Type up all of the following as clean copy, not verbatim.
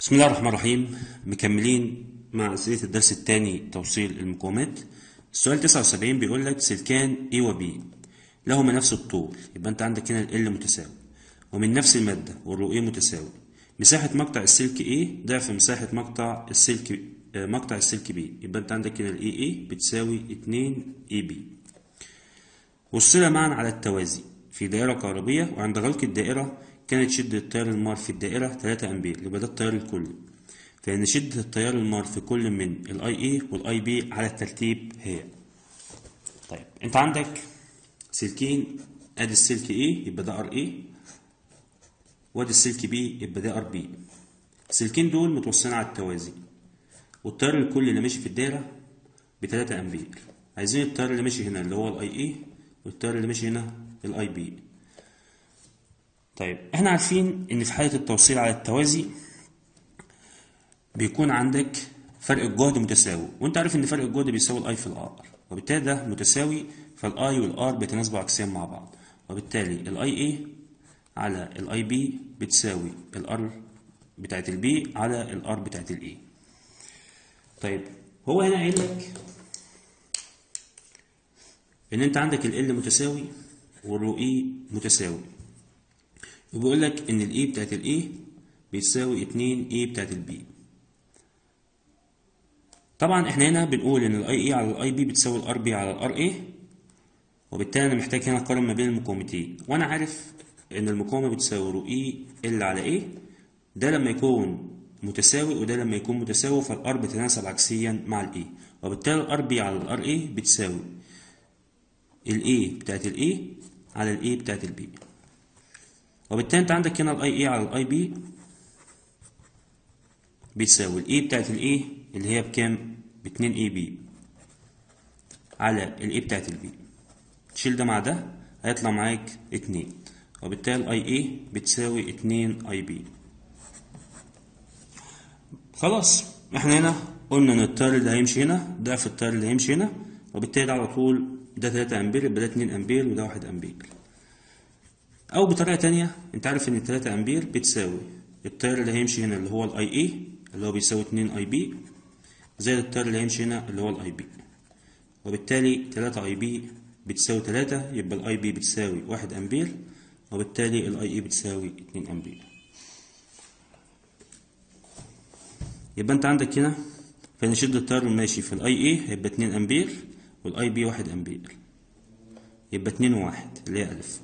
بسم الله الرحمن الرحيم. مكملين مع أسئلة الدرس الثاني توصيل المقاومات. السؤال 79 بيقول لك سلكان A و B لهما نفس الطول، يبقى أنت عندك هنا ال متساوي ومن نفس المادة والرو A متساوي. مساحة مقطع السلك A ضعف مساحة مقطع السلك B، يبقى أنت عندك هنا ال AA بتساوي 2 AB. وصلا معا على التوازي في دائرة كهربية، وعند غلق الدائرة كانت شدة التيار المار في الدائرة 3 أمبير، يبقى ده التيار الكلي، فإن شدة التيار المار في كل من ال IA وال IB على الترتيب هي. طيب أنت عندك سلكين، أدي السلك A يبقى ده RA، وأدي السلك B يبقى ده RB. السلكين دول متوصلين على التوازي، والتيار الكلي اللي ماشي في الدائرة ب3 أمبير. عايزين التيار اللي ماشي هنا اللي هو ال IA، والتيار اللي ماشي هنا ال IB. طيب احنا عارفين ان في حالة التوصيل على التوازي بيكون عندك فرق الجهد متساوي، وانت عارف ان فرق الجهد بيساوي الاي في الار، وبالتالي ده متساوي، فالاي والار بيتناسبوا عكسيا مع بعض، وبالتالي الاي اي على الاي بي بتساوي الار بتاعت البي على الار بتاعت الاي. طيب هو هنا قايل لك ان انت عندك ال متساوي والرو اي متساوي، وبيقول لك ان الاي بتاعت الاي بيساوي 2 اي بتاعت البي. طبعا احنا هنا بنقول ان الاي اي على الاي بي بتساوي الار بي على الار اي، وبالتالي انا محتاج هنا اقارن ما بين المقاومتين، وانا عارف ان المقاومه بتساوي رو اي ال على ايه، ده لما يكون متساوي وده لما يكون متساوي، فالار بتتناسب عكسيا مع الاي، وبالتالي الار بي على الار اي بتساوي الاي بتاعت الاي على الاي بتاعت البي، وبالتالي انت عندك هنا الاي اي على الاي بي بتساوي الاي بتاعت الاي اللي هي بكام؟ ب2 اي بي على الاي بتاعت البي، تشيل ده مع ده هيطلع معاك 2، وبالتالي الاي اي بتساوي 2 اي بي. خلاص احنا هنا قلنا ان التيار اللي هيمشي هنا ضعف التيار اللي هيمشي هنا، وبالتالي ده على طول ده 3 امبير، يبقى ده 2 امبير وده 1 امبير. او بطريقه تانية انت عارف ان 3 امبير بتساوي التيار اللي هيمشي هنا اللي هو الاي اي اللي هو بيساوي 2 اي بي زائد التيار اللي هيمشي هنا اللي هو الاي بي، وبالتالي 3 اي بي بتساوي 3، يبقى الاي بي بتساوي 1 امبير، وبالتالي الاي اي بتساوي 2 امبير. يبقى انت عندك هنا فإن شدة التيار الماشي في الاي اي هيبقى 2 امبير والاي بي 1 امبير، يبقى 2 و1 اللي هي الف.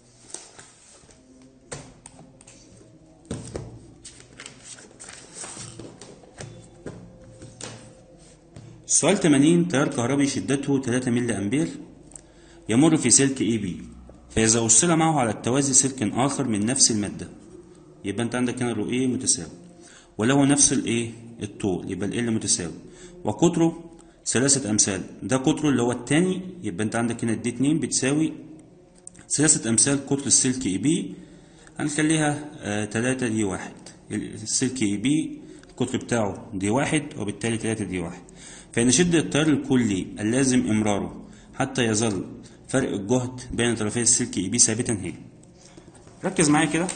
سؤال 80 تيار كهربي شدته 3 ملي أمبير يمر في سلك اي بي، فإذا وصل معه على التوازي سلك آخر من نفس المادة، يبقى أنت عندك هنا الرو اي متساوي وله نفس الايه الطول، يبقى ال متساوي وقطره 3 أمثال، ده قطره اللي هو التاني، يبقى أنت عندك هنا دي 2 بتساوي 3 أمثال قطر السلك اي بي، هنخليها 3 دي 1. السلك اي بي القطر بتاعه دي 1، وبالتالي 3 دي 1. فإن شدة التيار الكلي اللازم إمراره حتى يظل فرق الجهد بين طرفي السلك اي بي ثابتا هي. ركز معايا كده،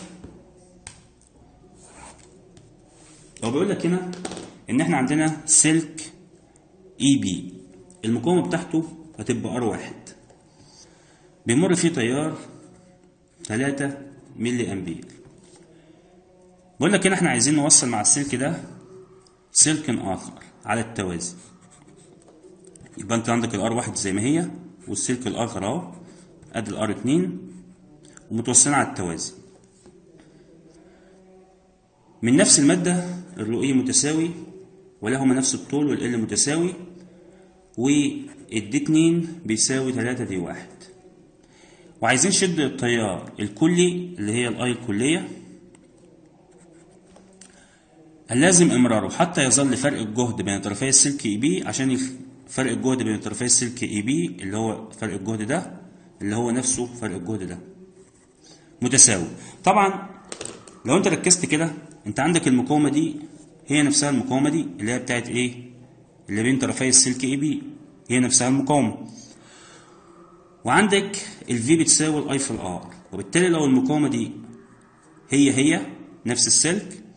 هو بيقول لك هنا إن إحنا عندنا سلك اي بي المقاومة بتاعته هتبقى R1، بيمر فيه تيار 3 ملي أمبير. بيقول لك هنا إحنا عايزين نوصل مع السلك ده سلك آخر على التوازي، يبقى انت عندك الار 1 زي ما هي، والسلك الاخر اهو ادي الار 2 ومتوصلين على التوازي من نفس الماده، الرو اي متساوي ولهما نفس الطول، والال متساوي، والدي 2 بيساوي 3 دي 1. وعايزين شده التيار الكلي اللي هي الاي الكليه اللازم امراره حتى يظل فرق الجهد بين طرفي السلك اي بي، عشان فرق الجهد بين طرفي السلك اي بي اللي هو فرق الجهد ده اللي هو نفسه فرق الجهد ده متساوي. طبعا لو انت ركزت كده انت عندك المقاومه دي هي نفسها المقاومه دي اللي هي بتاعت ايه اللي بين طرفي السلك اي بي، هي نفسها المقاومه، وعندك الفي بتساوي الاي في الار، وبالتالي لو المقاومه دي هي نفس السلك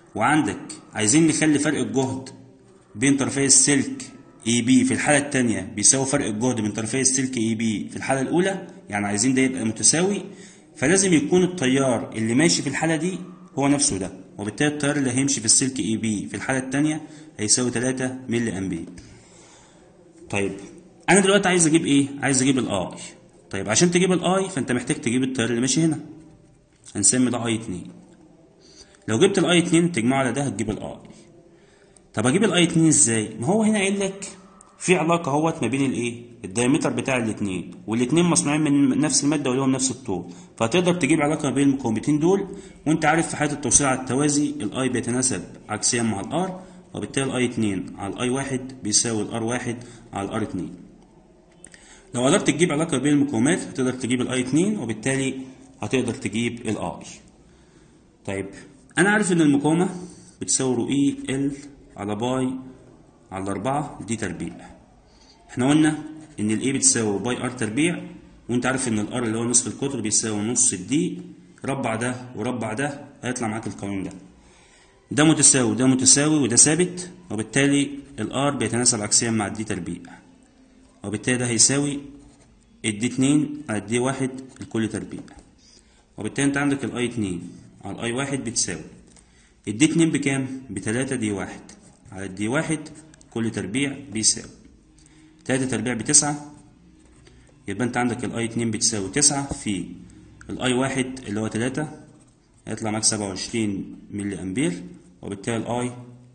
وعندك عايزين نخلي فرق الجهد بين طرفي السلك اي بي في الحالة التانية بيساوي فرق الجهد بين طرفي السلك اي بي في الحالة الأولى، يعني عايزين ده يبقى متساوي، فلازم يكون التيار اللي ماشي في الحالة دي هو نفسه ده، وبالتالي التيار اللي هيمشي في السلك اي بي في الحالة التانية هيساوي 3 ملي أمبير. طيب أنا دلوقتي عايز أجيب إيه؟ عايز أجيب الآي. طيب عشان تجيب الآي فأنت محتاج تجيب التيار اللي ماشي هنا، هنسمي ده I2. لو جبت الآي 2 تجمعه على ده هتجيب الآي. طب اجيب الاي 2 ازاي؟ ما هو هنا قايل لك في علاقه اهوت ما بين الايه؟ الدايمتر بتاع الاثنين، والاثنين مصنوعين من نفس الماده ولهم نفس الطول، فهتقدر تجيب علاقه ما بين المقاومتين دول. وانت عارف في حاله التوصيل على التوازي الاي بيتناسب عكسيا مع الار، وبالتالي الاي 2 على الاي 1 بيساوي الار 1 على الار 2. لو قدرت تجيب علاقه بين المقاومات هتقدر تجيب الاي 2 وبالتالي هتقدر تجيب الاي. طيب انا عارف ان المقاومه بتساوي رو اي ال على باي على 4 دي تربيع. احنا قلنا ان الاي بتساوي باي ار تربيع، وانت عارف ان الار اللي هو نصف القطر بيساوي نص الدي، ربع ده وربع ده هيطلع معاك القانون ده. ده متساوي ده متساوي وده ثابت، وبالتالي الار بيتناسب عكسيا مع الدي تربيع، وبالتالي ده هيساوي الدي 2 على الدي 1 الكل تربيع. وبالتالي انت عندك الاي 2 على الاي 1 بتساوي الدي 2 بكام؟ ب3 دي 1 على الدي 1 كل تربيع بيساوي 3 تربيع ب9، يبقى انت عندك الاي 2 بتساوي 9 في الاي 1 اللي هو 3، هيطلع معاك 27 ملي امبير، وبالتالي الاي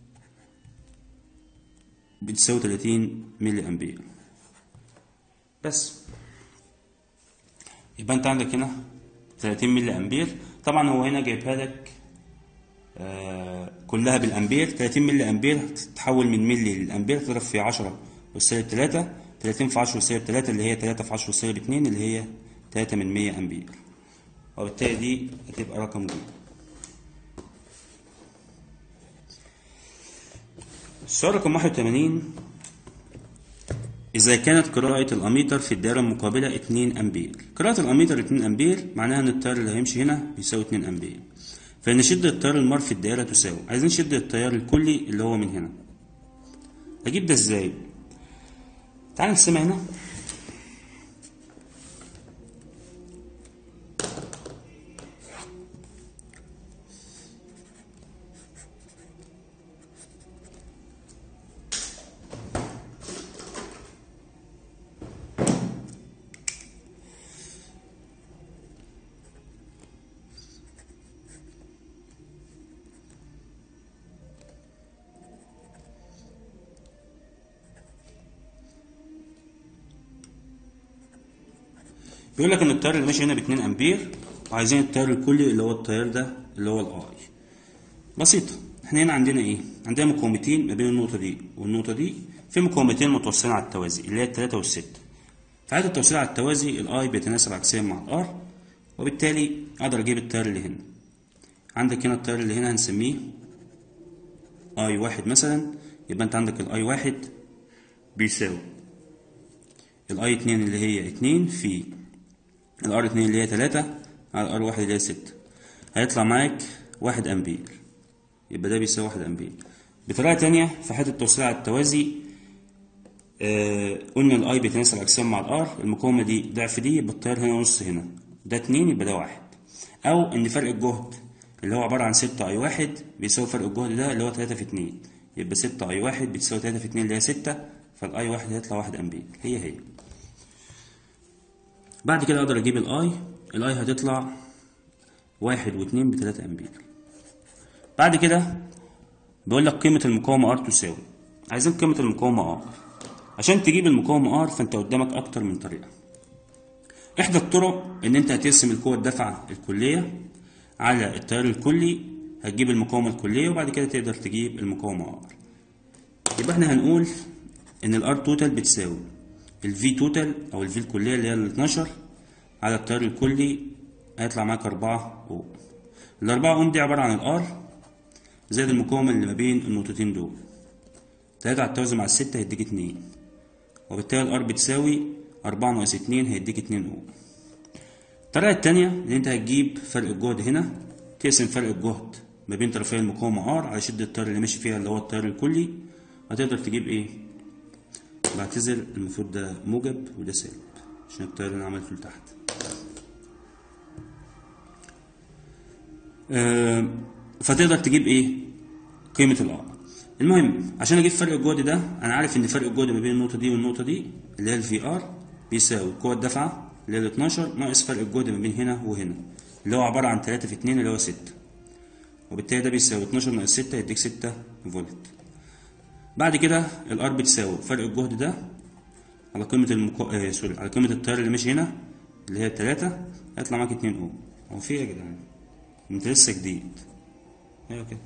بتساوي 30 ملي امبير. بس يبقى انت عندك هنا 30 ملي امبير. طبعا هو هنا جايبها لك كلها بالامبير. 30 ملي امبير تتحول من ملي للامبير تضرب في 10 والسالب 3، 30 في 10 والسالب 3 اللي هي 3 في 10 والسالب 2 اللي هي 3 من 100 امبير، وبالتالي دي هتبقى رقم ج. السؤال رقم 81: إذا كانت قراءة الأميتر في الدائرة المقابلة 2 أمبير. قراءة الأميتر 2 أمبير معناها إن التيار اللي هيمشي هنا بيساوي 2 أمبير، فإن شدة التيار المار في الدائرة تساوي، عايزين شدة التيار الكلي اللي هو من هنا. أجيب ده إزاي؟ تعال نقسمها هنا. بيقول لك ان التيار اللي ماشي هنا ب 2 امبير، وعايزين التيار الكلي اللي هو التيار ده اللي هو الاي. بسيطه، احنا هنا عندنا ايه؟ عندنا مقاومتين ما بين النقطه دي والنقطه دي، في مقاومتين متوصلين على التوازي اللي هي ال3 وال6. في حاله التوصيل على التوازي الاي بيتناسب عكسيا مع الار، وبالتالي اقدر اجيب التيار اللي هنا. عندك هنا التيار اللي هنا هنسميه اي 1 مثلا، يبقى انت عندك الاي 1 بيساوي الاي 2 اللي هي 2 في الار 2 اللي هي 3 على الار 1 اللي هي 6، هيطلع معاك 1 امبير، يبقى ده بيساوي 1 امبير. بطريقه تانية في حاله التوصيل على التوازي قلنا الاي بيتناسب عكسيا مع الار، المقاومه دي ضعف دي، يبقى التيار هنا نص، هنا ده 2 يبقى ده 1. او ان فرق الجهد اللي هو عباره عن 6 اي 1 بيساوي فرق الجهد ده اللي هو 3 في 2، يبقى 6 اي 1 بتساوي 3 في 2 اللي هي 6، فالاي 1 هيطلع 1 امبير هي. بعد كده اقدر اجيب الاي هتطلع 1 و2 ب3 امبير. بعد كده بيقول لك قيمة المقاومة R تساوي، عايزين قيمة المقاومة R. عشان تجيب المقاومة R فانت قدامك اكتر من طريقة. احدى الطرق ان انت هتقسم القوة الدافعة الكلية على التيار الكلي، هتجيب المقاومة الكلية وبعد كده تقدر تجيب المقاومة R. يبقى احنا هنقول ان الار توتال بتساوي الفي توتال او الفي الكلية اللي هي ال 12 على التيار الكلي، هيطلع معاك 4 اوم. ال4 اوم دي عبارة عن الار زائد المقاومة اللي ما بين النقطتين دول، 3 على التوازي مع 6 هيديك 2، وبالتالي الار بتساوي 4 ناقص 2 هيديك 2 اوم. الطريقة التانية ان انت هتجيب فرق الجهد هنا، تقسم فرق الجهد ما بين طرفي المقاومة R على شدة التيار اللي ماشي فيها اللي هو التيار الكلي، هتقدر تجيب ايه؟ بعتذر، المفروض ده موجب وده سالب عشان التيار اللي انا عملته لتحت. فتقدر تجيب ايه؟ قيمة الار. المهم عشان اجيب فرق الجهد ده، انا عارف ان فرق الجهد ما بين النقطة دي والنقطة دي اللي هي الفي ار بيساوي قوة الدفعة اللي هي ال 12 ناقص فرق الجهد ما بين هنا وهنا اللي هو عبارة عن 3 في 2 اللي هو 6، وبالتالي ده بيساوي 12 ناقص 6 يديك 6 فولت. بعد كده الار بتساوي فرق الجهد ده على قيمة على قيمة التيار اللي ماشي هنا اللي هي 3، هيطلع معاك 2 اوم. هو في ايه يا جدعان؟ انت لسه جديد. ايوه كده.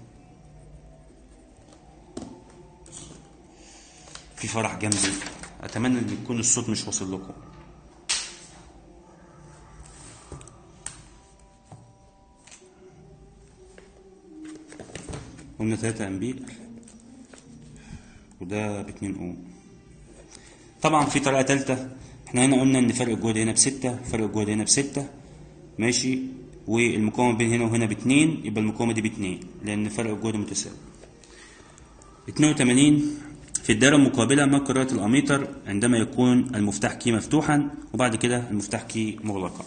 في فرح جنبي، اتمنى ان يكون الصوت مش واصل لكم. قلنا 3 امبير وده ب 2 اوم. طبعا في طريقه ثالثه، احنا هنا قلنا ان فرق الجهد هنا ب6، فرق الجهد هنا ب6 ماشي، والمقاومه بين هنا وهنا ب2، يبقى المقاومه دي ب2 لان فرق الجهد متساوي. 82 في الدائرة المقابلة ما قراءة الأميتر عندما يكون المفتاح كي مفتوحا وبعد كده المفتاح كي مغلقا.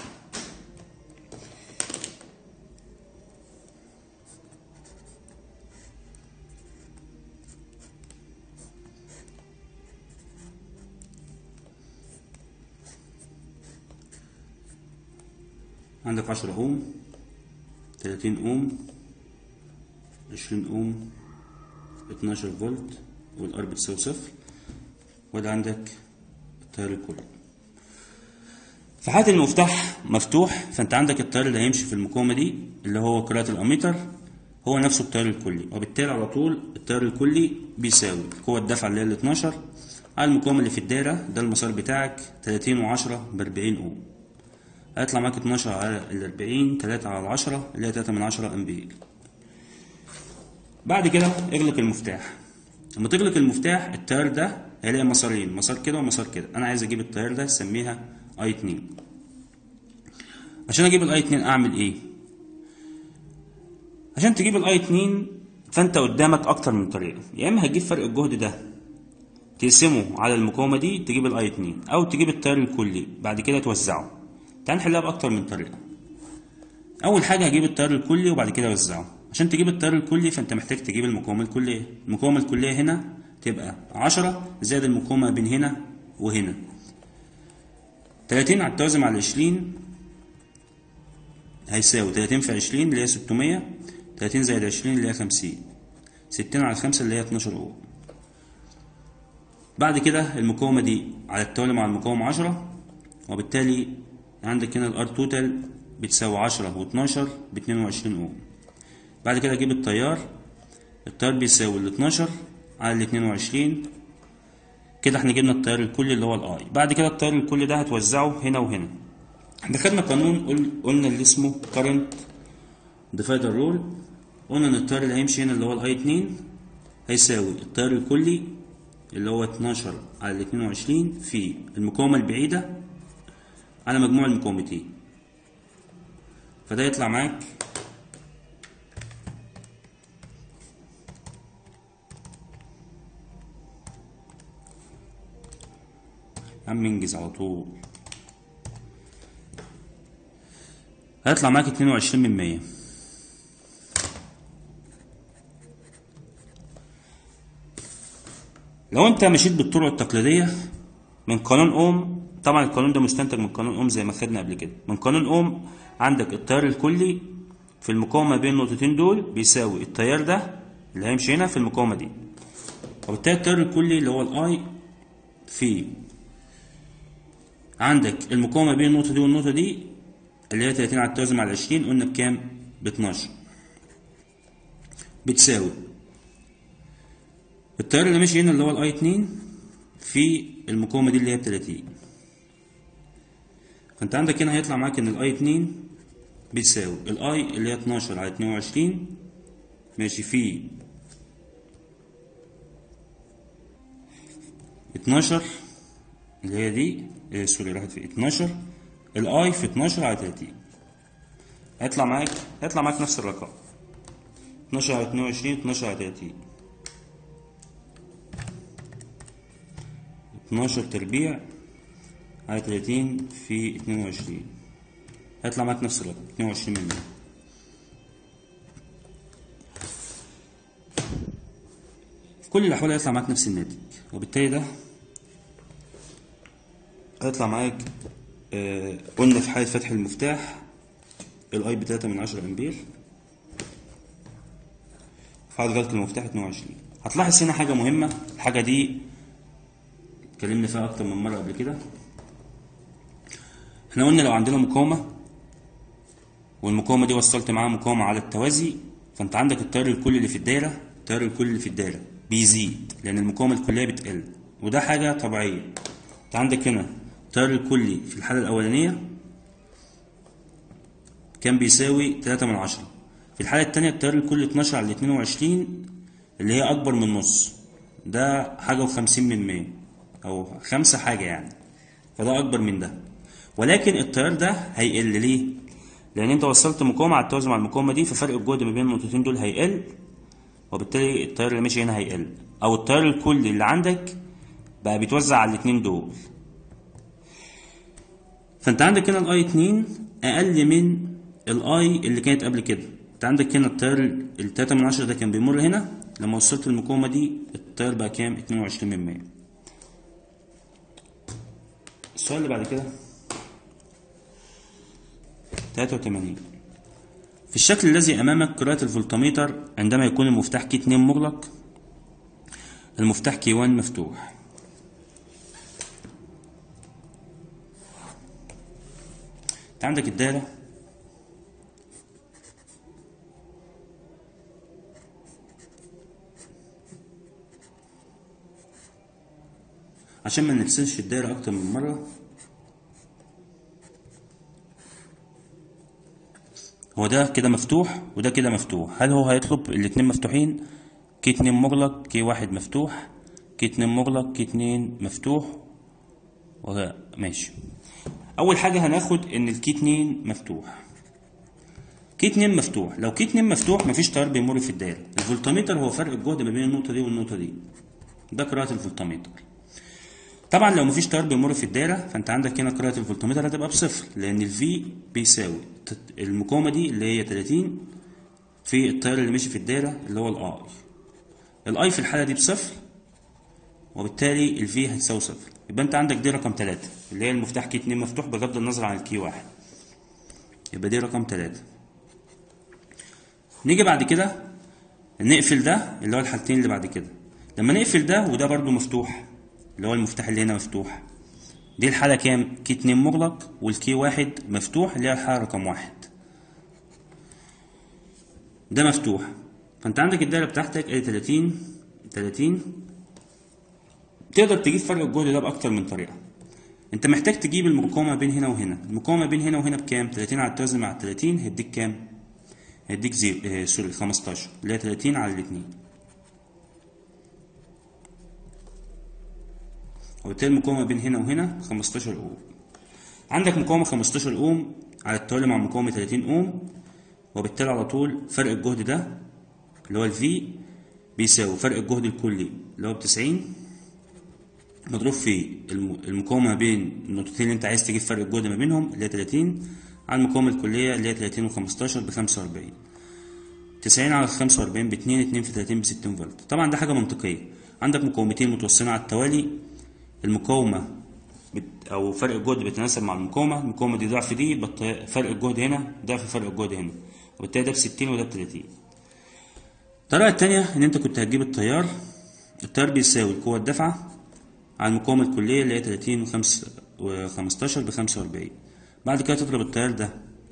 عندك 10 أوم، 30 أوم، 20 أوم، 12 فولت، والار بتساوي 0، وده عندك التيار الكلي. في حالة المفتاح مفتوح فانت عندك التيار اللي هيمشي في المقاومة دي اللي هو قراءة الأميتر هو نفسه التيار الكلي، وبالتالي على طول التيار الكلي بيساوي قوة الدفع اللي هي ال 12 على المقاومة اللي في الدايرة، ده المسار بتاعك 30 و10 ب 40 اوم، هيطلع معاك 12 على ال 40 3 على 10 اللي هي 3 من 10 امبير. بعد كده اغلق المفتاح. لما تغلق المفتاح التيار ده هيلاقي مسارين، مسار كده ومسار كده. انا عايز اجيب التيار ده اسميها اي 2. عشان اجيب الاي 2 اعمل ايه؟ عشان تجيب الاي 2 فانت قدامك اكتر من طريقه، يا اما هتجيب فرق الجهد ده تقسمه على المقاومه دي تجيب الاي 2، او تجيب التيار الكلي بعد كده توزعه. تعال نحلها باكتر من طريقه. اول حاجه هجيب التيار الكلي وبعد كده اوزعه. عشان تجيب التيار الكلي فانت محتاج تجيب المقاومه الكليه. المقاومه الكليه هنا تبقى 10 زائد المقاومه بين هنا وهنا 30 على التوازن على 20 هيساوي 30 في 20 اللي هي 600، 30 زائد 20 اللي هي 50، 60 على 5 اللي هي 12 اوم. بعد كده المقاومه دي على التوالي مع المقاومه 10، وبالتالي عندك هنا الار توتال بتساوي 10 و12 ب 22 اوم. بعد كده اجيب التيار بيساوي ال 12 على ال 22، كده احنا جبنا التيار الكلي اللي هو الاي. بعد كده التيار الكلي ده هتوزعه هنا وهنا. احنا خدنا قانون قلنا اللي اسمه current divider rule، قلنا ان التيار اللي هيمشي هنا اللي هو الاي 2 هيساوي التيار الكلي اللي هو 12 على ال 22 في المقاومة البعيدة على مجموع المقاومتين، فده يطلع معاك عم انجز على طول، هيطلع معاك 22 من 100. لو انت مشيت بالطرق التقليدية من قانون اوم، طبعا القانون ده مستنتج من قانون اوم زي ما خدنا قبل كده، من قانون اوم عندك التيار الكلي في المقاومة بين النقطتين دول بيساوي التيار ده اللي هيمشي هنا في المقاومة دي، وبالتالي التيار الكلي اللي هو الاي في عندك المقاومة بين النقطة دي والنقطة دي اللي هي 30 على التوازن على 20 قلنا بكام؟ ب 12 بتساوي التيار اللي ماشي هنا اللي هو الاي 2 في المقاومة دي اللي هي ب 30. فانت عندك هنا هيطلع معاك ان الاي 2 بتساوي الاي اللي هي 12 على 22 ماشي في 12 اللي هي دي سوري راحت في 12 الاي في 12 على 30 هيطلع معاك نفس الرقم. 12 على 22 12 على 30. 12 تربيع على 30 في 22 هيطلع معاك نفس الرقم 22 من 100. في كل الأحوال هيطلع معاك نفس الناتج، وبالتالي ده هيطلع معاك قلنا في حالة فتح المفتاح الاي ب3 من 10 امبير، في حالة غلق المفتاح 22. هتلاحظ هنا حاجة مهمة، الحاجة دي اتكلمنا فيها أكتر من مرة قبل كده. احنا قلنا لو عندنا مقاومة والمقاومة دي وصلت معاها مقاومة على التوازي، فانت عندك التيار الكلي اللي في الدايرة، التيار الكلي اللي في الدايرة بيزيد لأن المقاومة الكلية بتقل، وده حاجة طبيعية. انت عندك هنا التيار الكلي في الحالة الأولانية كان بيساوي 3 من 10، في الحالة التانية التيار الكلي 12 على 22 اللي هي أكبر من نص، ده حاجة و50 من 100 أو 5 حاجة يعني، فده أكبر من ده. ولكن التيار ده هيقل ليه؟ لأن أنت وصلت مقاومة على التوازي مع المقاومة دي، ففرق الجهد ما بين النقطتين دول هيقل، وبالتالي التيار اللي ماشي هنا هيقل، أو التيار الكلي اللي عندك بقى بيتوزع على الاتنين دول. فأنت عندك هنا الأي 2 أقل من الأي اللي كانت قبل كده. أنت عندك هنا التيار ال3 من 10 ده كان بيمر هنا، لما وصلت المقاومة دي التيار بقى كام؟ 22 من 100. السؤال اللي بعد كده 83. في الشكل الذي أمامك قراءة الفولتميتر عندما يكون المفتاح كي 2 مغلق، المفتاح كي 1 مفتوح. أنت عندك الدايرة عشان ما نرسمش الدايرة أكتر من مرة، هو ده كده مفتوح وده كده مفتوح. هل هو هيطلب الاتنين مفتوحين؟ كي 2 مغلق كي 1 مفتوح، كي 2 مغلق كي 2 مفتوح، ماشي. أول حاجة هناخد إن الكي 2 مفتوح. كي 2 مفتوح، لو كي 2 مفتوح مفيش تيار بيمر في الدايرة. الفولتميتر هو فرق الجهد ما بين النقطة دي والنقطة دي، ده قراءة الفولتميتر. طبعا لو مفيش تيار بيمر في الدايرة فانت عندك هنا قراءة الفولتميتر هتبقى بصفر، لأن الفي بيساوي المقاومة دي اللي هي 30 في التيار اللي ماشي في الدايرة اللي هو الاي. الاي في الحالة دي بصفر، وبالتالي الفي هتساوي صفر. يبقى انت عندك دي رقم 3 اللي هي المفتاح كي 2 مفتوح بغض النظر عن الكي 1، يبقى دي رقم 3. نيجي بعد كده نقفل ده اللي هو الحالتين اللي بعد كده. لما نقفل ده وده برضو مفتوح اللي هو المفتاح اللي هنا مفتوح، دي الحالة كام؟ كي 2 مغلق والكي 1 مفتوح اللي هي الحالة رقم 1. ده مفتوح، فانت عندك الدايرة بتاعتك ادي 30. تقدر تجيب فرق الجهد ده بأكتر من طريقة. انت محتاج تجيب المقاومة بين هنا وهنا. المقاومة بين هنا وهنا بكام؟ 30 على التوازي مع 30 هيديك كام؟ هيديك 15 اللي هي 30 على الاتنين، وبالتالي المقاومة بين هنا وهنا 15 اوم. عندك مقاومة 15 اوم على التوالي مع مقاومة 30 اوم، وبالتالي على طول فرق الجهد ده اللي هو الفي بيساوي فرق الجهد الكلي اللي هو ب90 مضروب في المقاومة بين النقطتين اللي انت عايز تجيب فرق الجهد ما بينهم اللي هي 30 على المقاومة الكلية اللي هي 30 و15 ب45. 90 على 45 ب2، 2 في 30 ب60 فولت. طبعا ده حاجة منطقية. عندك مقاومتين متوصلين على التوالي، المقاومة أو فرق الجهد بيتناسب مع المقاومة دي ضعف دي، فرق الجهد هنا ضعف فرق الجهد هنا، وبالتالي ده ب60 وده ب30. الطريقة التانية إن أنت كنت هتجيب التيار بيساوي القوة الدافعة على المقاومة الكلية اللي هي 30 و15 ب45. بعد كده تضرب التيار ده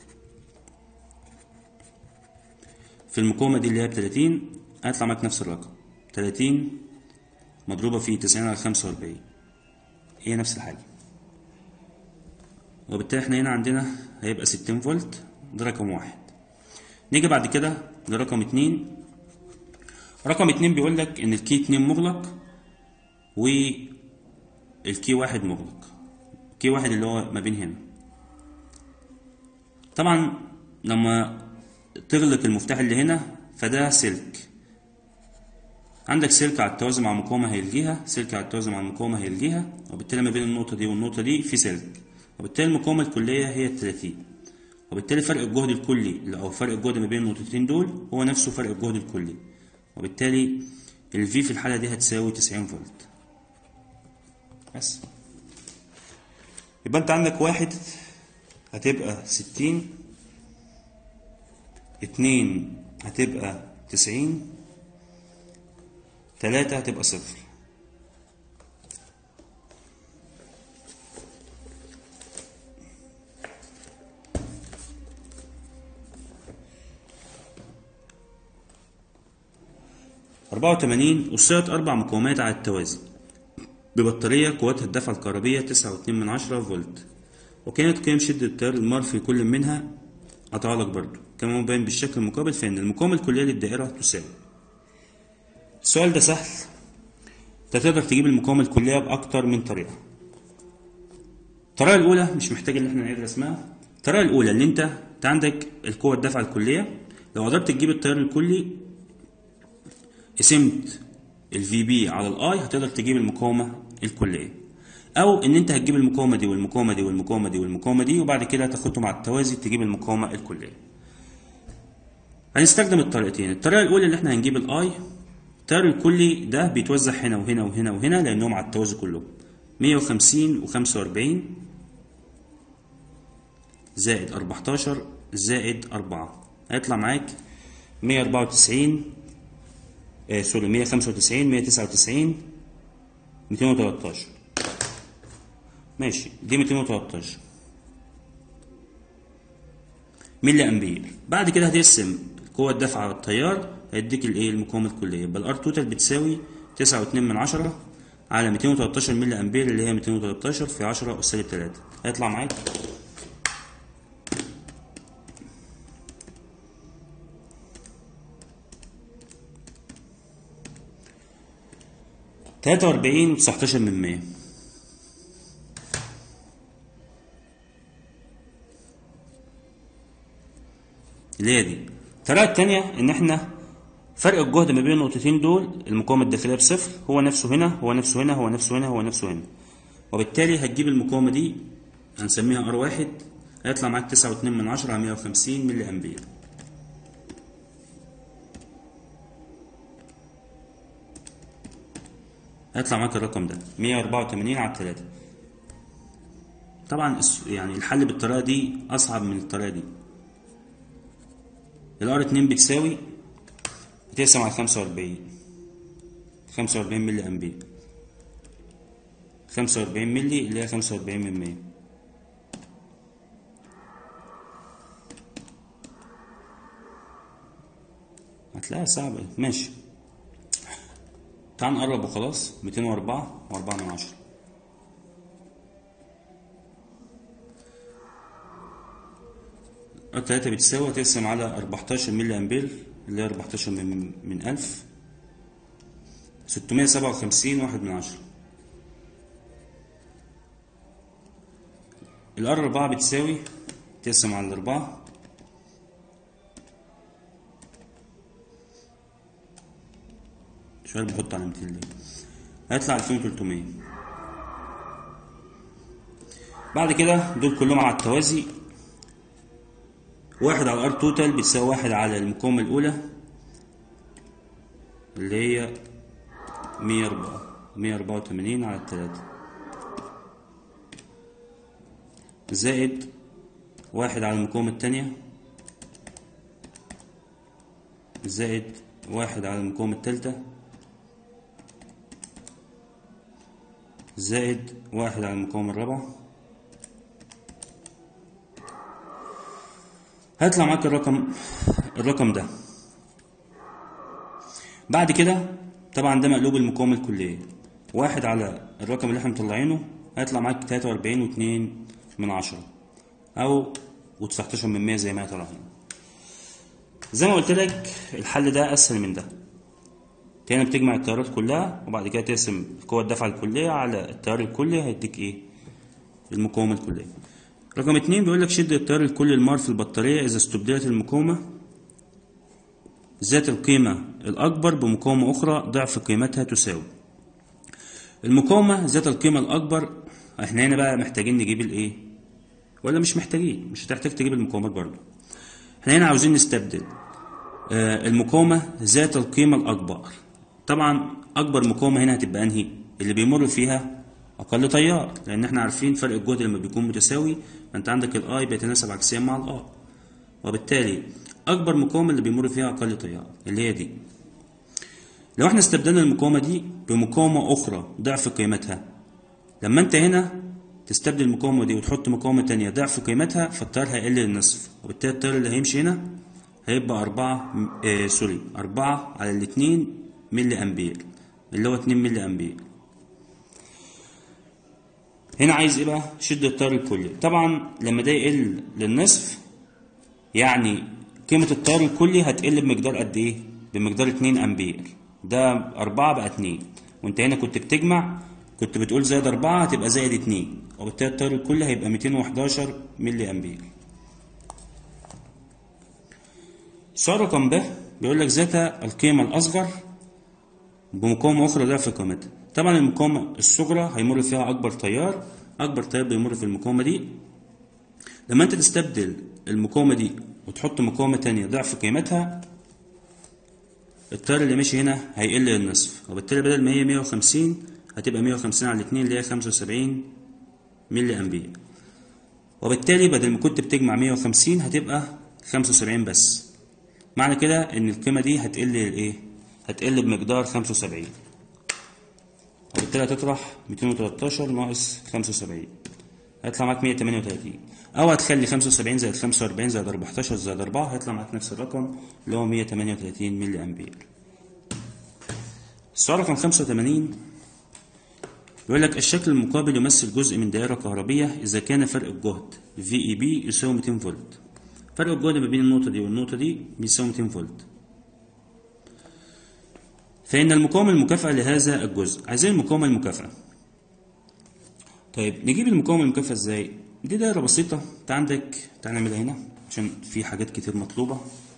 في المقاومة دي اللي هي ب30 هيطلع معاك نفس الرقم 30 مضروبة في 90 على 45 هي نفس الحاجة، وبالتالي احنا هنا عندنا هيبقى 60 فولت. ده رقم 1. نيجي بعد كده لرقم 2. رقم 2 بيقول لك ان الكي 2 مغلق والكي 1 مغلق. كي 1 اللي هو ما بين هنا. طبعا لما تغلق المفتاح اللي هنا فده سلك. عندك سلك على التوازي مع مقاومة هيلغيها، سلك على التوازي مع المقاومة هيلغيها، وبالتالي ما بين النقطة دي والنقطة دي في سلك، وبالتالي المقاومة الكلية هي 30. وبالتالي فرق الجهد الكلي أو فرق الجهد ما بين النقطتين دول هو نفسه فرق الجهد الكلي، وبالتالي ال V في الحالة دي هتساوي 90 فولت. بس يبقى أنت عندك 1 هتبقى 60، 2 هتبقى 90، 3 هتبقى 0. أربعة وتمانين وصلت 4 مقاومات على التوازي ببطارية قوتها الدفع الكهربية 9.2 فولت، وكانت قيم شدة التيار المار في كل منها أطالك برضو كما مبين بالشكل المقابل، فإن المقاومة الكلية للدائرة تساوي. السؤال ده سهل، انت تقدر تجيب المقاومة الكلية بأكتر من طريقة. الطريقة الأولى مش محتاج إن احنا نعيد رسمها. الطريقة الأولى اللي انت عندك القوة الدافعة الكلية، لو قدرت تجيب التيار الكلي قسمت ال VB على ال I هتقدر تجيب المقاومة الكلية، أو إن انت هتجيب المقاومة دي والمقاومة دي والمقاومة دي والمقاومة دي وبعد كده تاخدهم على التوازي تجيب المقاومة الكلية. هنستخدم الطريقتين. الطريقة الأولى اللي احنا هنجيب ال I، التيار الكلي ده بيتوزع هنا وهنا وهنا وهنا لأنهم على التوازي كلهم 150 و45 زائد 14 زائد 4 هيطلع معاك 194 سوري 195 199 213. ماشي، دي 213 ملي امبير. بعد كده هتقسم القوة الدافعة على التيار هيديك الايه المقاومة الكلية، يبقى الار توتال بتساوي 9.2 على 213 ملي امبير اللي هي 213 في 10 أس -3 هيطلع معاك 43.19%. اللي هي دي. الطريقة التانية إن إحنا فرق الجهد ما بين النقطتين دول المقاومة الداخلية بصفر هو نفسه هنا هو نفسه هنا هو نفسه هنا هو نفسه هنا، وبالتالي هتجيب المقاومة دي هنسميها R1 هيطلع معاك 9.2 على 150 ملي أمبير. هيطلع معاك الرقم ده 184 على 3. طبعا يعني الحل بالطريقة دي أصعب من الطريقة دي. R2 بتساوي بتقسم على 45 ملي أمبير، 45 ملي اللي هي 45 من 100. هتلاقيها صعبة ماشي. تعال نقرب وخلاص. 204 و4 من 10. R3 بتساوي هتقسم على 14 ملي أمبير اللي هي 14 من 1000 657 واحد من 10. R4 بتساوي تقسم على 4 شوية بحط على 200 ليه هيطلع 2300. بعد كده دول كلهم على التوازي. 1 على R توتال بتساوي 1 على المقاومة الأولى اللي هي 184 على 3 زائد 1 على المقاومة التانية زائد 1 على المقاومة التالتة زائد 1 على المقاومة الرابعة. هيطلع معاك الرقم ده. بعد كده طبعا ده مقلوب المقاومة الكلية. 1 على الرقم اللي احنا مطلعينه هيطلع معاك 43.2 أو و19 من 100 زي ما هي طالعة هنا. زي ما قلت لك الحل ده أسهل من ده. هنا بتجمع التيارات كلها وبعد كده تقسم قوة الدفع الكلية على التيار الكلي هيديك ايه؟ المقاومة الكلية. رقم 2 بيقول لك شدة التيار الكلي المار في البطارية إذا استبدلت المقاومة ذات القيمة الأكبر بمقاومة أخرى ضعف قيمتها تساوي. المقاومة ذات القيمة الأكبر، احنا هنا بقى محتاجين نجيب الإيه؟ ولا مش محتاجين؟ مش هتحتاج تجيب المقاومات برضه. احنا هنا عاوزين نستبدل المقاومة ذات القيمة الأكبر. طبعا أكبر مقاومة هنا هتبقى أنهي؟ اللي بيمر فيها أقل تيار، لأن احنا عارفين فرق الجهد لما بيكون متساوي فأنت عندك الأي بيتناسب عكسيا مع الآر، وبالتالي أكبر مقاومة اللي بيمر فيها أقل تيار اللي هي دي. لو احنا استبدلنا المقاومة دي بمقاومة أخرى ضعف قيمتها، لما أنت هنا تستبدل المقاومة دي وتحط مقاومة تانية ضعف قيمتها فالتيار هيقل للنصف، وبالتالي التيار اللي هيمشي هنا هيبقى 4 على الاتنين ملي أمبير، اللي هو 2 ملي أمبير. هنا عايز ايه بقى؟ شدة التيار الكلي. طبعا لما ده يقل للنصف يعني قيمة التيار الكلي هتقل بمقدار قد ايه؟ بمقدار 2 أمبير. ده 4 بقى 2، وانت هنا كنت بتجمع كنت بتقول زائد 4 هتبقى زائد 2، وبالتالي التيار الكلي هيبقى 211 ملي أمبير. السؤال رقم ب بيقول لك ذات القيمة الأصغر بمقاومة أخرى ضعف قيمتها. طبعا المقاومة الصغرى هيمر فيها أكبر تيار، أكبر تيار بيمر في المقاومة دي. لما أنت تستبدل المقاومة دي وتحط مقاومة تانية ضعف قيمتها التيار اللي ماشي هنا هيقل للنصف، وبالتالي بدل ما هي 150 هتبقى 150 على 2 اللي هي 75 ملي أمبير، وبالتالي بدل ما كنت بتجمع 150 هتبقى 75 بس. معنى كده إن القيمة دي هتقل لإيه؟ هتقل بمقدار 75، وبالتالي هتطرح 213 ناقص 75 هيطلع معاك 138، أو هتخلي 75 زائد 45 زائد 14 زائد 4 هيطلع معاك نفس الرقم اللي هو 138 ملي أمبير. السؤال رقم 85 بيقول لك الشكل المقابل يمثل جزء من دائرة كهربية إذا كان فرق الجهد VEB يساوي 200 فولت. فرق الجهد ما بين النقطة دي والنقطة دي بيساوي 200 فولت. فإن المقاومة المكافئة لهذا الجزء. عايزين المقاومة المكافئة. طيب نجيب المقاومة المكافئة ازاي؟ دي دايرة بسيطة، انت عندك تعال نعملها هنا عشان في حاجات كتير مطلوبة.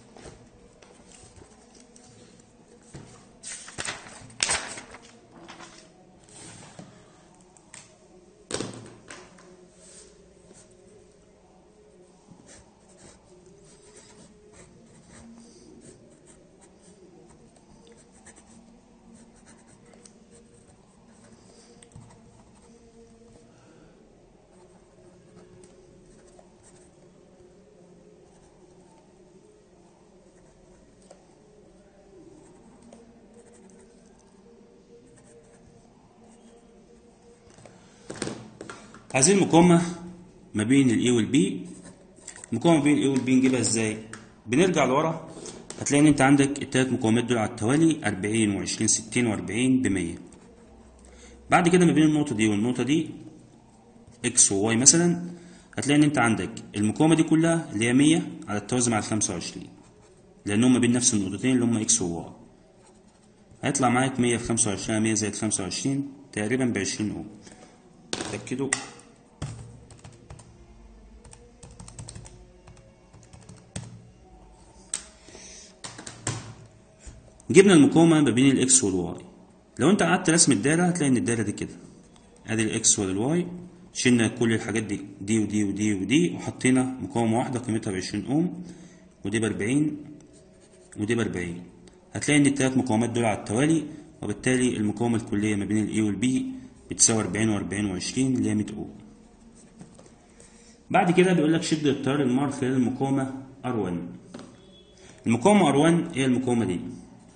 عايزين المقاومة ما بين ال A وال B. المقاومة ما بين ال A وال B نجيبها ازاي؟ بنرجع لورا هتلاقي ان انت عندك التلات مقاومات دول على التوالي 40 و20 60 و40 ب100. بعد كده ما بين النقطة دي والنقطة دي X و Y مثلا هتلاقي ان انت عندك المقاومة دي كلها اللي هي 100 على التوازي مع ال 25، لأنهم ما بين نفس النقطتين اللي هما X و Y. هيطلع معاك 100 في 25 100 زائد 25 تقريبا ب20 أوم. تأكدوا. جبنا المقاومة ما بين الإكس والواي. لو أنت قعدت رسم الدايرة هتلاقي إن الدايرة دي كده، أدي الإكس والواي، شلنا كل الحاجات دي ودي ودي ودي وحطينا مقاومة واحدة قيمتها ب20 أوم، ودي ب40 ودي ب40. هتلاقي إن التلات مقاومات دول على التوالي، وبالتالي المقاومة الكلية ما بين الإي والبي بتساوي 40 و40 و20 اللي هي 100 أوم. بعد كده بيقول لك شد التيار المار خلال المقاومة R1. المقاومة R1 هي المقاومة دي.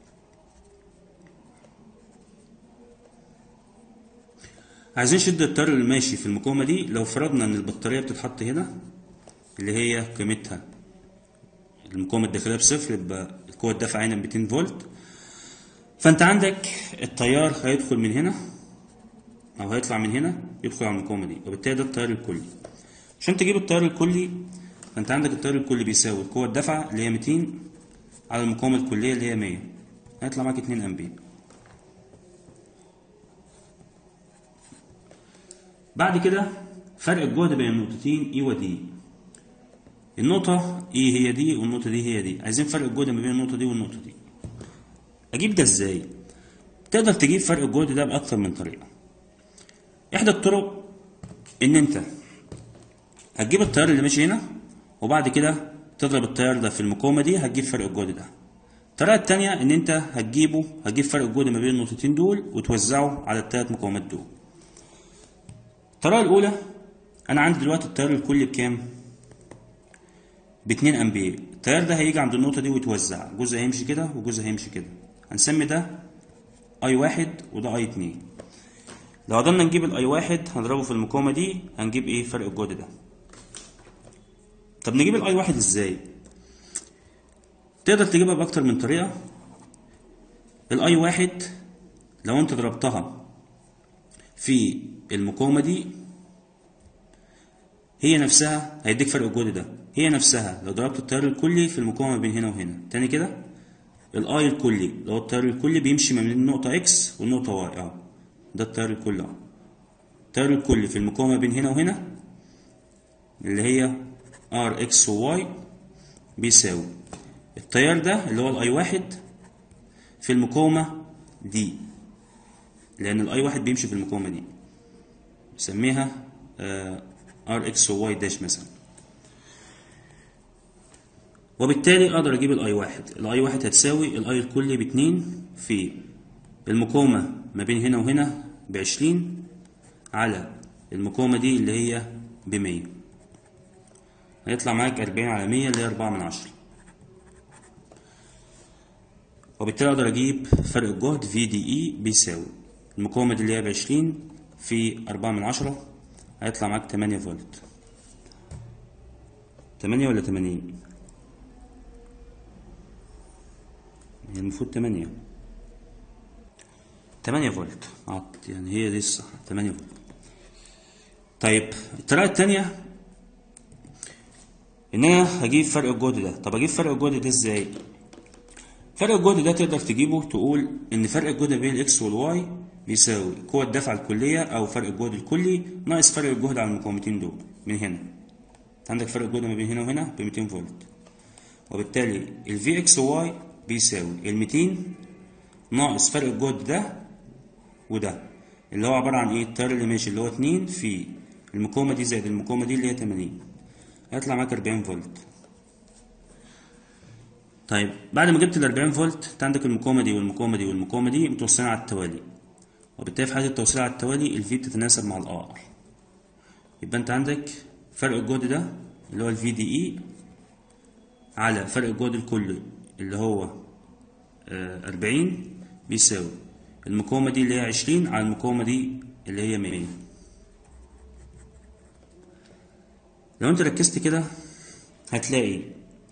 عايزين شدة التيار اللي ماشي في المقاومة دي. لو فرضنا ان البطارية بتتحط هنا اللي هي قيمتها المقاومة الداخلية بصفر، يبقى القوة الدافعة هنا 200 فولت. فانت عندك التيار هيدخل من هنا او هيطلع من هنا يدخل على المقاومة دي، وبالتالي ده التيار الكلي. عشان تجيب التيار الكلي فانت عندك التيار الكلي بيساوي القوة الدافعة اللي هي 200 على المقاومة الكلية اللي هي 100، هيطلع معاك 2 أمبير. بعد كده فرق الجهد بين النقطتين E و D. النقطة E هي دي والنقطة دي هي دي. عايزين فرق الجهد ما بين النقطة دي والنقطة دي. اجيب ده ازاي؟ تقدر تجيب فرق الجهد ده باكتر من طريقه. احدى الطرق ان انت هتجيب التيار اللي ماشي هنا وبعد كده تضرب التيار ده في المقاومه دي، هتجيب فرق الجهد ده. الطريقه التانيه ان انت هتجيب فرق الجهد ما بين النقطتين دول وتوزعه على الثلاث مقاومات دول. الطريقه الاولى، انا عندي دلوقتي التيار الكلي بكام؟ ب2 امبير. التيار ده هيجي عند النقطه دي ويتوزع، جزء هيمشي كده وجزء هيمشي كده. هنسمي ده اي واحد وده اي 2. لو قدرنا نجيب الاي واحد هنضربه في المقاومه دي، هنجيب ايه؟ فرق الجهد ده. طب نجيب الاي واحد ازاي؟ تقدر تجيبها باكتر من طريقه. الاي واحد لو انت ضربتها في المقاومه دي هي نفسها هيديك فرق الجهد ده. هي نفسها لو ضربت التيار الكلي في المقاومه بين هنا وهنا تاني كده، الاي الكلي اللي هو التيار الكلي بيمشي من النقطه اكس والنقطه واي اهو. ده التيار الكلي اهو. التيار الكلي في المقاومه بين هنا وهنا اللي هي ار اكس وواي بيساوي التيار ده اللي هو الاي واحد في المقاومه دي، لان الاي واحد بيمشي في المقاومه دي، نسميها ار اكس وواي داش مثلا. وبالتالي اقدر اجيب الاي واحد. الاي واحد هتساوي الاي الكلي باتنين في المقاومه ما بين هنا وهنا ب20 على المقاومه دي اللي هي ب100. هيطلع معاك 40 على 100 اللي هي 4/10. وبالتالي اقدر اجيب فرق الجهد في دي اي بيساوي المقاومه دي اللي هي ب20 في 4/10، هيطلع معاك 8 فولت. 8 ولا 80؟ هي المفروض 8 فولت يعني هي دي الصح، 8 فولت. طيب الطريقه الثانيه ان انا هجيب فرق الجهد ده. طب اجيب فرق الجهد ده ازاي؟ فرق الجهد ده تقدر تجيبه، تقول ان فرق الجهد بين الاكس والواي بيساوي قوة الدفع الكلية او فرق الجهد الكلي ناقص فرق الجهد على المقاومتين دول من هنا. انت عندك فرق الجهد ما بين هنا وهنا ب 200 فولت، وبالتالي الفي اكس واي بيساوي ال 200 ناقص فرق الجهد ده وده اللي هو عبارة عن ايه؟ التيار اللي ماشي اللي هو 2 في المقاومة دي زائد المقاومة دي اللي هي 80، هيطلع معاك 40 فولت. طيب بعد ما جبت ال 40 فولت انت عندك المقاومة دي والمقاومة دي والمقاومة دي متوصلين على التوالي، وبالتالي في حالة التوصيل على التوالي الفي بتتناسب مع الار. يبقى انت عندك فرق الجهد ده اللي هو الفي دي اي على فرق الجهد الكلي اللي هو 40 بيساوي المقاومة دي اللي هي 20 على المقاومة دي اللي هي 100. لو انت ركزت كده هتلاقي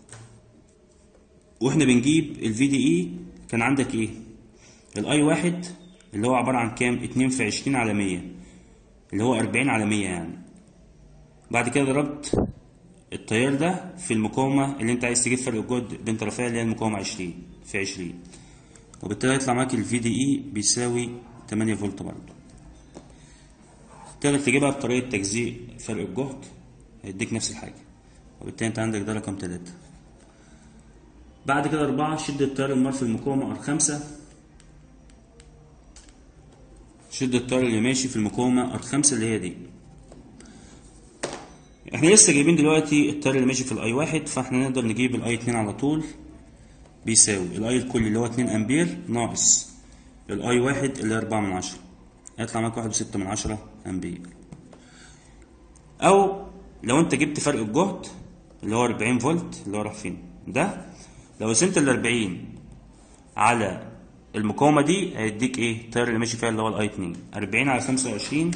واحنا بنجيب الفي دي اي كان عندك ايه؟ الاي واحد اللي هو عبارة عن كام؟ 2 في 20 على 100 اللي هو 40 على 100 يعني. بعد كده ضربت التيار ده في المقاومة اللي انت عايز تجيب فرق الجهد بين طرفيها اللي هي المقاومة 20 في 20، وبالتالي يطلع معاك الفي دي اي بيساوي 8 فولت برضه. تقدر تجيبها بطريقة تجزيء فرق الجهد هيديك نفس الحاجة، وبالتالي انت عندك ده رقم 3. بعد كده 4 شدة التيار المار في المقاومة R5. شدة التيار اللي ماشي في المقاومة R5 اللي هي دي. احنا لسه جايبين دلوقتي التيار اللي ماشي في الاي واحد، فاحنا نقدر نجيب الاي 2 على طول بيساوي الاي الكلي اللي هو 2 امبير ناقص الاي واحد اللي هي 4/10، هيطلع معاك 1.6 امبير. او لو انت جبت فرق الجهد اللي هو 40 فولت اللي هو راح فين ده، لو قسمت ال 40 على المقاومة دي هيديك ايه؟ التيار اللي ماشي فيها اللي هو الاي 2. 40 على 25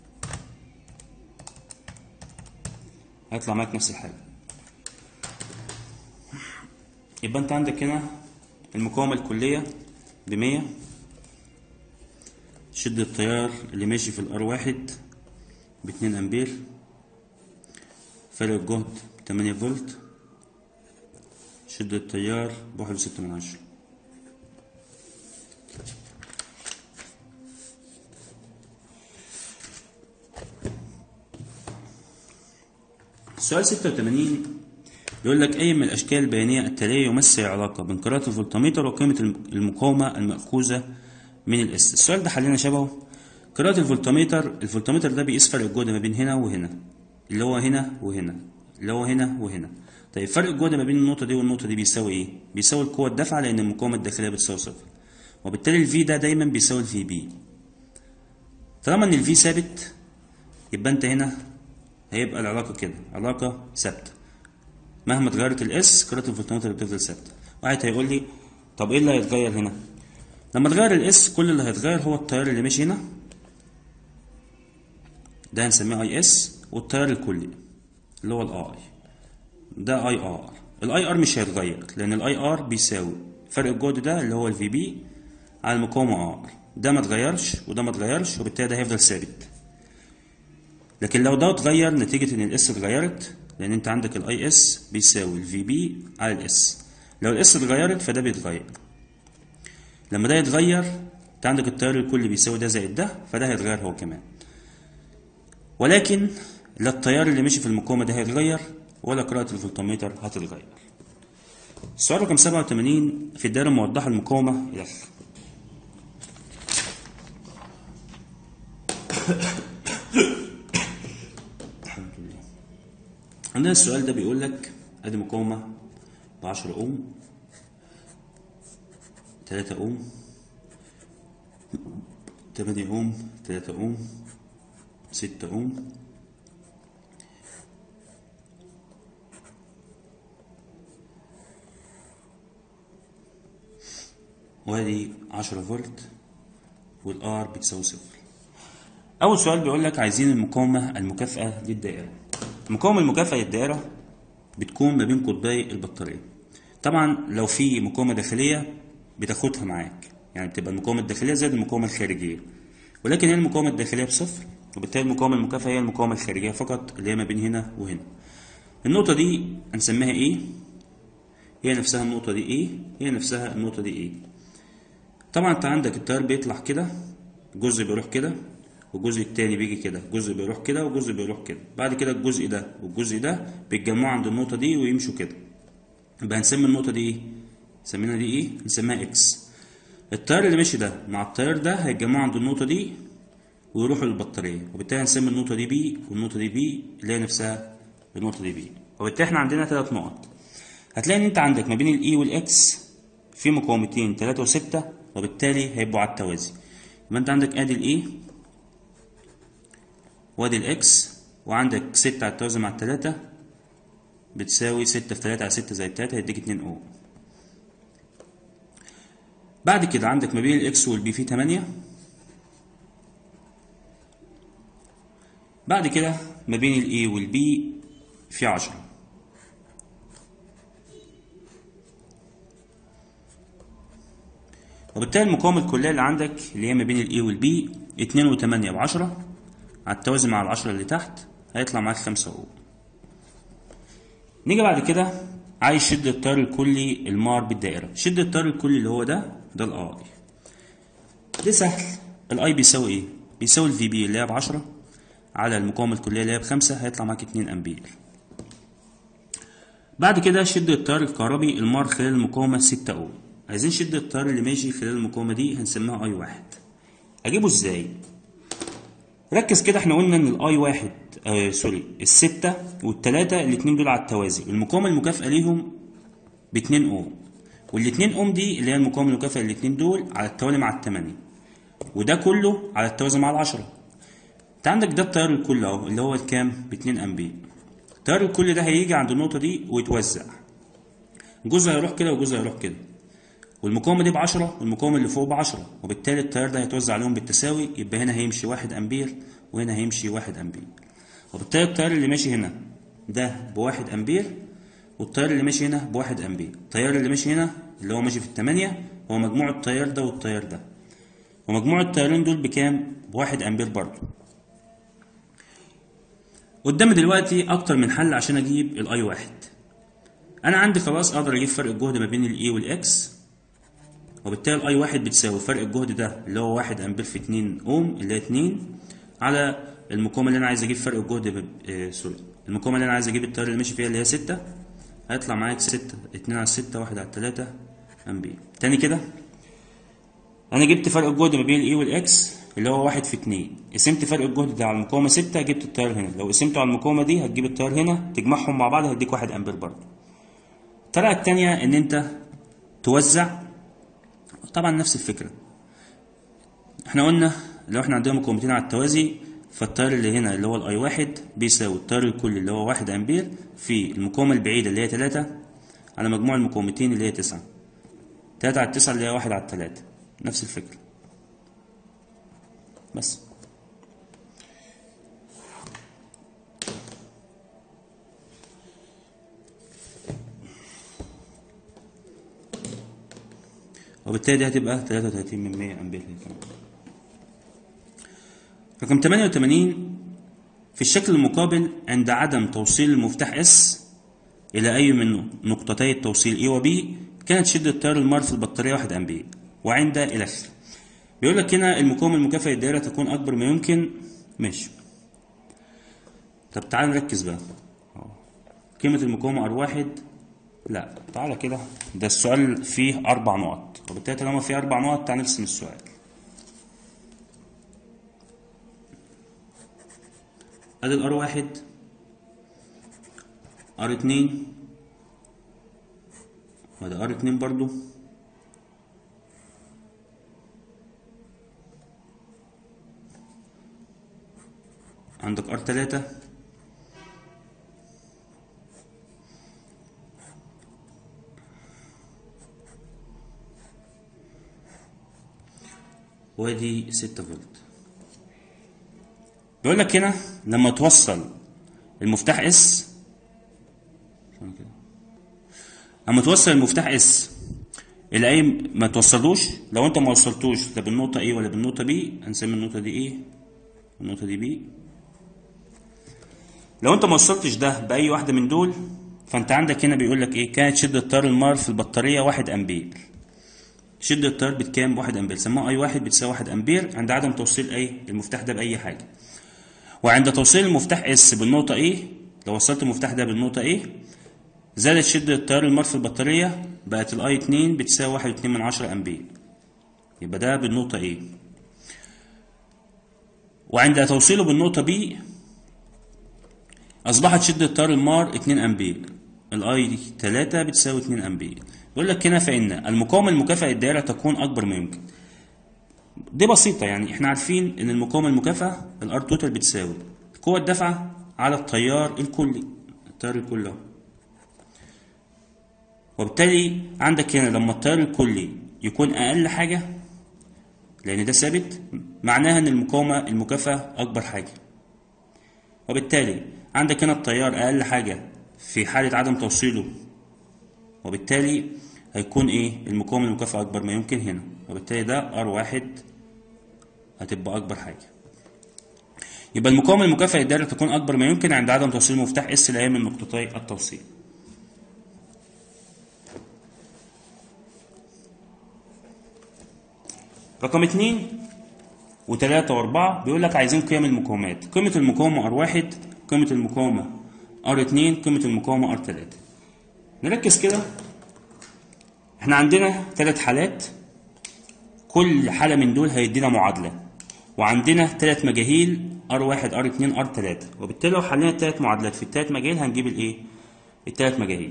هيطلع معاك نفس الحاجة. يبقى انت عندك هنا المقاومة الكلية ب100، شدة التيار اللي ماشي في الار واحد ب2 امبير، فرق الجهد 8 فولت، شدة التيار ب1.6. سؤال 86 بيقول لك أي من الأشكال البيانية التالية يمثل علاقة بين قراءة الفولتميتر وقيمة المقاومة المأخوذة من الاس. السؤال ده حلنا شبهه. قراءة الفولتميتر ده بيقيس فرق الجهد ما بين هنا وهنا، اللي هو هنا وهنا، اللي هو هنا وهنا. طيب فرق الجهد ما بين النقطة دي والنقطة دي بيساوي ايه؟ بيساوي القوة الدافعة، لأن المقاومة الداخلية بتساوي صفر، وبالتالي الفي ده دايما بيساوي الفي بي. طالما ان الفي ثابت يبقى انت هنا هيبقى العلاقة كده علاقة ثابتة، مهما اتغيرت الاس قراءة الفولتميتر بتفضل ثابتة. واحد هيقول لي طب ايه اللي هيتغير هنا؟ لما تغير الاس كل اللي هيتغير هو التيار اللي ماشي هنا، ده هنسميه اي اس، والتيار الكلي اللي هو الاي ده اي ار. الاي ار مش هيتغير، لان الاي ار بيساوي فرق الجهد ده اللي هو الفي بي على المقاومة ار، ده ما اتغيرش وده ما اتغيرش، وبالتالي ده هيفضل ثابت. لكن لو ده اتغير نتيجة ان الاس اتغيرت، لان انت عندك الاي اس بيساوي الفي بي على الاس، لو الاس اتغيرت فده بيتغير. لما ده يتغير انت عندك التيار الكلي بيساوي ده زائد ده، فده هيتغير هو كمان. ولكن لا التيار اللي ماشي في المقاومة ده هيتغير ولا قراءة الفولتميتر هتتغير. السؤال رقم 87 في الدائرة الموضحة المقاومة إلى الحمد لله. عندنا السؤال ده بيقول لك ادي مقاومة ب 10 اوم، 3 اوم، 8 اوم، 3 اوم، 6 اوم، وادي 10 فولت، والار بتساوي صفر. اول سؤال بيقول لك عايزين المقاومة المكافئة للدائرة. المقاومة المكافئة للدائرة بتكون ما بين قطبي البطارية. طبعا لو في مقاومة داخلية بتاخدها معاك، يعني بتبقى المقاومة الداخلية زائد المقاومة الخارجية، ولكن هي المقاومة الداخلية بصفر، وبالتالي المقاومة المكافئة هي المقاومة الخارجية فقط اللي هي ما بين هنا وهنا. النقطة دي هنسميها ايه، هي نفسها النقطة دي ايه، هي نفسها النقطة دي ايه. طبعا انت عندك التيار بيطلع كده، جزء بيروح كده والجزء التاني بيجي كده، جزء بيروح كده وجزء بيروح كده. بعد كده الجزء ده والجزء ده بيتجمعوا عند النقطة دي ويمشوا كده، يبقى هنسمي النقطة دي ايه؟ نسميها دي ايه؟ نسميها اكس. التيار اللي ماشي ده مع التيار ده هيتجمعوا عند النقطة دي ويروحوا للبطارية، وبالتالي هنسمي النقطة دي بي والنقطة دي بي اللي هي نفسها النقطة دي بي. وبالتالي احنا عندنا 3 نقط. هتلاقي ان انت عندك ما بين الاي والاكس في مقاومتين 3 و6، وبالتالي هيبقوا على التوازي. يبقى انت عندك ادي الاي وادي الاكس، وعندك 6 على التوازي مع 3 بتساوي 6 في 3 على 6 زائد 3 هيديك 2 اوم. بعد كده عندك ما بين الاكس والبي في 8. بعد كده ما بين الاي والبي في 10. وبالتالي المقاومة الكلية اللي عندك اللي هي ما بين الاي والبي 2 و8 ب10 على التوازي مع ال10 اللي تحت هيطلع معاك 5 اوم. نيجي بعد كده عايز شدة التيار الكلي المار بالدائرة. شدة التيار الكلي اللي هو ده الاي. ده سهل. الاي بيساوي ايه؟ بيساوي الفي بي اللي هي ب10 على المقاومة الكلية اللي هي ب5، هيطلع معاك 2 امبير. بعد كده شدة التيار الكهربي المار خلال المقاومة 6 اوم. عايزين شدة التيار اللي ماشي خلال المقاومة دي هنسميها اي واحد. اجيبه ازاي؟ ركز كده، احنا قلنا ان الاي واحد ال6 وال3 الاتنين دول على التوازي، المقاومة المكافئة ليهم ب2 اوم، وال2 اوم دي اللي هي المقاومة المكافئة الاتنين دول على التوالي مع ال8، وده كله على التوازي مع ال10. انت عندك ده التيار الكلي اهو اللي هو الكام؟ ب2 امبير. التيار الكلي ده هيجي عند النقطة دي ويتوزع، جزء هيروح كده وجزء هيروح كده، والمقاومة دي ب10 والمقاومة اللي فوق ب10، وبالتالي التيار ده هيتوزع عليهم بالتساوي، يبقى هنا هيمشي 1 امبير وهنا هيمشي 1 امبير. وبالتالي التيار اللي ماشي هنا ده ب1 امبير، والتيار اللي ماشي هنا ب1 امبير. التيار اللي ماشي هنا اللي هو ماشي في ال8 هو مجموع التيار ده والتيار ده، ومجموع التيارين دول بكام؟ ب1 امبير برضه. قدامي دلوقتي اكتر من حل عشان اجيب الاي واحد. انا عندي خلاص اقدر اجيب فرق الجهد ما بين الاي والاكس، وبالتالي الاي واحد بتساوي فرق الجهد ده اللي هو 1 امبير في 2 اوم اللي هي 2 على المقاومه اللي انا عايز اجيب فرق الجهد المقاومه اللي انا عايز اجيب التيار اللي ماشي فيها اللي هي 6 هيطلع معاك 6 2 على 6 1 على 3 امبير. تاني كده انا جبت فرق الجهد ما بين الاي والاكس اللي هو 1 في 2، قسمت فرق الجهد ده على المقاومه 6 جبت التيار هنا، لو قسمته على المقاومه دي هتجيب التيار هنا، تجمعهم مع بعض هيديك 1 امبير برضه. الطريقه الثانيه ان انت توزع، طبعا نفس الفكره. احنا قلنا لو احنا عندنا مقاومتين على التوازي فالتيار اللي هنا اللي هو الاي 1 بيساوي التيار الكلي اللي هو 1 امبير في المقاومه البعيده اللي هي 3 على مجموع المقاومتين اللي هي 9. 3 على 9 اللي هي 1 على 3، نفس الفكره بس. وبالتالي دي هتبقى 33 من 100 امبير. رقم 88 في الشكل المقابل عند عدم توصيل المفتاح S إلى أي من نقطتي التوصيل A و B كانت شدة تيار المار في البطارية 1 أمبير، وعند إلى آخره. بيقول لك هنا المقاومة المكافئة للدائرة تكون أكبر ما يمكن. ماشي، طب تعال نركز بقى. قيمة المقاومة R1، لا تعالى كده، ده السؤال فيه 4 نقط، وبالتالي طالما فيه 4 نقط تعال نرسم السؤال. ادي الار1 ار2 وادي ار2 برضو، عندك ار3 وادي 6 فولت. بيقول لك هنا لما توصل المفتاح اس، اما توصل المفتاح اس الى اي، ما توصلوش، لو انت ما وصلتوش لا بالنقطه A ولا بالنقطه B هنسمي النقطه دي A والنقطه دي B. لو انت ما وصلتش ده باي واحده من دول فانت عندك هنا بيقول لك ايه، كانت شده تيار المار في البطاريه 1 امبير. شده التيار بكام؟ 1 امبير، سموها اي 1 بتساوي 1 امبير عند عدم توصيل اي المفتاح ده باي حاجه. وعند توصيل المفتاح اس بالنقطه A، لو وصلت المفتاح ده بالنقطه A زادت شده تيار المار في البطاريه، بقت الاي 2 بتساوي 1.2 امبير، يبقى ده بالنقطه A. وعند توصيله بالنقطه B اصبحت شده تيار المار 2 امبير، الاي 3 بتساوي 2 امبير. يقول لك هنا فان المقاومه المكافئه للدائره تكون اكبر ما يمكن. دي بسيطه، يعني احنا عارفين ان المقاومه المكافئه الار توتال بتساوي قوه الدفع على التيار الكلي، التيار الكلي. وبالتالي عندك هنا لما التيار الكلي يكون اقل حاجه، لان ده ثابت، معناها ان المقاومه المكافئه اكبر حاجه. وبالتالي عندك هنا التيار اقل حاجه في حاله عدم توصيله، وبالتالي هيكون ايه؟ المقاومه المكافئه اكبر ما يمكن هنا، وبالتالي ده R1 هتبقى اكبر حاجه. يبقى المقاومه المكافئه للدائره تكون اكبر ما يمكن عند عدم توصيل مفتاح S لاي من نقطتي التوصيل. رقم 2 و3 و4 بيقول لك عايزين قيم المقاومات. قيمه المقاومه R1، قيمه المقاومه R2، قيمه المقاومه R3. نركز كده، احنا عندنا 3 حالات، كل حالة من دول هيدينا معادلة، وعندنا 3 مجاهيل R1 R2 R3، وبالتالي لو حلينا ال3 معادلات في ال3 مجاهيل هنجيب الايه؟ ال3 مجاهيل.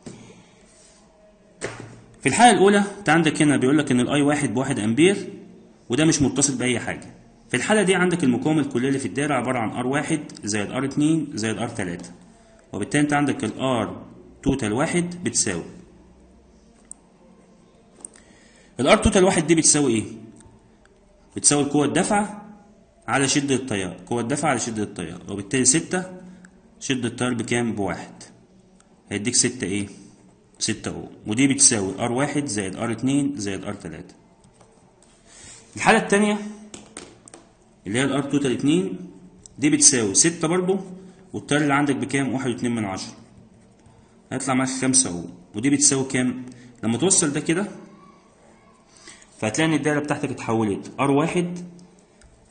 في الحالة الأولى انت عندك هنا بيقول لك ان الاي 1 ب1 امبير، وده مش متصل بأي حاجة. في الحالة دي عندك المقاومة الكلية اللي في الدائرة عبارة عن R1 زائد R2 زائد R3، وبالتالي انت عندك الار توتال 1 بتساوي الار توتال 1 دي بتساوي ايه؟ بتساوي قوة الدفع على شدة التيار، قوة الدفع على شدة التيار، وبالتالي 6 شدة التيار بكام؟ ب1، هيديك 6 ايه؟ 6 اوم، ودي بتساوي R1 زائد R2 زائد R3. الحالة التانية اللي هي الار توتال 2 دي بتساوي 6 برضو، والتيار اللي عندك بكام؟ 1.2، هيطلع معاك 5 اوم، ودي بتساوي كام؟ لما توصل ده كده فهتلاقي ان الدايره بتاعتك اتحولت R1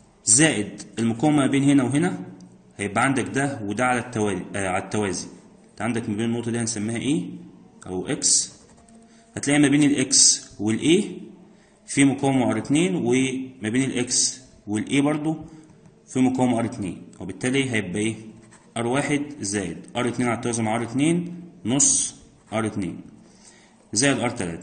زائد المقاومه ما بين هنا وهنا، هيبقى عندك ده وده على التوازي، انت عندك ما بين النقطة دي هنسميها ايه او اكس، هتلاقي ما بين الاكس والاي في مقاومة R2، وما بين الاكس والاي برضو في مقاومة R2، وبالتالي هيبقى ايه R1 زائد R2 على التوازي مع R2 نص R2 زائد R3.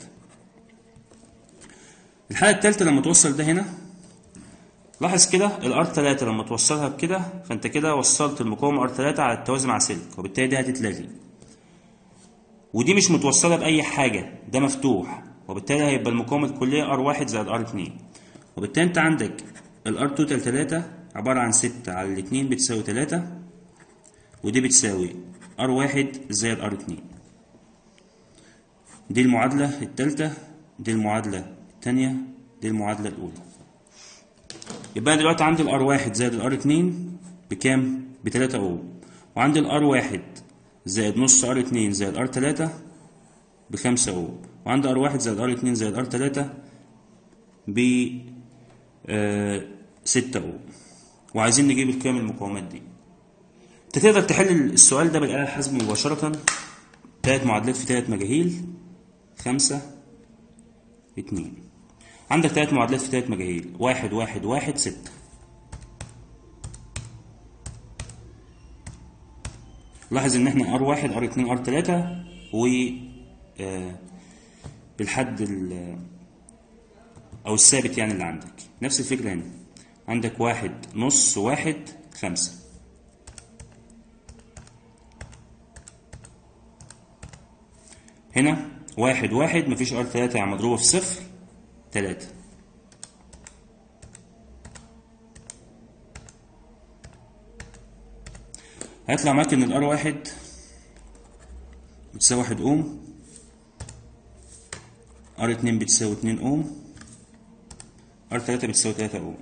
الحالة التالتة لما توصل ده هنا، لاحظ كده الR3 لما توصلها بكده فانت كده وصلت المقاومة R3 على التوازي مع سلك، وبالتالي دي هتتلغي، ودي مش متوصلة بأي حاجة، ده مفتوح، وبالتالي هيبقى المقاومة الكلية R1 زائد R2، وبالتالي انت عندك الار توتال 3 عبارة عن 6 على الاتنين بتساوي 3، ودي بتساوي R1 زائد R2. دي المعادلة التالتة، دي المعادلة التانية، دي المعادلة الأولى. يبقى دلوقتي عندي الR1 زائد الR2 بكام؟ ب3 أوم، وعندي الR1 زائد نص R2 زائد R3 ب5 أوم، وعندي R1 زائد R2 زائد R3 ب 6 أوم، وعايزين نجيب القيم المقاومات دي. انت تقدر تحل السؤال ده بالآلة الحاسبة مباشرة، 3 معادلات في 3 مجاهيل 5 2. عندك 3 معادلات في 3 مجاهيل 1 1 1 6. لاحظ ان احنا R1 R2 R3 و بالحد او الثابت يعني اللي عندك نفس الفكرة هنا، عندك 1 نص 1 5. هنا 1 1 مفيش R3 يعني مضروبة في 0 3. هيطلع معاك ان الR1 بتساوي 1 اوم، R2 بتساوي 2 اوم، R3 بتساوي 3 اوم.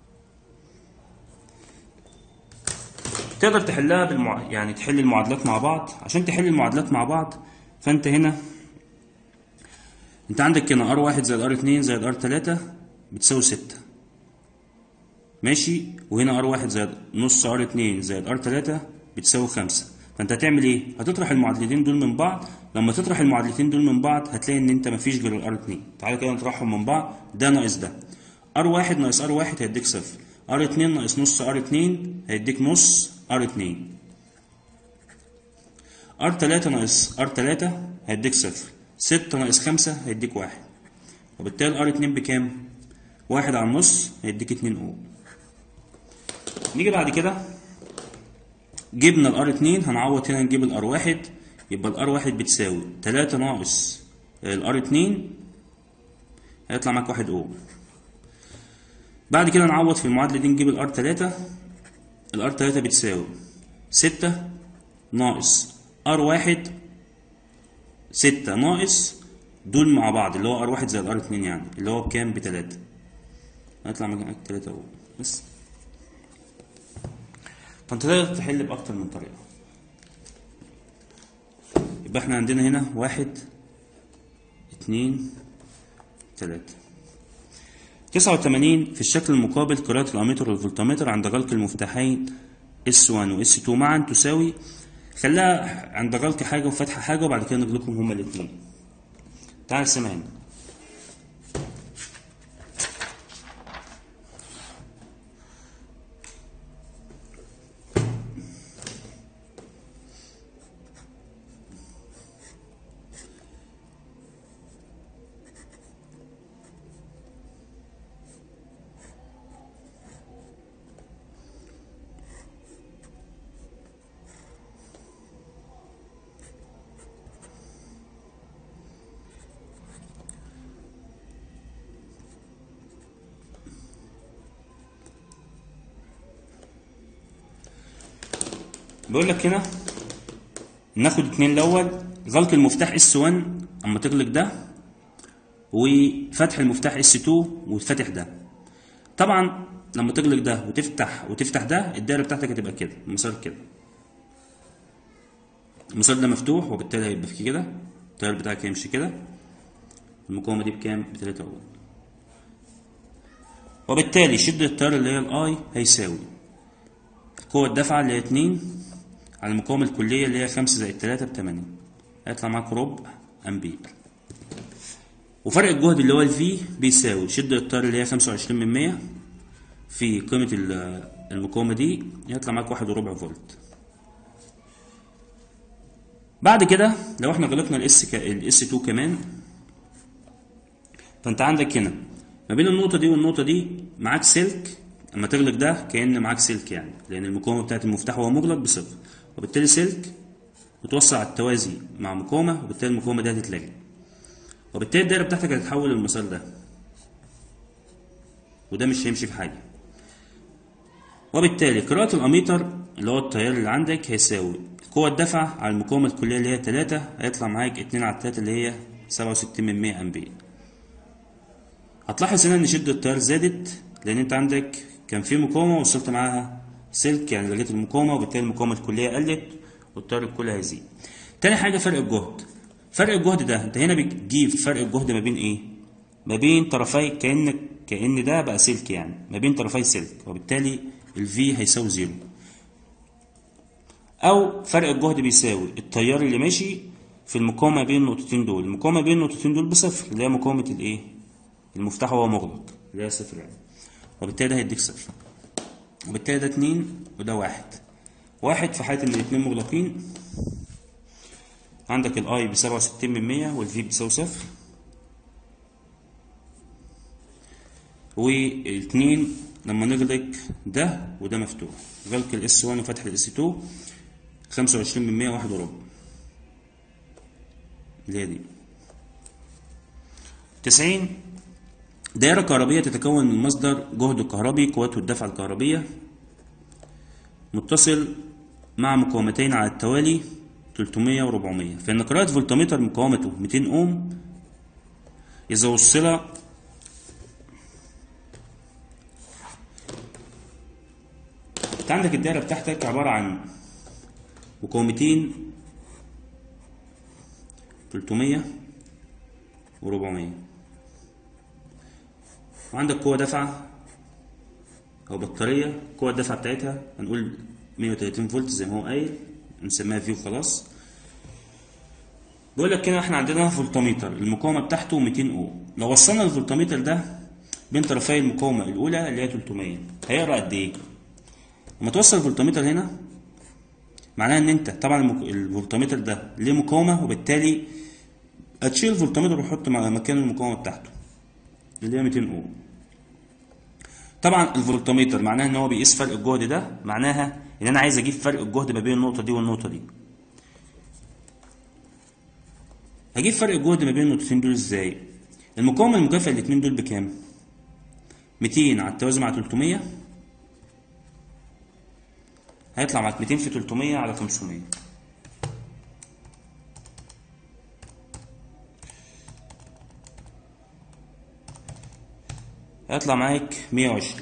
تقدر تحلها يعني تحل المعادلات مع بعض. عشان تحل المعادلات مع بعض فانت هنا انت عندك هنا R1 زائد R2 زائد R3 بتساوي 6 ماشي، وهنا R1 زائد نص R2 زائد R3 بتساوي 5. فانت هتعمل ايه؟ هتطرح المعادلتين دول من بعض. لما تطرح المعادلتين دول من بعض هتلاقي ان انت مفيش غير الR2. تعالى كده نطرحهم من بعض، ده ناقص ده، R1 ناقص R1 هيديك 0، R2 ناقص نص R2 هيديك نص R2، R3 ناقص R3 هيديك 0، 6 ناقص 5 هيديك 1، وبالتالي R2 بكام؟ 1 على النص هيديك 2 اوم. نيجي بعد كده جبنا الR2 هنعوض هنا نجيب الR1، يبقى الR1 بتساوي 3 ناقص الR2 هيطلع معاك 1 اوم. بعد كده نعوض في المعادلة دي نجيب الR3، الR3 بتساوي 6 ناقص R1، 6 ناقص دول مع بعض اللي هو R1 زائد R2 يعني اللي هو بكام؟ ب3، هيطلع معاك 3 اوم بس. فانت تقدر تحل بأكتر من طريقة. يبقى احنا عندنا هنا 1 2 3. 89 في الشكل المقابل قراءة الأميتر والفولتمتر عند غلق المفتاحين S1 و S2 معا تساوي، خليها عند غلق حاجة وفتح حاجة وبعد كده نغلقهم هما الاثنين. تعال نسمع هنا. بيقول لك هنا ناخد اتنين الاول، غلق المفتاح S1 اما تغلق ده، وفتح المفتاح S2 وتفتح ده. طبعا لما تغلق ده وتفتح ده الدايره بتاعتك هتبقى كده، المسار كده، المسار ده مفتوح وبالتالي هيبقى في كده، التيار بتاعك هيمشي كده، المقاومه دي بكام؟ ب3 اوم، وبالتالي شده التيار اللي هي الاي هيساوي قوه الدفعه اللي هي 2 على المقاومة الكلية اللي هي 5 زائد 3 ب8، هيطلع معاك ربع أمبير. وفرق الجهد اللي هو الفي بيساوي شدة التيار اللي هي 25 من 100 في قيمة المقاومة دي، هيطلع معاك 1.4 فولت. بعد كده لو احنا غلقنا الاس 2 كمان، فانت عندك هنا ما بين النقطة دي والنقطة دي معاك سلك. اما تغلق ده كأن معاك سلك يعني، لأن المقاومة بتاعت المفتاح هو مغلق بصفر، وبالتالي سلك بتوصل على التوازي مع مقاومة، وبالتالي المقاومة دي هتتلغي، وبالتالي الدايرة بتاعتك هتتحول للمسار ده، وده مش هيمشي في حاجة. وبالتالي قراءة الأميتر اللي هو التيار اللي عندك هيساوي قوة الدفع على المقاومة الكلية اللي هي 3، هيطلع معاك 2 على 3 اللي هي 67 من 100 أمبير. هتلاحظ هنا إن شدة التيار زادت، لأن أنت عندك كان في مقاومة وصلت معاها سلك، يعني لغيت المقاومة، وبالتالي المقاومة الكلية قلت والتيار الكلي هيزيد. تاني حاجة فرق الجهد. فرق الجهد ده أنت هنا بتجيب فرق الجهد ما بين إيه؟ ما بين طرفي، كأن ده بقى سلك يعني، ما بين طرفي سلك، وبالتالي الفي هيساوي 0. أو فرق الجهد بيساوي التيار اللي ماشي في المقاومة بين النقطتين دول، المقاومة بين النقطتين دول بصفر، اللي هي مقاومة الإيه؟ المفتاح وهو مغلق، اللي هي صفر يعني، وبالتالي ده هيديك صفر. وبالتالي ده 2 وده 1. 1 في حالة إن الاتنين مغلقين، عندك الأي ب67 من 100 والفي بيساوي صفر، والاتنين لما نغلق ده وده مفتوح، غلق الاس 1 وفتح الاس 2 25 من 100 1.4 اللي هي دي. 90 دائرة كهربية تتكون من مصدر جهد كهربي قوته الدفع الكهربية متصل مع مقاومتين على التوالي 300 و400، فإن قراءة فولتمتر مقاومته 200 أوم إذا وصل انت عندك الدائرة بتاعتك عبارة عن مقاومتين 300 و400، وعندك قوة دفع أو بطارية، قوة الدفع بتاعتها هنقول 130 فولت زي ما هو قايل، نسميها في وخلاص. بيقول لك كده احنا عندنا فولتميتر المقاومة بتاعته 200 أوم، لو وصلنا الفولتميتر ده بين طرفي المقاومة الأولى اللي هي 300 هيقرأ قد إيه؟ لما توصل الفولتميتر هنا معناها ان انت طبعا الفولتميتر ده ليه مقاومه، وبالتالي هتشيل الفولتميتر وتحط مكان المقاومه بتاعته اللي هي 200 اوم. طبعا الفولتميتر معناها ان هو بيقيس فرق الجهد، ده معناها ان انا عايز اجيب فرق الجهد ما بين النقطه دي والنقطه دي. هجيب فرق الجهد ما بين النقطتين دول ازاي؟ المقاومه المكافئه الاثنين دول بكام؟ 200 على التوازي مع 300 هيطلع معاك 200 في 300 على 500، هيطلع معاك 120،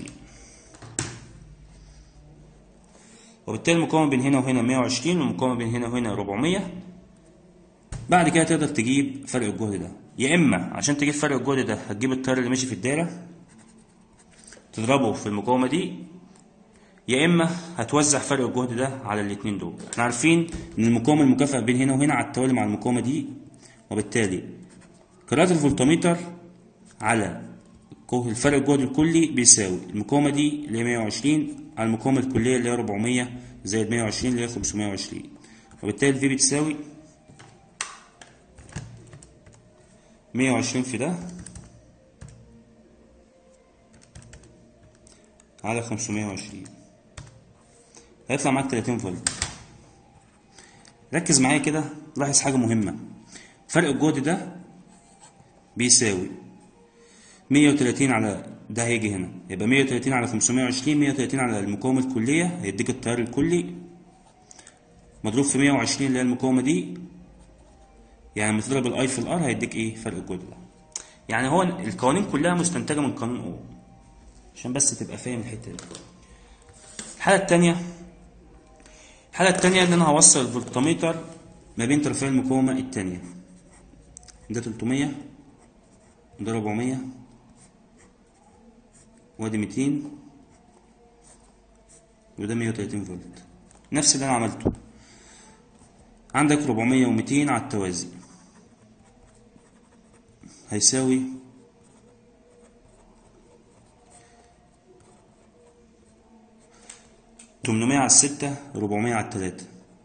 وبالتالي المقاومة بين هنا وهنا 120 والمقاومة بين هنا وهنا 400. بعد كده تقدر تجيب فرق الجهد ده، يا إما عشان تجيب فرق الجهد ده هتجيب التيار اللي ماشي في الدايرة تضربه في المقاومة دي، يا إما هتوزع فرق الجهد ده على الاتنين دول. احنا عارفين إن المقاومة المكافئة بين هنا وهنا على التوالي مع المقاومة دي، وبالتالي قراءة الفولتميتر على الفرق الجهد الكلي بيساوي المقاومة دي اللي هي 120 على المقاومة الكلية اللي هي 400 زائد 120 اللي هي 520، وبالتالي الفي بتساوي 120 في ده على 520 هيطلع معاك 30 فولت. ركز معايا كده، لاحظ حاجة مهمة، فرق الجهد ده بيساوي 130 على ده، هيجي هنا يبقى 130 على 520، 130 على المقاومة الكلية هيديك التيار الكلي مضروب في 120 اللي هي المقاومة دي، يعني لما تضرب الاي في الار هيديك ايه؟ فرق الجهد ده. يعني هو القوانين كلها مستنتجة من قانون اوم، عشان بس تبقى فاهم الحتة دي. الحالة التانية ان انا هوصل الفولتميتر ما بين طرفي المقاومة التانية، ده 300 وده 400 وادي 200 وده 130 فولت، نفس اللي انا عملته. عندك 400 و200 على التوازي هيساوي 800 على 6 400 على 3.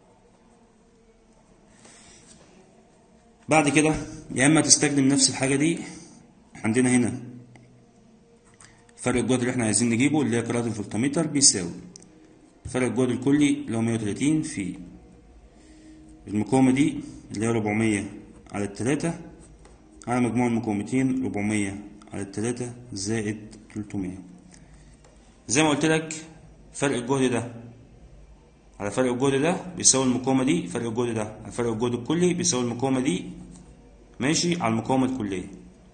بعد كده يا اما تستخدم نفس الحاجه دي. عندنا هنا فرق الجهد اللي احنا عايزين نجيبه اللي هي قراءة الفولتمتر بيساوي فرق الجهد الكلي اللي هو 130 في المقاومة دي اللي هي 400 على 3 على مجموع المقاومتين 400 على 3 زائد 300. زي ما قلت لك فرق الجهد ده على فرق الجهد ده بيساوي المقاومة دي، فرق الجهد ده على فرق الجهد الكلي بيساوي المقاومة دي ماشي على المقاومة الكلية.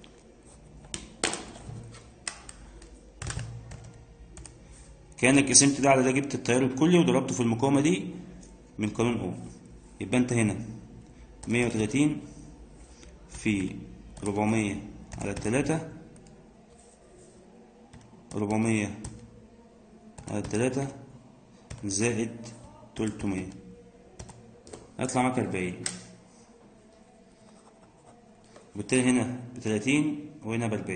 كأنك قسمت ده على ده، جبت التيار الكلي وضربته في المقاومة دي من قانون اوم. يبقى انت هنا 130 في 400 على 3 400 على 3 زائد 300 هيطلع معاك 40. وبالتالي هنا ب30 وهنا ب40.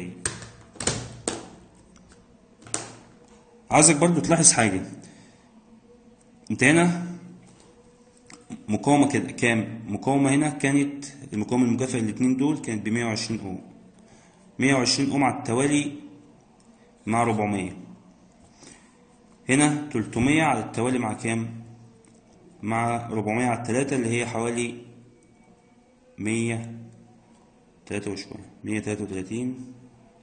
عايزك برضو تلاحظ حاجة. انت هنا مقاومة كام؟ مقاومة هنا كانت المقاومة المكافئة الاتنين دول كانت ب120 اوم. 120 اوم على التوالي مع 400. هنا 300 على التوالي مع كام؟ مع 400 على 3 اللي هي حوالي 103 وشوية، 133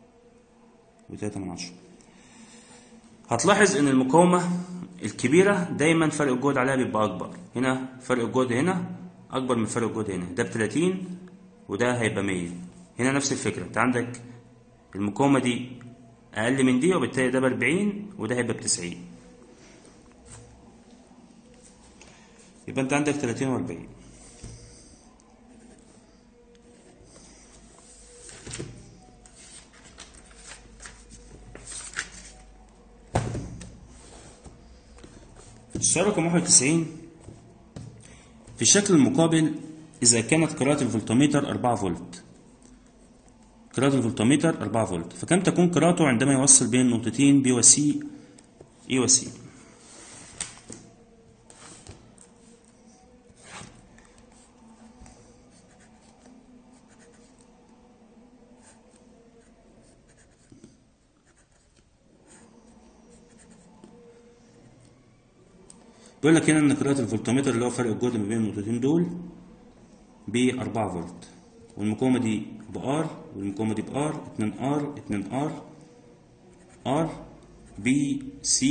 و3 هتلاحظ ان المقاومة الكبيرة دايما فرق الجهد عليها بيبقى اكبر. هنا فرق الجهد هنا اكبر من فرق الجهد هنا، ده ب30 وده هيبقى 100. هنا نفس الفكرة، انت عندك المقاومة دي اقل من دي وبالتالي ده ب40 وده هيبقى ب90. يبقى انت عندك 30 و40. السؤال رقم 91 في الشكل المقابل إذا كانت قراءة الفولتمتر 4 فولت، قراءة الفولتمتر 4 فولت، فكم تكون قراءته عندما يوصل بين النقطتين B و C E و C؟ بيقول لك هنا ان قراءة الفولتمتر اللي هو فرق الجهد ما بين النقطتين دول ب 4 فولت، والمقاومة دي ب R والمقاومة دي ب R، 2 R 2 R R B C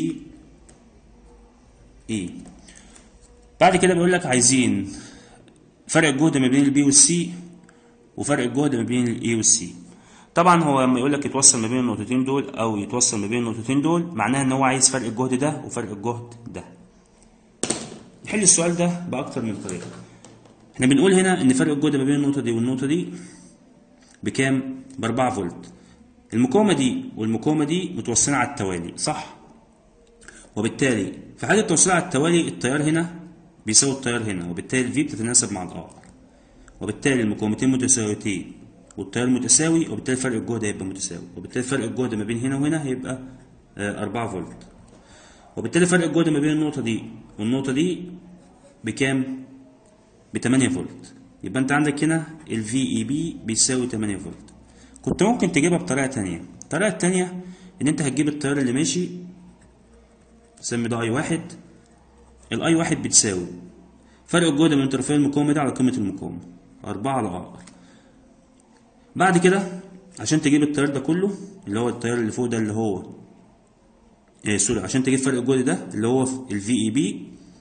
E. بعد كده بيقول لك عايزين فرق الجهد ما بين البي والسي وفرق الجهد ما بين الاي والسي. طبعا هو لما يقول لك يتوصل ما بين النقطتين دول او يتوصل ما بين النقطتين دول معناها ان هو عايز فرق الجهد ده وفرق الجهد ده. نحل السؤال ده باكتر من طريقه. احنا بنقول هنا ان فرق الجهد ما بين النقطه دي والنقطه دي بكام؟ ب 4 فولت. المقاومه دي والمقاومه دي متوصلين على التوالي صح؟ وبالتالي في حاله التوصيل على التوالي التيار هنا بيساوي التيار هنا، وبالتالي الفي بتتناسب مع الار، وبالتالي المقاومتين متساويتين والتيار متساوي، وبالتالي فرق الجهد هيبقى متساوي، وبالتالي فرق الجهد ما بين هنا وهنا هيبقى 4 فولت، وبالتالي فرق الجهد ما بين النقطة دي والنقطة دي بكام؟ ب 8 فولت. يبقى انت عندك هنا ال VEB بيساوي 8 فولت. كنت ممكن تجيبها بطريقة تانية. الطريقة التانية ان انت هتجيب التيار اللي ماشي، سمي ده I1. ال I1 بتساوي فرق الجهد من طرفي المقاومة دي على قيمة المقاومة 4 على R. بعد كده عشان تجيب التيار ده كله اللي هو التيار اللي فوق ده اللي هو سوري، عشان تجيب فرق الجهد ده اللي هو ال VEB،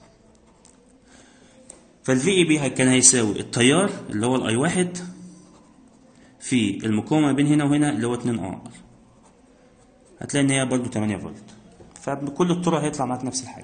فال VEB كان هيساوي التيار اللي هو ال I1 في المقاومة بين هنا وهنا اللي هو 2R. هتلاقي ان هي برضو 8 فولت، فبكل الطرق هيطلع معاك نفس الحاجة.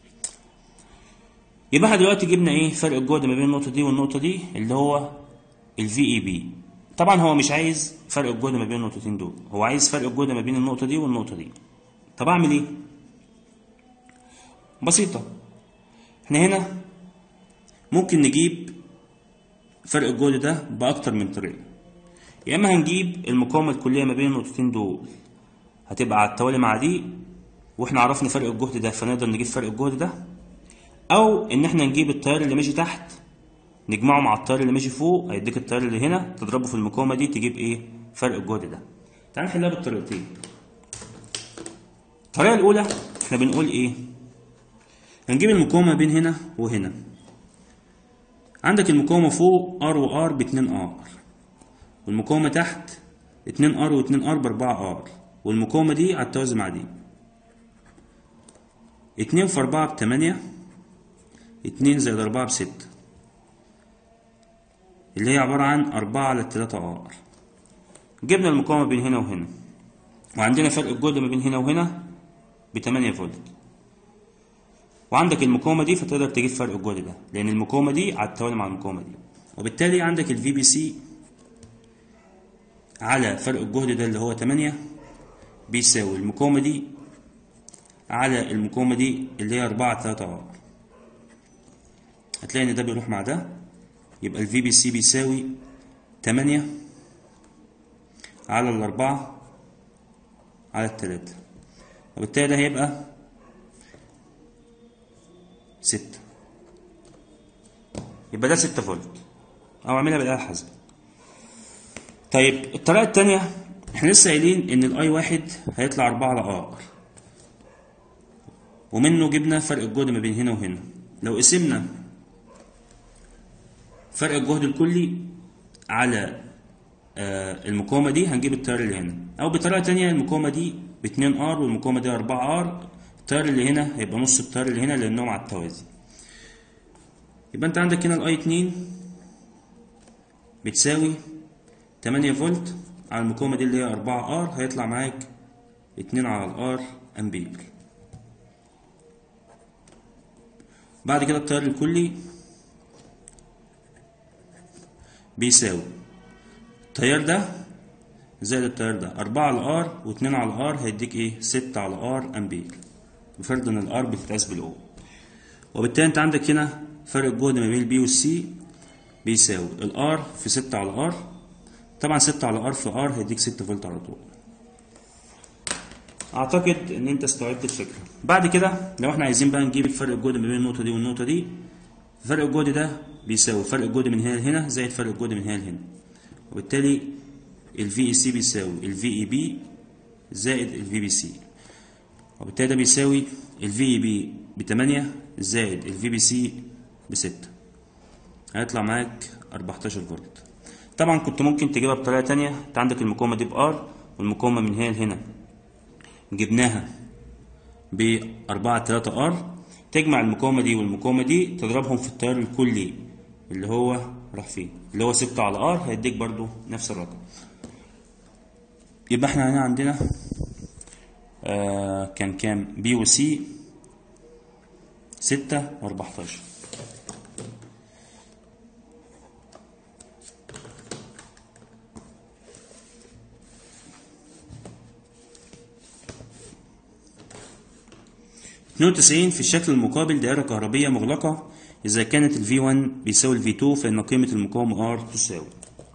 يبقى احنا دلوقتي جبنا ايه؟ فرق الجهد ما بين النقطة دي والنقطة دي اللي هو ال VEB. طبعا هو مش عايز فرق الجهد ما بين النقطتين دول، هو عايز فرق الجهد ما بين النقطة دي والنقطة دي. طب اعمل ايه؟ بسيطة. احنا هنا ممكن نجيب فرق الجهد ده بأكتر من طريقة. يا إما هنجيب المقاومة الكلية ما بين النقطتين دول هتبقى على التوالي مع دي، واحنا عرفنا فرق الجهد ده فنقدر نجيب فرق الجهد ده، أو إن احنا نجيب التيار اللي ماشي تحت نجمعه مع التيار اللي ماشي فوق، هيديك التيار اللي هنا تضربه في المقاومة دي تجيب إيه؟ فرق الجهد ده. تعال نحلها بالطريقتين. الطريقة الأولى احنا بنقول إيه؟ هنجيب المقاومة بين هنا وهنا. عندك المقاومة فوق ار وار ب2 ار، والمقاومة تحت 2 ار و2 ار ب4 ار، والمقاومة دي على التوازي مع دي. 2 في 4 ب8، 2 زائد 4 ب6، اللي هي عبارة عن 4 على 3 ار. جبنا المقاومة بين هنا وهنا، وعندنا فرق الجهد ما بين هنا وهنا ب8 فولت، وعندك المقاومة دي فتقدر تجيب فرق الجهد ده لأن المقاومة دي على التوالي مع المقاومة دي، وبالتالي عندك الفي بي سي على فرق الجهد ده اللي هو 8 بيساوي المقاومة دي على المقاومة دي اللي هي 4 على 3 ار. هتلاقي إن ده بيروح مع ده، يبقى الفي بي سي بيساوي 8 على 4 على 3، وبالتالي ده هيبقى 6، يبقى ده 6 فولت، او اعملها بالآلة الحاسبة. طيب الطريقة التانية احنا لسه قايلين ان الاي واحد هيطلع 4 على ار، ومنه جبنا فرق الجهد ما بين هنا وهنا. لو قسمنا فرق الجهد الكلي على المقاومة دي هنجيب التيار اللي هنا، او بطريقة تانية المقاومة دي ب2 ار والمقاومة دي 4 ار، التيار اللي هنا هيبقى نص التيار اللي هنا لانهم على التوازي. يبقى انت عندك هنا الاي 2 بتساوي 8 فولت على المقاومة دي اللي هي 4 ار، هيطلع معاك 2 على الار امبير. بعد كده التيار الكلي بيساوي التيار ده زائد التيار ده 4 على ار و2 على ار هيديك ايه؟ 6 على ار امبير، بفرض ان الار بتتقاس بالاو. وبالتالي انت عندك هنا فرق الجهد ما بين البي والسي بيساوي الار في 6 على ار، طبعا 6 على ار في ار هيديك 6 فولت على طول. اعتقد ان انت استوعبت الفكره. بعد كده لو احنا عايزين بقى نجيب الفرق الجهد ما بين النقطه دي والنقطه دي، فرق الجهد ده بيساوي فرق الجهد من هنا لهنا زائد فرق الجهد من هنا لهنا، وبالتالي الفي اي سي بيساوي الفي اي بي زائد الفي بي سي، وبالتالي ده بيساوي الفي اي بي ب8 زائد الفي بي سي ب6، هيطلع معاك 14 فولت. طبعا كنت ممكن تجيبها بطريقه تانية، انت عندك المقاومه دي بار والمقاومه من هنا لهنا جبناها ب4 على 3 ار، تجمع المقاومه دي والمقاومه دي تضربهم في التيار الكلي اللي هو راح فين اللي هو 6 على ار، هيديك برضو نفس الرقم. يبقى احنا هنا عندنا كان كام؟ بي وسي 6 و14. في الشكل المقابل دائرة كهربية مغلقة، إذا كانت ال V1 بيساوي ال V2 فإن قيمة المقاومة R تساوي.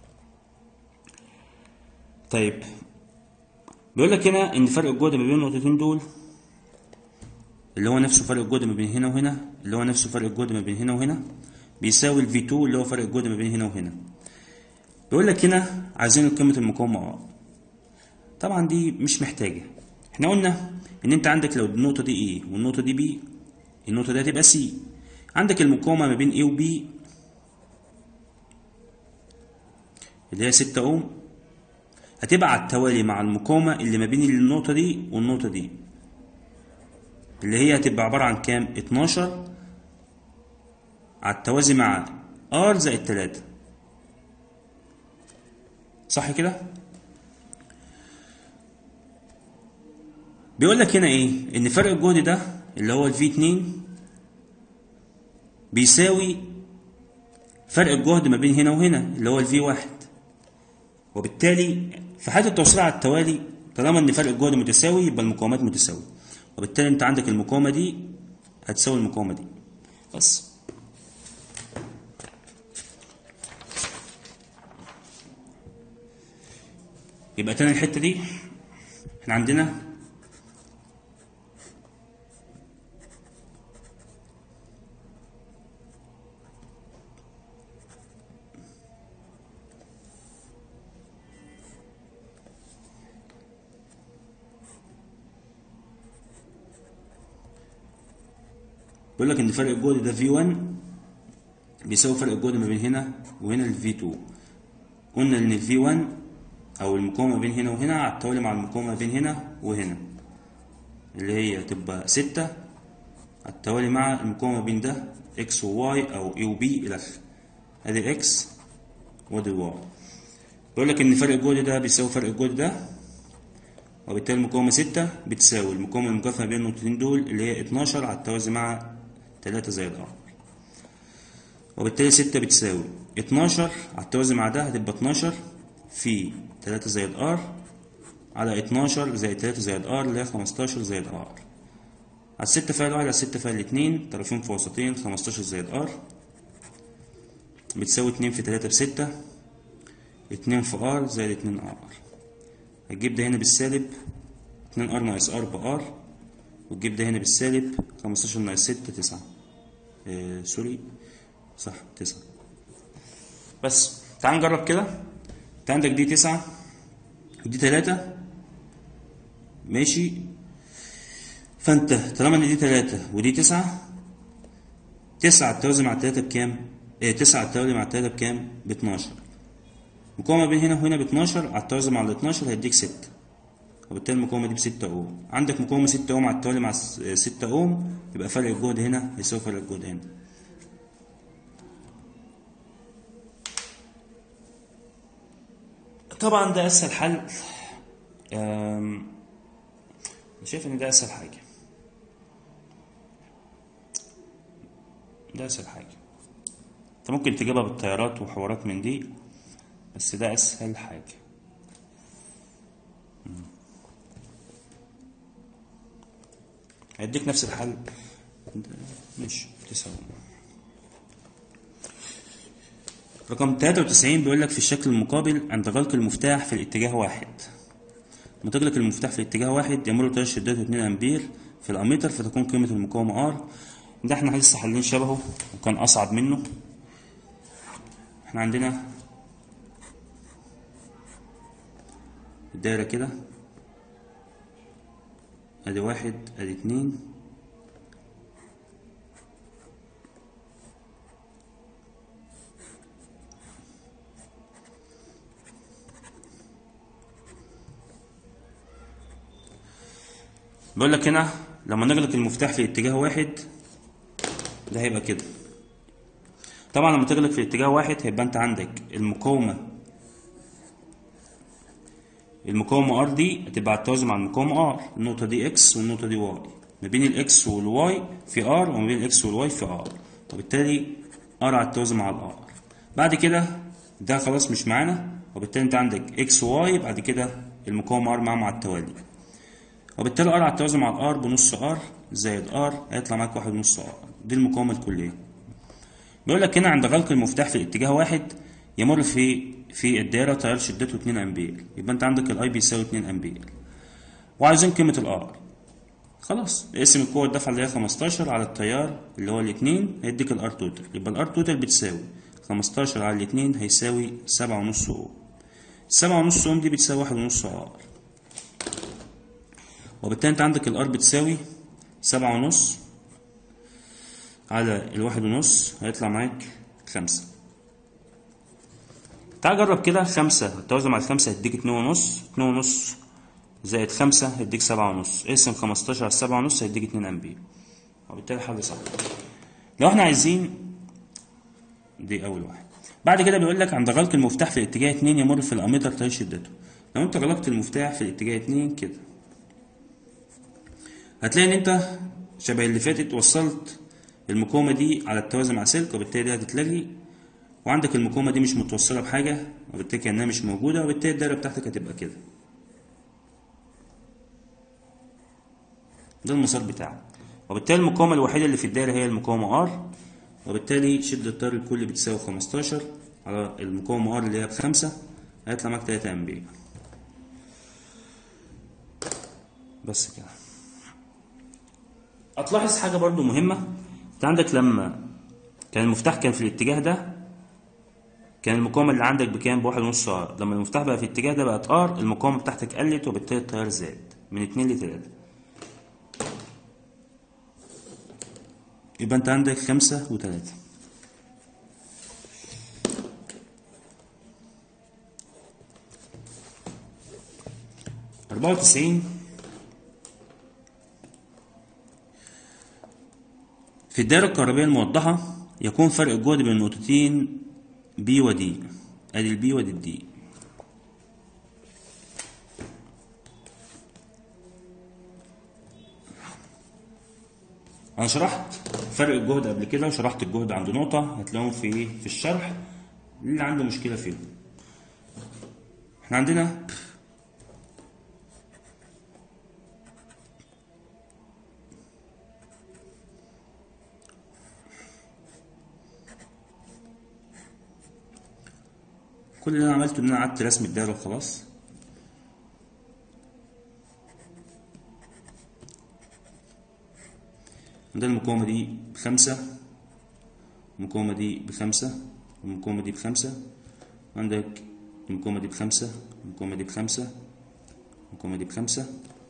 طيب بيقول لك هنا إن فرق الجهد ما بين النقطتين دول اللي هو نفسه فرق الجهد ما بين هنا وهنا، اللي هو نفسه فرق الجهد ما بين هنا وهنا بيساوي ال V2 اللي هو فرق الجهد ما بين هنا وهنا. بيقول لك هنا عايزين قيمة المقاومة R. طبعا دي مش محتاجة، احنا قلنا ان انت عندك لو النقطة دي A والنقطة دي B، النقطة دي هتبقى C. عندك المقاومة ما بين A و B اللي هي 6 اوم هتبقى على التوالي مع المقاومة اللي ما بين النقطة دي والنقطة دي، اللي هي هتبقى عبارة عن كام؟ 12 على التوازي مع R زائد 3. صح كده؟ بيقول لك هنا ايه؟ ان فرق الجهد ده اللي هو الفي 2 بيساوي فرق الجهد ما بين هنا وهنا اللي هو الفي 1، وبالتالي في حالة التوصيل على التوالي طالما ان فرق الجهد متساوي يبقى المقاومات متساوية، وبالتالي انت عندك المقاومة دي هتساوي المقاومة دي بس. يبقى تاني الحتة دي احنا عندنا بيقول لك ان فرق الجهد ده V1 بيساوي فرق الجهد ما بين هنا وهنا ال V2. قلنا ان ال V1 او المقاومة بين هنا وهنا على التوالي مع المقاومة بين هنا وهنا اللي هي تبقى 6 على التوالي مع المقاومة بين ده X و Y او A و B الى اخره. ادي X وادي Y. بيقول لك ان فرق الجهد ده بيساوي فرق الجهد ده، وبالتالي المقاومة 6 بتساوي المقاومة المكافئة بين النقطتين دول اللي هي 12 على التوازي مع 3 زائد R. وبالتالي 6 بتساوي 12 على التوازي مع ده هتبقى 12 في 3 زائد R على 12 زائد 3 زائد R اللي هي 15 زائد R. على 6 فيها الواحد على 6 فيها الاتنين، طرفين في وسطين، 15 زائد R بتساوي 2 في 3 ب6، 2 في R زائد 2 R. هتجيب ده هنا بالسالب 2 R ناقص R ب R، وتجيب ده هنا بالسالب 15 ناقص 6 9. سوري صح 9. بس تعال نجرب كده. انت عندك دي 9 ودي 3 ماشي، فانت طالما ان دي 3 ودي 9، 9 على التوازي مع 3 بكام؟ 9 على التوازي مع 3 بكام؟ ب 12. المقاومة بين هنا وهنا ب 12 على التوازي مع ال 12 هيديك 6، وبالتالي المقاومة دي ب 6 اوم. عندك مقاومة 6 اوم على التوالي مع 6 اوم، يبقى فرق الجهد هنا هيساوي فرق الجهد هنا. طبعا ده اسهل حل. انا شايف ان ده اسهل حاجة. ده اسهل حاجة. انت ممكن تجيبها بالطيارات وحوارات من دي، بس ده اسهل حاجة. هيديك نفس الحل مش تساوي. رقم 93 بيقول لك في الشكل المقابل عند غلق المفتاح في الاتجاه واحد. لما تغلق المفتاح في الاتجاه واحد يمر تيار شدته 2 امبير في الاميتر، فتكون قيمة المقاومة R. ده احنا لسه حالين شبهه وكان اصعب منه. احنا عندنا الدايرة كده، ادي 1 ادي 2 بيقول لك هنا لما نغلق المفتاح في اتجاه واحد ده هيبقى كده. طبعا لما تغلق في اتجاه واحد هيبقى انت عندك المقاومة R دي هتبقى على التوازي مع المقاومة R. النقطة دي X والنقطة دي Y، ما بين الإكس والواي في R وما بين الإكس والواي في R، وبالتالي R على التوازي مع الR. بعد كده ده خلاص مش معانا، وبالتالي انت عندك X و Y، بعد كده المقاومة R مع التوالي، وبالتالي R على التوازي مع الR بنص R زائد R هيطلع معاك 1.5 R. دي المقاومة الكلية. بيقول لك هنا عند غلق المفتاح في اتجاه واحد يمر في الدائرة تيار شدته 2 امبير، يبقى انت عندك الاي بيساوي 2 امبير، وعايزين قيمة الار. خلاص اقسم القوة الدافعة اللي هي 15 على التيار اللي هو الاتنين هيديك الار توتال، يبقى الار توتال بتساوي 15 على الاتنين هيساوي 7.5 اوم. 7.5 اوم دي بتساوي 1.5 ار، وبالتالي انت عندك الار بتساوي 7.5 على 1.5 هيطلع معاك 5. تعال جرب كده. 5 التوازي مع 5 هيديك 2.5، 2.5 زائد 5 هيديك 7.5، اقسم 15 على 7.5 هيديك 2 امبير، وبالتالي حل صح. لو احنا عايزين دي اول واحد. بعد كده بيقول لك عند غلق المفتاح في الاتجاه 2 يمر في الاميتر تيار شدته. لو انت غلقت المفتاح في الاتجاه 2 كده هتلاقي ان انت شبه اللي فاتت وصلت المقاومة دي على التوازي مع سلك، وبالتالي دي هتتلغي، وعندك المقاومة دي مش متوصلة بحاجة، وبالتالي كأنها مش موجودة، وبالتالي الدايرة بتاعتك هتبقى كده. ده المسار بتاعك، وبالتالي المقاومة الوحيدة اللي في الدايرة هي المقاومة R، وبالتالي شدة التيار الكلي بتساوي 15 على المقاومة R اللي هي ب5 هيطلع معاك 3 امبير. بس كده. هتلاحظ حاجة برضو مهمة، انت عندك لما كان المفتاح كان في الاتجاه ده كان المقاومة اللي عندك بكام؟ ب1.5 ار. لما المفتاح بقى في الاتجاه ده بقت ار، المقاومة بتاعتك قلت وبالتالي التيار زاد من 2 ل3. يبقى انت عندك 5 و3. $94. في الدائرة الكهربائية الموضحة يكون فرق الجهد بين النقطتين B و D. ادي البي وادي الدي. انا شرحت فرق الجهد قبل كده وشرحت الجهد عند نقطة، هتلاقوهم في الشرح اللي عنده مشكلة فيهم. احنا عندنا كل اللي انا عملته ان انا قعدت رسم الدايره وخلاص. عندنا المقاومه دي ب5، المقاومه دي ب5، والمقاومه دي ب5. عندك المقاومه دي ب5، المقاومه دي ب5، المقاومه دي ب5،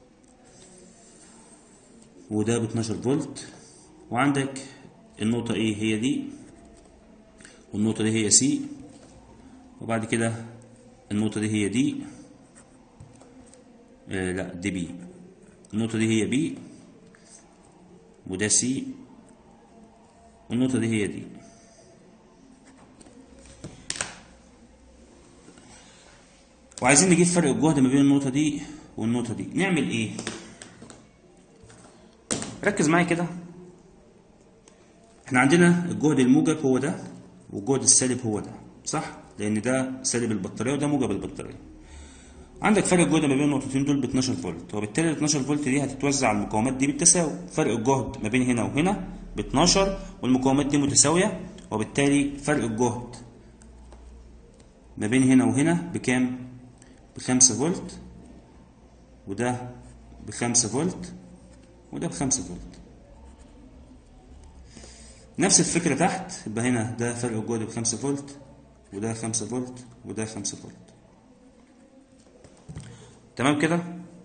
وده ب12 فولت. وعندك النقطه ايه هي دي، والنقطه دي هي سي، وبعد كده النقطة دي هي دي، لا دي بي. النقطة دي هي بي، وده سي، والنقطة دي هي دي. وعايزين نجيب فرق الجهد ما بين النقطة دي والنقطة دي. نعمل ايه؟ ركز معايا كده. احنا عندنا الجهد الموجب هو ده، والجهد السالب هو ده، صح؟ لان ده سالب البطاريه وده موجب البطاريه. عندك فرق الجهد ما بين النقطتين دول ب 12 فولت، وبالتالي ال 12 فولت دي هتتوزع على المقاومات دي بالتساوي. فرق الجهد ما بين هنا وهنا ب 12، والمقاومات دي متساويه، وبالتالي فرق الجهد ما بين هنا وهنا بكام؟ ب5 فولت، وده ب5 فولت، وده ب5 فولت. نفس الفكره تحت، يبقى هنا ده فرق الجهد ب5 فولت، وده 5 فولت، وده 5 فولت. تمام كده؟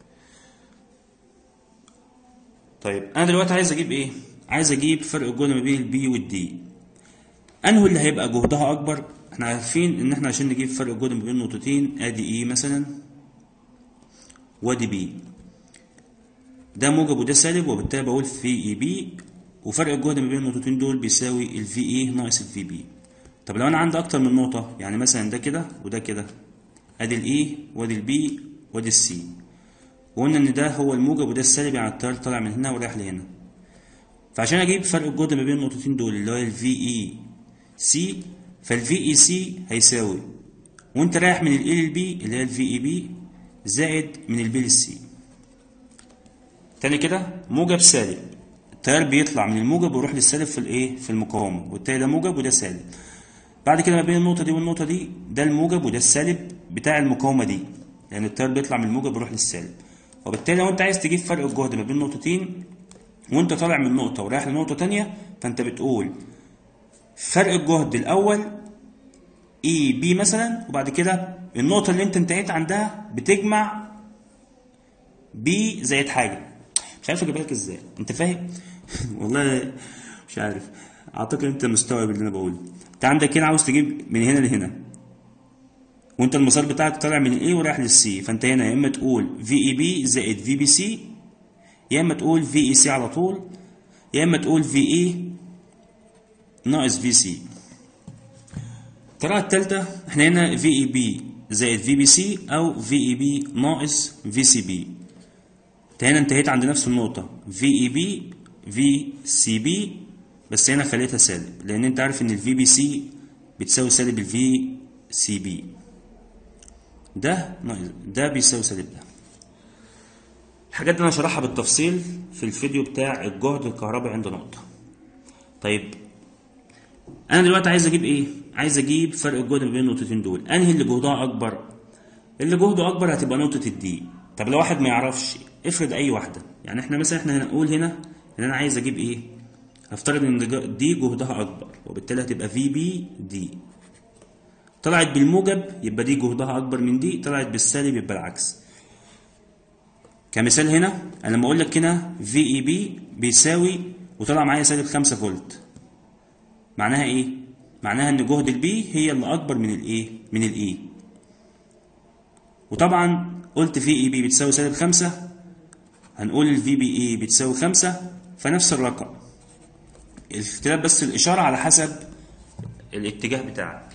طيب انا دلوقتي عايز اجيب ايه؟ عايز اجيب فرق الجهد ما بين البي والدي. انه اللي هيبقى جهدها اكبر؟ احنا عارفين ان احنا عشان نجيب فرق الجهد ما بين نقطتين، ادي اي مثلا وادي بي، ده موجب وده سالب، وبالتالي بقول في اي بي، وفرق الجهد ما بين النقطتين دول بيساوي الفي اي ناقص الفي بي. طب لو انا عندي اكتر من نقطة، يعني مثلا ده كده وده كده، ادي الاي وادي البي وادي السي، وقلنا ان ده هو الموجب وده السالب، يعني التيار طالع من هنا ورايح لهنا. فعشان اجيب فرق الجهد ما بين النقطتين دول اللي هو الفي اي سي، فالفي اي سي هيساوي وانت رايح من الاي للبي اللي هي الفي اي بي زائد من البي للسي. تاني كده موجب سالب، التيار بيطلع من الموجب ويروح للسالب في الايه؟ في المقاومه، وبالتالي ده موجب وده سالب. بعد كده ما بين النقطة دي والنقطة دي، ده الموجب وده السالب بتاع المقاومة دي، لأن التيار بيطلع من الموجب ويروح للسالب. وبالتالي لو أنت عايز تجيب فرق الجهد ما بين نقطتين وأنت طالع من نقطة ورايح لنقطة تانية، فأنت بتقول فرق الجهد الأول إي بي مثلا، وبعد كده النقطة اللي أنت انتهيت عندها بتجمع بي زائد حاجة. مش عارف أجيبها لك إزاي، أنت فاهم؟ والله مش عارف، أعتقد أنت مستوعب اللي أنا بقوله. انت عندك هنا عاوز تجيب من هنا لهنا، وانت المسار بتاعك طالع من الاي ورايح للسي، فانت هنا يا اما تقول في اي بي زائد في بي سي، يا اما تقول في اي سي على طول، يا اما تقول في اي ناقص في سي. الطريقه الثالثه، احنا هنا في اي بي زائد في بي سي او في اي بي ناقص في سي بي. انت هنا انتهيت عند نفس النقطه في اي بي في سي بي، بس هنا خليتها سالب، لان انت عارف ان الفي بي سي بتساوي سالب الفي سي بي، ده بيساوي سالب ده. الحاجات دي انا شرحها بالتفصيل في الفيديو بتاع الجهد الكهربائي عند نقطة. طيب انا دلوقتي عايز اجيب ايه؟ عايز اجيب فرق الجهد ما بين النقطتين دول. انهي اللي جهدها اكبر؟ اللي جهده اكبر هتبقى نقطة الدي. طب لو واحد ما يعرفش افرض اي واحده، يعني احنا مثلا احنا هنقول هنا ان انا عايز اجيب ايه، هفترض ان دي جهدها اكبر، وبالتالي هتبقى في بي دي. طلعت بالموجب يبقى دي جهدها اكبر من دي، طلعت بالسالب يبقى العكس. كمثال هنا انا لما اقول لك هنا في اي بي بيساوي وطلع معايا سالب 5 فولت، معناها ايه؟ معناها ان جهد البي هي اللي اكبر من الايه؟ من الاي. وطبعا قلت في اي بي بتساوي سالب 5، هنقول الفي بي اي بتساوي 5، فنفس الرقم. الاختلاف بس الاشاره على حسب الاتجاه بتاعك.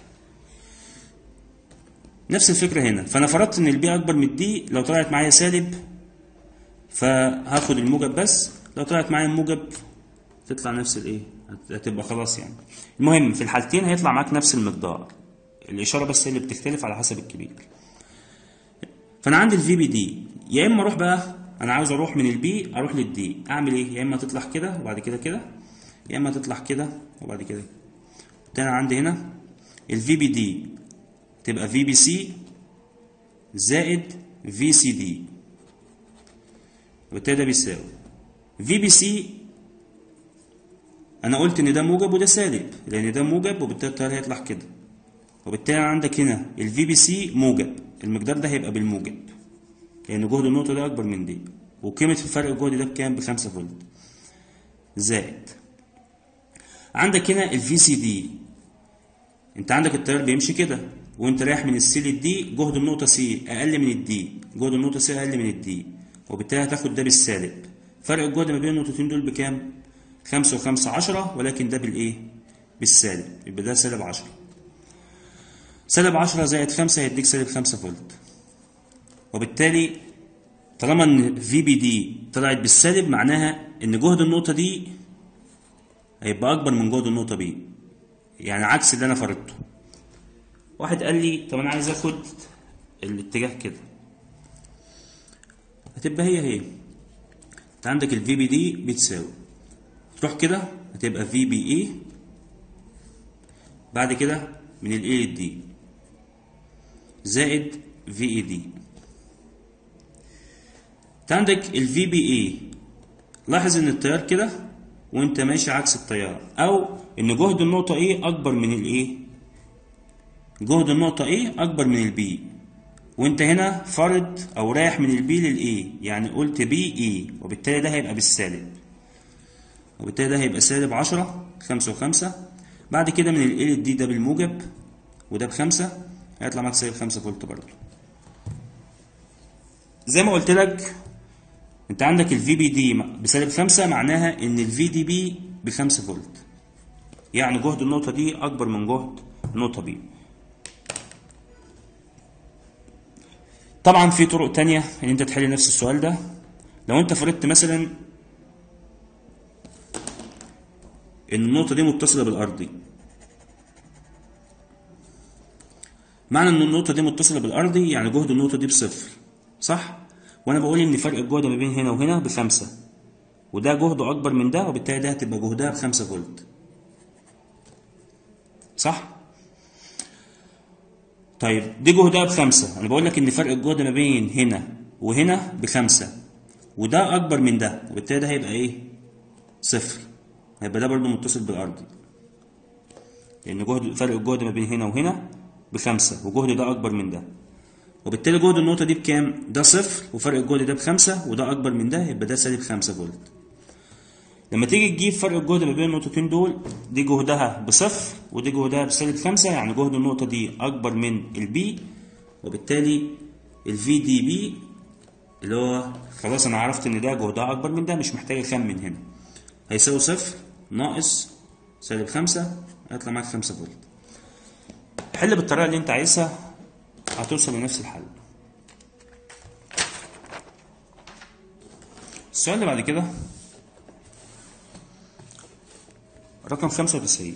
نفس الفكره هنا، فانا فرضت ان البي اكبر من الدي، لو طلعت معايا سالب فهاخد الموجب بس، لو طلعت معايا الموجب تطلع نفس الايه، هتبقى خلاص يعني. المهم في الحالتين هيطلع معاك نفس المقدار، الاشاره بس هي اللي بتختلف على حسب الكبير. فانا عندي الفي بي دي، يا اما اروح بقى انا عاوز اروح من البي اروح للدي، اعمل ايه؟ يا اما تطلع كده وبعد كده كده، يا اما تطلع كده وبعد كده. انا عندي هنا الفي بي دي تبقى في بي سي زائد في سي دي، وبالتالي ده بيساوي في بي سي. انا قلت ان ده موجب وده سالب، لان ده موجب وبالتالي التيار هيطلع كده، وبالتالي عندك هنا الفي بي سي موجب، المقدار ده هيبقى بالموجب لان جهد النقطه ده اكبر من دي، وقيمه الفرق الجهد ده بكام؟ ب 5 فولت. زائد عندك هنا الفي سي دي، انت عندك التيار بيمشي كده وانت رايح من السي للدي، جهد النقطه سي اقل من الدي، جهد النقطه سي اقل من الدي، وبالتالي هتاخد ده بالسالب. فرق الجهد ما بين النقطتين دول بكام؟ 5 و5 10، ولكن ده بالايه؟ بالسالب، يبقى ده سالب 10. سالب 10 زائد 5 هيديك سالب 5 فولت. وبالتالي طالما ان في بي دي طلعت بالسالب، معناها ان جهد النقطه دي هيبقى اكبر من جهد النقطه بي، يعني عكس اللي انا فرضته. واحد قال لي طب انا عايز اخد الاتجاه كده، هتبقى هي انت عندك الفي بي دي بتساوي، تروح كده هتبقى في بي اي، بعد كده من الاي للدي زائد في اي دي. انت عندك الفي بي اي، لاحظ ان التيار كده وانت ماشي عكس التيار، او ان جهد النقطه ايه اكبر من الايه، جهد النقطه ايه اكبر من البي، وانت هنا فرض او رايح من البي للاي، يعني قلت بي اي، وبالتالي ده هيبقى بالسالب، وبالتالي ده هيبقى سالب 10 5 و5. بعد كده من الاي للدي ده بالموجب وده ب5، هيطلع معاك سالب 5 فولت برضه. زي ما قلت لك انت عندك الفي بي دي بسالب 5، معناها ان الفي دي بي ب5 فولت، يعني جهد النقطة دي اكبر من جهد النقطة بي. طبعا في طرق تانية ان انت تحل نفس السؤال ده. لو انت فرضت مثلا ان النقطة دي متصلة بالارضي، معنى ان النقطة دي متصلة بالارضي يعني جهد النقطة دي بصفر، صح؟ وانا بقول ان فرق الجهد ما بين هنا وهنا ب5، وده جهده اكبر من ده، وبالتالي ده هتبقى جهدها ب5 فولت، صح؟ طيب دي جهدها ب5، انا بقول لك ان فرق الجهد ما بين هنا وهنا ب5، وده اكبر من ده، وبالتالي ده هيبقى ايه؟ صفر، هيبقى ده برضو متصل بالارضي، لان جهد فرق الجهد ما بين هنا وهنا ب5، وجهد ده اكبر من ده، وبالتالي جهد النقطة دي بكام؟ ده صفر، وفرق الجهد ده ب5 وده اكبر من ده، يبقى ده سالب 5 فولت. لما تيجي تجيب فرق الجهد ما بين النقطتين دول، دي جهدها بصفر ودي جهدها بسالب 5، يعني جهد النقطة دي أكبر من البي، وبالتالي الفي دي بي اللي هو خلاص أنا عرفت إن ده جهدها أكبر من ده، مش محتاج أخمن هنا، هيساوي صفر ناقص سالب 5، هيطلع معاك 5 فولت. حل بالطريقة اللي أنت عايزها هتوصل لنفس الحل. السؤال اللي بعد كده رقم 95،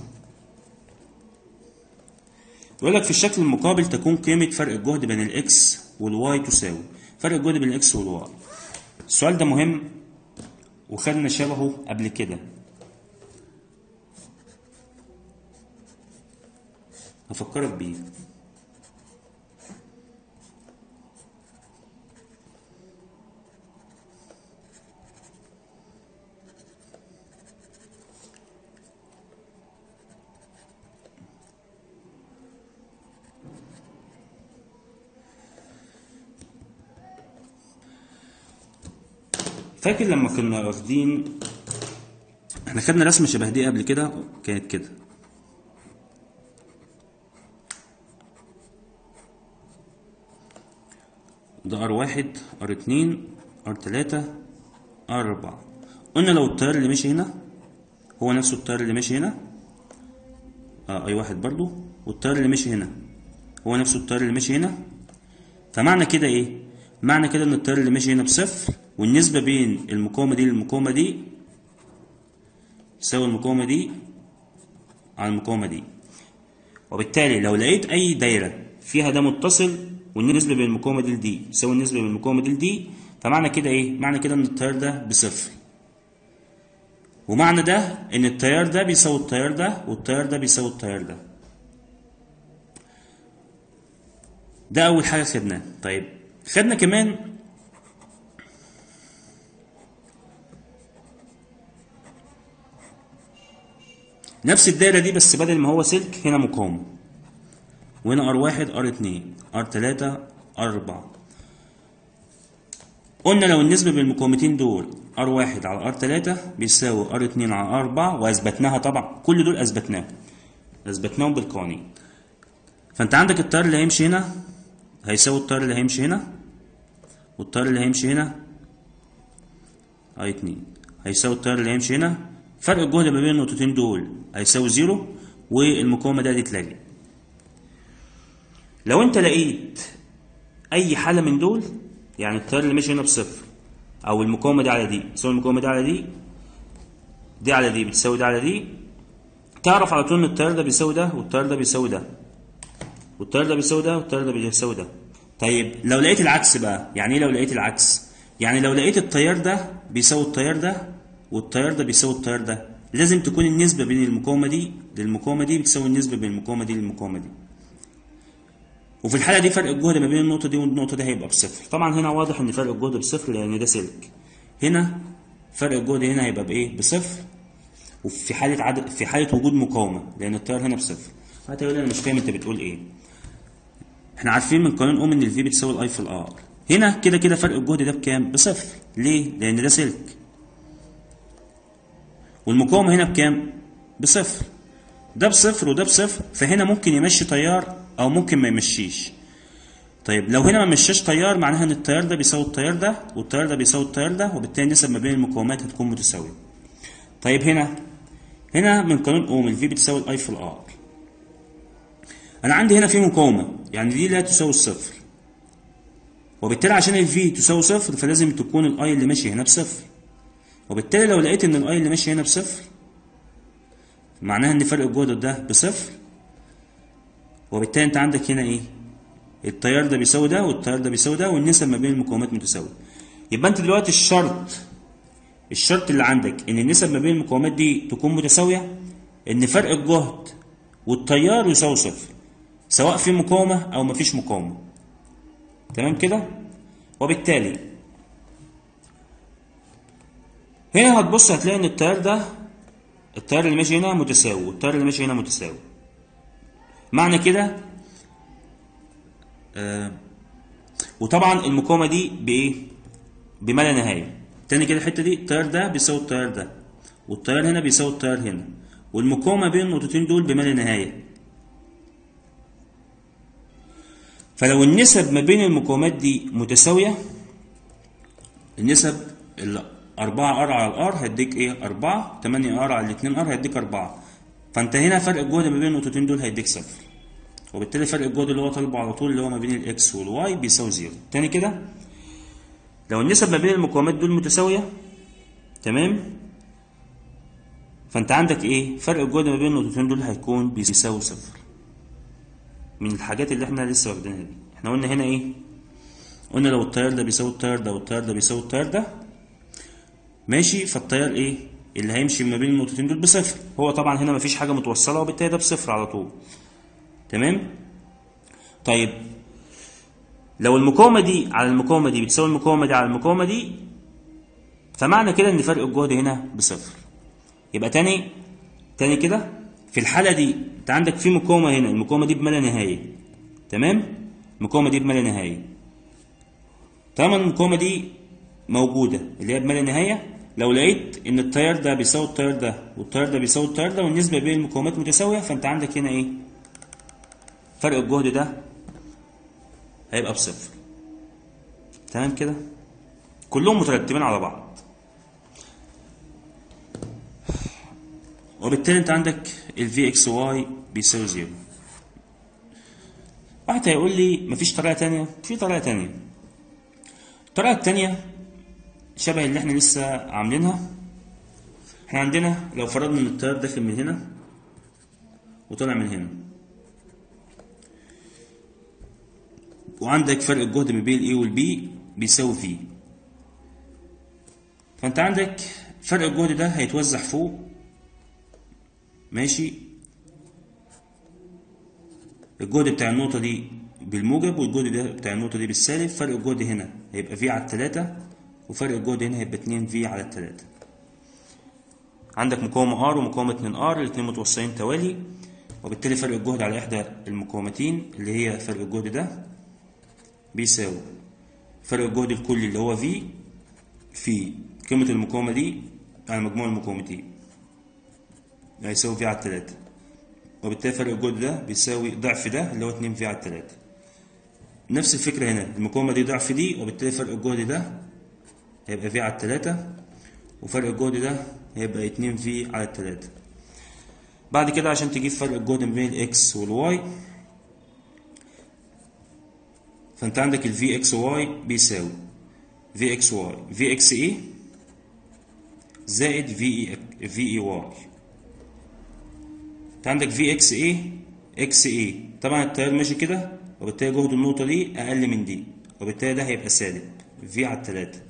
يقول لك في الشكل المقابل تكون قيمة فرق الجهد بين الإكس والواي تساوي فرق الجهد بين الإكس والواي. السؤال ده مهم وخدنا شبهه قبل كده، هفكرك بيه. فاكر لما كنا واخدين، احنا خدنا رسمه شبه دي قبل كده، كانت كده. ده R1 R2 R3 R4. قلنا لو التيار اللي ماشي هنا هو نفسه التيار اللي ماشي هنا، I1 برضو، والتيار اللي ماشي هنا هو نفسه التيار اللي ماشي هنا، فمعنى كده ايه؟ معنى كده ان التيار اللي ماشي هنا بصفر، والنسبة بين المقاومة دي للمقاومة دي تساوي المقاومة دي على المقاومة دي. وبالتالي لو لقيت أي دايرة فيها ده متصل والنسبة بين المقاومة دي لدي تساوي النسبة بين المقاومة دي لدي، فمعنى كده إيه؟ معنى كده إن التيار ده بصفر. ومعنى ده إن التيار ده بيساوي التيار ده، والتيار ده بيساوي التيار ده. ده أول حاجة خدناها. طيب خدنا كمان نفس الدايرة دي، بس بدل ما هو سلك هنا مقاومة، وهنا R1 R2 R3 R4. قلنا لو النسبة بين المقاومتين دول R1 على R3 بيساوي R2 على R4، وأثبتناها طبعا، كل دول أثبتناهم بالقوانين. فأنت عندك التيار اللي هيمشي هنا هيساوي التيار اللي هيمشي هنا، والتيار اللي هيمشي هنا I2 هيساوي التيار اللي هيمشي هنا. فرق الجهد ما بين النقطتين دول هيساوي 0، والمقاومة دي هتتلغي. لو انت لقيت اي حالة من دول، يعني التيار اللي ماشي هنا بصفر، او المقاومة دي على دي بتساوي المقاومة دي على دي، دي على دي بتساوي دي على دي، تعرف على طول ان التيار ده بيساوي ده، والتيار ده بيساوي ده، والتيار ده بيساوي ده، والتيار ده بيساوي ده. طيب لو لقيت العكس بقى، يعني ايه لو لقيت العكس؟ يعني لو لقيت التيار ده بيساوي التيار ده، والتيار ده بيساوي التيار ده، لازم تكون النسبة بين المقاومة دي للمقاومة دي بتساوي النسبة بين المقاومة دي للمقاومة دي. وفي الحالة دي فرق الجهد ما بين النقطة دي والنقطة دي هيبقى بصفر. طبعا هنا واضح ان فرق الجهد بصفر لان ده سلك. هنا فرق الجهد هنا هيبقى بايه؟ بصفر. وفي حالة في حالة وجود مقاومة، لان التيار هنا بصفر. هتقول انا مش فاهم انت بتقول ايه. احنا عارفين من قانون اوم ان الفي بتساوي الاي في الار. هنا كده كده فرق الجهد ده بكام؟ بصفر. ليه؟ لان ده سلك. والمقاومة هنا بكام؟ بصفر. ده بصفر وده بصفر، فهنا ممكن يمشي تيار او ممكن ما يمشيش. طيب لو هنا ما مشاش تيار، معناها ان التيار ده بيساوي التيار ده، والتيار ده بيساوي التيار ده، وبالتالي النسب ما بين المقاومات هتكون متساوية. طيب هنا من قانون اوم الفي بتساوي الاي في الار. انا عندي هنا في مقاومة، يعني دي لا تساوي الصفر، وبالتالي عشان الفي تساوي صفر فلازم تكون الاي اللي ماشي هنا بصفر. وبالتالي لو لقيت ان الاي اللي ماشي هنا بصفر، معناها ان فرق الجهد ده بصفر، وبالتالي انت عندك هنا ايه؟ التيار ده بيساوي ده، والتيار ده بيساوي ده، والنسب ما بين المقاومات متساويه. يبقى انت دلوقتي الشرط اللي عندك ان النسب ما بين المقاومات دي تكون متساويه، ان فرق الجهد والتيار يساوي صفر، سواء في مقاومه او مفيش مقاومه. تمام كده؟ وبالتالي هنا هتبص هتلاقي ان التيار اللي ماشي هنا متساوي، والتيار اللي ماشي هنا متساوي. معنى كده وطبعا المقاومه دي بايه؟ بما لا نهايه. تاني كده الحته دي التيار ده بيساوي التيار ده، والتيار هنا بيساوي التيار هنا، والمقاومه بين النقطتين دول بما لا نهايه. فلو النسب ما بين المقاومات دي متساويه، النسب 4 ار على الار هيديك ايه؟ 4. 8 ار على 2 ار هيديك 4. فانت هنا فرق الجهد ما بين النقطتين دول هيديك صفر، وبالتالي فرق الجهد اللي هو طالبه على طول اللي هو ما بين الاكس والواي بيساوي 0. تاني كده لو النسب ما بين المقاومات دول متساويه، تمام، فانت عندك ايه؟ فرق الجهد ما بين النقطتين دول هيكون بيساوي صفر. من الحاجات اللي احنا لسه واخدينها دي، احنا قلنا هنا ايه؟ قلنا لو التيار ده بيساوي التيار ده، والتيار ده بيساوي التيار ده، ماشي، فالتيار ايه اللي هيمشي ما بين النقطتين دول؟ بصفر. هو طبعا هنا مفيش حاجه متوصله، وبالتالي ده بصفر على طول. تمام. طيب لو المقاومه دي على المقاومه دي بتساوي المقاومه دي على المقاومه دي، فمعنى كده ان فرق الجهد هنا بصفر. يبقى تاني كده في الحاله دي انت عندك في مقاومه هنا، المقاومه دي بما لا نهايه. تمام، المقاومه دي بما لا نهايه. طالما المقاومه دي موجودة اللي هي بما لا نهاية، لو لقيت ان التيار ده بيساوي التيار ده والتيار ده بيساوي التيار ده والنسبة بين المقاومات متساوية، فانت عندك هنا ايه؟ فرق الجهد ده هيبقى بصفر. تمام كده؟ كلهم مترتبين على بعض. وبالتالي انت عندك ال Vxy بيساوي 0. واحد هيقول لي مفيش طريقة تانية؟ في طريقة تانية. الطريقة التانية شبه اللي احنا لسه عاملينها. احنا عندنا لو فرضنا ان التيار داخل من هنا وطلع من هنا، وعندك فرق الجهد ما بين الاي والبي بيساوي في، فانت عندك فرق الجهد ده هيتوزع فوق، ماشي؟ الجهد بتاع النقطة دي بالموجب والجهد ده بتاع النقطة دي بالسالب. فرق الجهد هنا هيبقى في على 3 وفرق الجهد هنا هيبقى 2 في على 3. عندك مقاومة R ومقاومة 2R الاتنين متوصلين توالي، وبالتالي فرق الجهد على إحدى المقاومتين اللي هي فرق الجهد ده بيساوي فرق الجهد الكلي اللي هو في قيمة المقاومة دي على مجموع المقاومتين هيساوي في على 3، وبالتالي فرق الجهد ده بيساوي ضعف ده اللي هو 2 في على 3. نفس الفكرة هنا، المقاومة دي ضعف دي، وبالتالي فرق الجهد ده هيبقى في على 3 وفرق الجهد ده هيبقى 2 في على 3. بعد كده عشان تجيب فرق الجهد بين الاكس والواي، فانت عندك ال Vxy بيساوي Vxy Vxa زائد VEY. انت عندك Vxa XA، طبعا التيار ماشي كده، وبالتالي جهد النقطة دي أقل من دي، وبالتالي ده هيبقى سالب في على 3.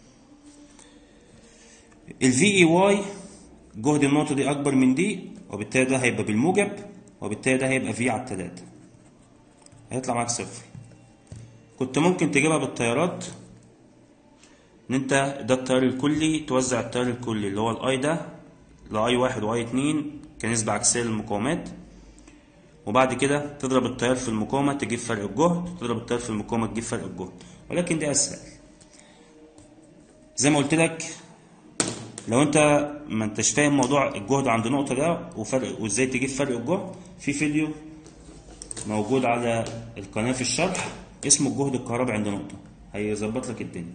ال VEY جهد النقطة دي أكبر من دي، وبالتالي ده هيبقى بالموجب، وبالتالي ده هيبقى في على 3، هيطلع معاك صفر. كنت ممكن تجيبها بالتيارات، ان انت ده التيار الكلي توزع التيار الكلي اللي هو الاي ده لاي 1 واي 2 كنسبة عكسية للمقاومات، وبعد كده تضرب التيار في المقاومة تجيب فرق الجهد، تضرب التيار في المقاومة تجيب فرق الجهد، ولكن ده اسهل. زي ما قلت لك، لو انت ما انتش فاهم موضوع الجهد عند نقطة ده وفرق وازاي تجيب فرق الجهد، في فيديو موجود على القناة في الشرح اسمه الجهد الكهربي عند نقطة، هيظبط لك الدنيا.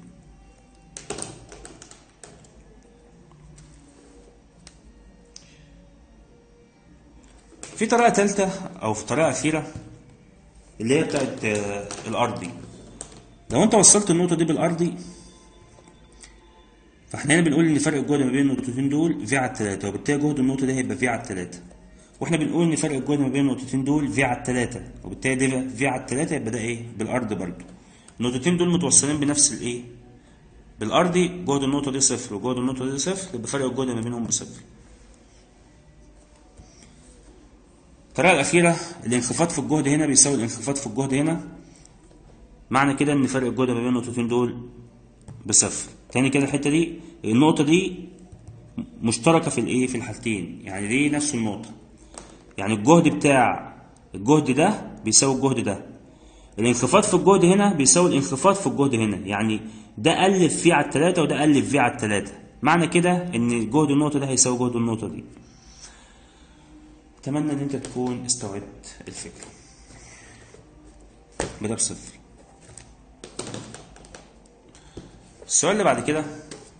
في طريقة تالتة أو في طريقة أخيرة اللي هي بتاعت الأرضي. لو أنت وصلت النقطة دي بالأرضي، فاحنا هنا بنقول إن فرق الجهد ما بين النقطتين دول في على 3، وبالتالي جهد النقطة دي هيبقى في على 3. واحنا بنقول إن فرق الجهد ما بين النقطتين دول في على 3، وبالتالي ده في على 3 يبقى ده إيه؟ بالأرض برضه. النقطتين دول متوصلين بنفس الإيه؟ بالأرضي. جهد النقطة دي صفر وجهد النقطة دي صفر، يبقى فرق الجهد ما بينهم بصفر. الطريقة الأخيرة، الانخفاض في الجهد هنا بيساوي الانخفاض في الجهد هنا، معنى كده إن فرق الجهد ما بين النقطتين دول بصفر. تاني كده الحتة دي، النقطة دي مشتركة في الإيه؟ في الحالتين، يعني دي نفس النقطة، يعني الجهد بتاع الجهد ده بيساوي الجهد ده. الانخفاض في الجهد هنا بيساوي الانخفاض في الجهد هنا، يعني ده ألف في على 3 وده ألف في على 3، معنى كده إن جهد النقطة ده هيساوي جهد النقطة دي. أتمنى إن أنت تكون استوعبت الفكرة. بدأ بصفر. السؤال اللي بعد كده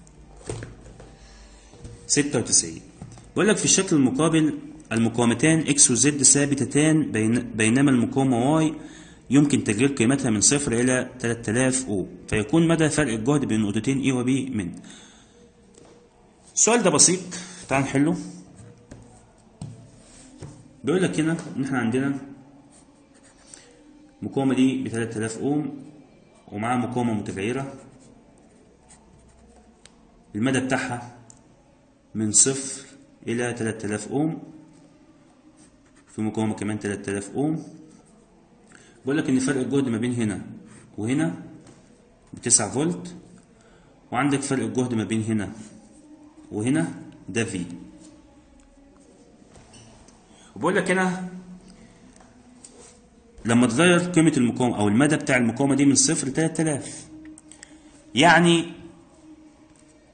96 بيقول لك في الشكل المقابل المقاومتان X و Z ثابتتان بينما المقاومة Y يمكن تغيير قيمتها من 0 إلى 3000 أوم، فيكون مدى فرق الجهد بين النقطتين A و B من. السؤال ده بسيط، تعال نحله. بيقول لك هنا إن إحنا عندنا المقاومة دي ب 3000 أوم ومعاها مقاومة متغيرة، المدى بتاعها من 0 إلى 3000 أوم، في مقاومة كمان 3000 أوم. بيقول لك إن فرق الجهد ما بين هنا وهنا ب9 فولت، وعندك فرق الجهد ما بين هنا وهنا ده في. وبقول لك هنا لما تغير قيمة المقاومة أو المدى بتاع المقاومة دي من 0 ل 3000، يعني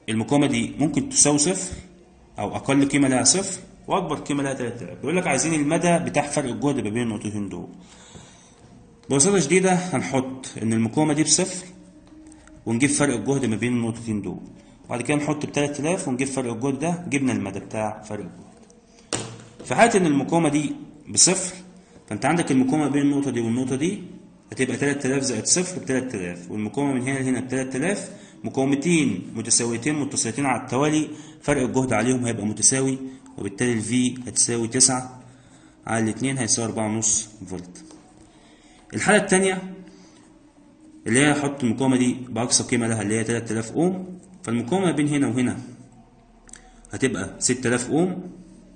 المقاومة دي ممكن تساوي صفر أو أقل قيمة لها صفر وأكبر قيمة لها 3000. بيقول لك عايزين المدى بتاع فرق الجهد ما بين النقطتين دول. ببساطة شديدة هنحط إن المقاومة دي بصفر ونجيب فرق الجهد ما بين النقطتين دول، وبعد كده نحط ب3000 ونجيب فرق الجهد ده، جبنا المدى بتاع فرق الجهد. في حالة إن المقاومة دي بصفر فأنت عندك المقاومة بين النقطة دي والنقطة دي هتبقى 3000 زائد صفر ب3000، والمقاومة من هنا لهنا ب3000. مقاومتين متساويتين متصلتين على التوالي فرق الجهد عليهم هيبقى متساوي، وبالتالي الفي هتساوي 9 على 2 هيساوي 4.5 فولت. الحالة التانية اللي هي هحط المقاومة دي بأقصى قيمة لها اللي هي 3000 أوم، فالمقاومة بين هنا وهنا هتبقى 6000 أوم،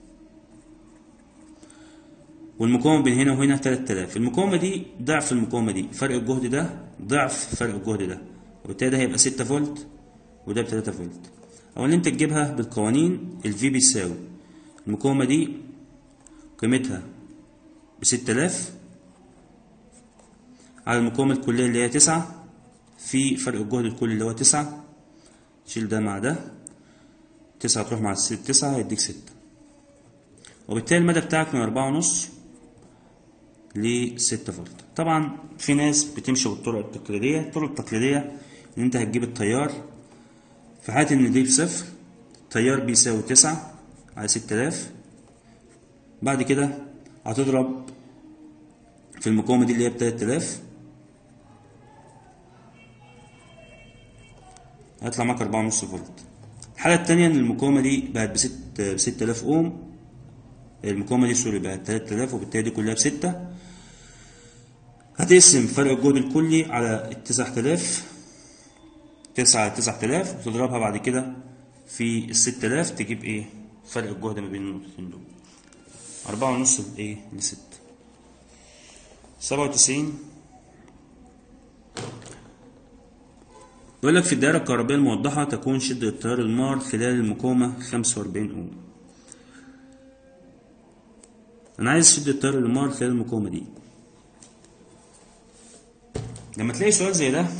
والمقاومة بين هنا وهنا 3000. المقاومة دي ضعف المقاومة دي، فرق الجهد ده ضعف فرق الجهد ده، وبالتالي ده هيبقى 6 فولت وده ب3 فولت. أو اللي أنت تجيبها بالقوانين الفي بيساوي المقاومة دي قيمتها ب6000 على المقاومة الكلية اللي هي 9 في فرق الجهد الكلي اللي هو 9، شيل ده مع ده، 9 تروح مع 9 هيديك 6، وبالتالي المدى بتاعك من 4.5 ل 6 فولت. طبعا في ناس بتمشي بالطرق التقليدية. الطرق التقليدية ان انت هتجيب التيار في حالة ان دي بصفر، التيار بيساوي 9 على 6000، بعد كده هتضرب في المقاومة دي اللي هي ب3000 هيطلع معاك 4.5 فولت. الحالة التانية ان المقاومة دي بقت ب6000 اوم، المقاومة دي سوري بقت 3000، وبالتالي دي كلها ب6. هتقسم فرق الجهد الكلي على 9000، 9 على 9000، وتضربها بعد كده في 6000 تجيب ايه فرق الجهد ما بين النقطتين دول. 4.5 لايه ل6. 97 يقول لك في الدائرة الكهربائية الموضحة تكون شدة التيار المار خلال المقاومة 45 اوم. أنا عايز شدة التيار المار خلال المقاومة دي. لما تلاقي سؤال زي ده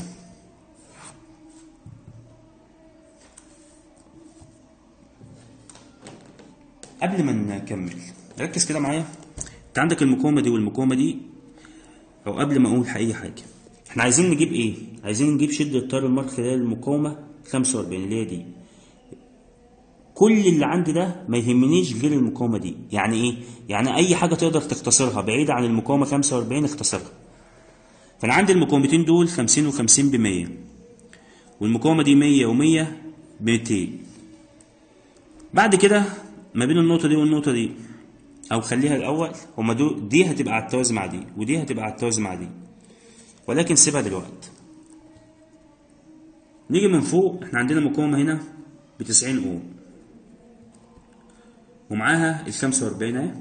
قبل ما نكمل ركز كده معايا. انت عندك المقاومة دي والمقاومة دي، أو قبل ما أقول أي حاجة احنا عايزين نجيب ايه؟ عايزين نجيب شدة التيار المار خلال المقاومة 45 اللي هي دي. كل اللي عندي ده ما يهمنيش غير المقاومة دي. يعني ايه؟ يعني أي حاجة تقدر تختصرها بعيدة عن المقاومة 45 اختصرها. فأنا عندي المقاومتين دول 50 و50 ب100، والمقاومة دي 100 و100 ب200. بعد كده ما بين النقطة دي والنقطة دي، أو خليها الأول هما دي هتبقى على التوازي مع دي، ودي هتبقى على التوازي مع دي، ولكن سيبها دلوقتي. نيجي من فوق، احنا عندنا مقاومة هنا ب90 اوم ومعاها ال45 اهي،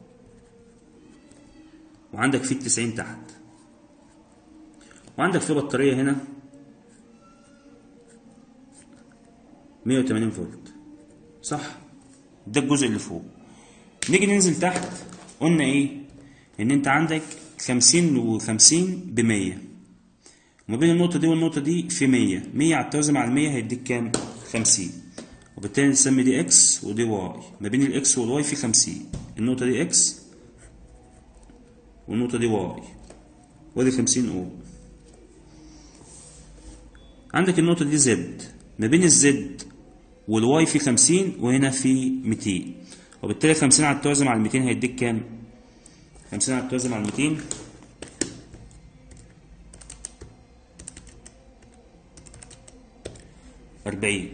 وعندك في ال90 تحت، وعندك في بطارية هنا 180 فولت، صح؟ ده الجزء اللي فوق. نيجي ننزل تحت، قلنا ايه؟ ان انت عندك 50 و50 ب100، وما بين النقطة دي والنقطة دي في 100 على التوازي مع ال100 هيديك كام؟ 50، وبالتالي نسمي دي اكس ودي واي. ما بين الاكس والواي في 50، النقطة دي اكس والنقطة دي واي، ودي 50 اوم. عندك النقطة دي زد، ما بين الزد والواي في 50 وهنا في 200، وبالتالي 50 على التوازي مع ال200 هيديك كام؟ 50 على التوازي مع ال200 40،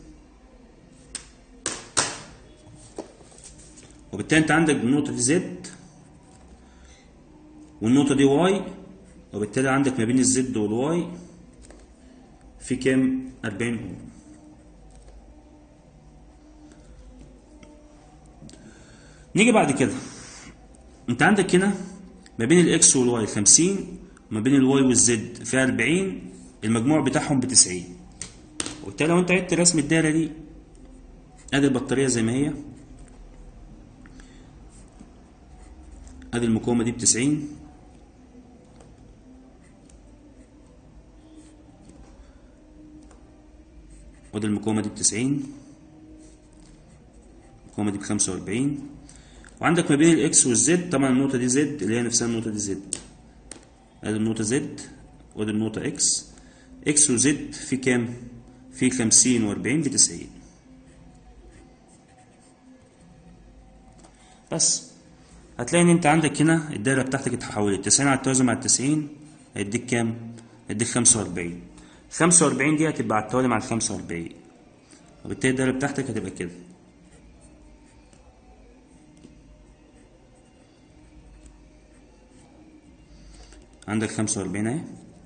وبالتالي انت عندك النقطة دي زد والنقطة دي واي، وبالتالي عندك ما بين الزد والواي في كام؟ 40 اوم. نيجي بعد كده، انت عندك هنا ما بين الاكس والواي 50، وما بين الواي والزد فيها 40، المجموع بتاعهم ب90. وبالتالي لو انت عدت رسم الدايره دي، ادي البطاريه زي ما هي، ادي المقاومه دي ب90، وادي المقاومة دي ب90، المقاومة دي ب45، وعندك ما بين الاكس والزد طبعا النقطة دي زد اللي هي نفسها النقطة دي زد، ادي النقطة زد وادي النقطة اكس، اكس وزد في كام؟ في 50 و40 ب90. بس هتلاقي ان انت عندك هنا الدايرة بتاعتك اتحولت 90 على التوازي مع 90 هيديك كام؟ هيديك 45. 45 دي هتبقى على التوالي مع 45، وبالتالي الدايرة بتاعتك هتبقى كده. عندك 45 اهي،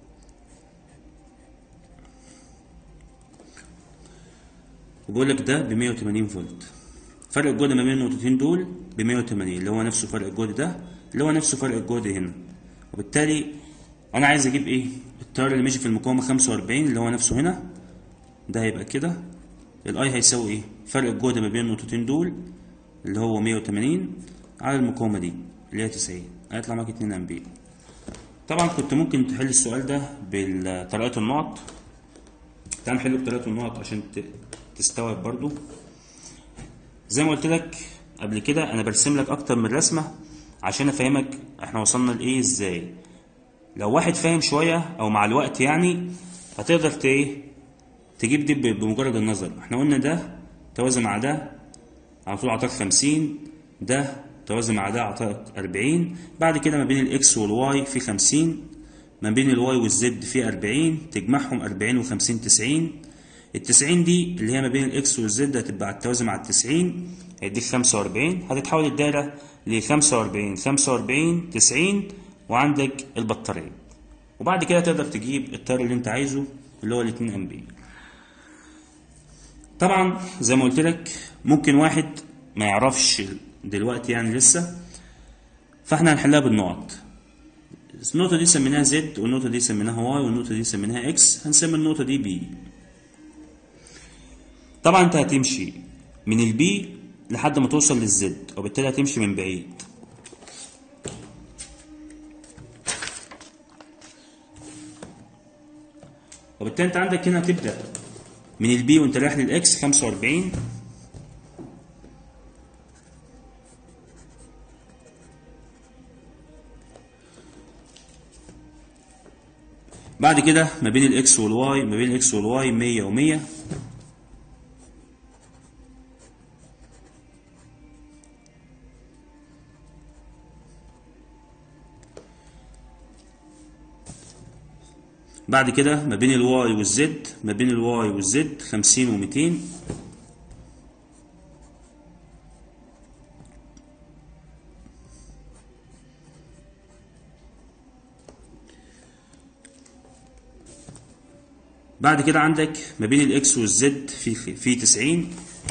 وبيقول لك ده ب 180 فولت. فرق الجهد ما بين النقطتين دول ب 180 اللي هو نفسه فرق الجهد ده اللي هو نفسه فرق الجهد هنا، وبالتالي انا عايز اجيب ايه؟ التيار اللي ماشي في المقاومة 45 اللي هو نفسه هنا، ده هيبقى كده. الاي هيساوي ايه؟ فرق الجهد ما بين النقطتين دول اللي هو 180 على المقاومة دي اللي هي 90، هيطلع معاك 2 امبير. طبعا كنت ممكن تحل السؤال ده بطريقة النقط. تعال نحله بطريقة النقط عشان تستوعب برضو. زي ما قلت لك قبل كده انا برسم لك اكتر من رسمة عشان افهمك احنا وصلنا لايه ازاي. لو واحد فاهم شوية او مع الوقت يعني هتقدر تجيب دي بمجرد النظر. احنا قلنا ده توازي مع ده على طول عطاك 50، ده توازي مع ده عطاك 40، بعد كده ما بين الاكس والواي في 50، ما بين الواي والزد في 40، تجمعهم 40 و50 90. ال90 دي اللي هي ما بين الاكس والزد هتبقى على التوازي مع ال90 هيديك 45. هتتحول الدايره ل 45 45 90 وعندك البطاريه، وبعد كده تقدر تجيب التيار اللي انت عايزه اللي هو ال 2 امبير. طبعا زي ما قلت لك ممكن واحد ما يعرفش دلوقتي يعني لسه، فاحنا هنحلها بالنقط. النقطة دي سميناها زد والنقطة دي سميناها واي والنقطة دي سميناها اكس، هنسمي النقطة دي بي. طبعا انت هتمشي من البي لحد ما توصل للزد، وبالتالي هتمشي من بعيد. وبالتالي انت عندك هنا هتبدأ من البي وانت رايح للاكس 45، بعد كده ما بين الاكس والواي 100 و100، بعد كده ما بين الواي والزد 50 و200، بعد كده عندك ما بين الاكس والزد في 90،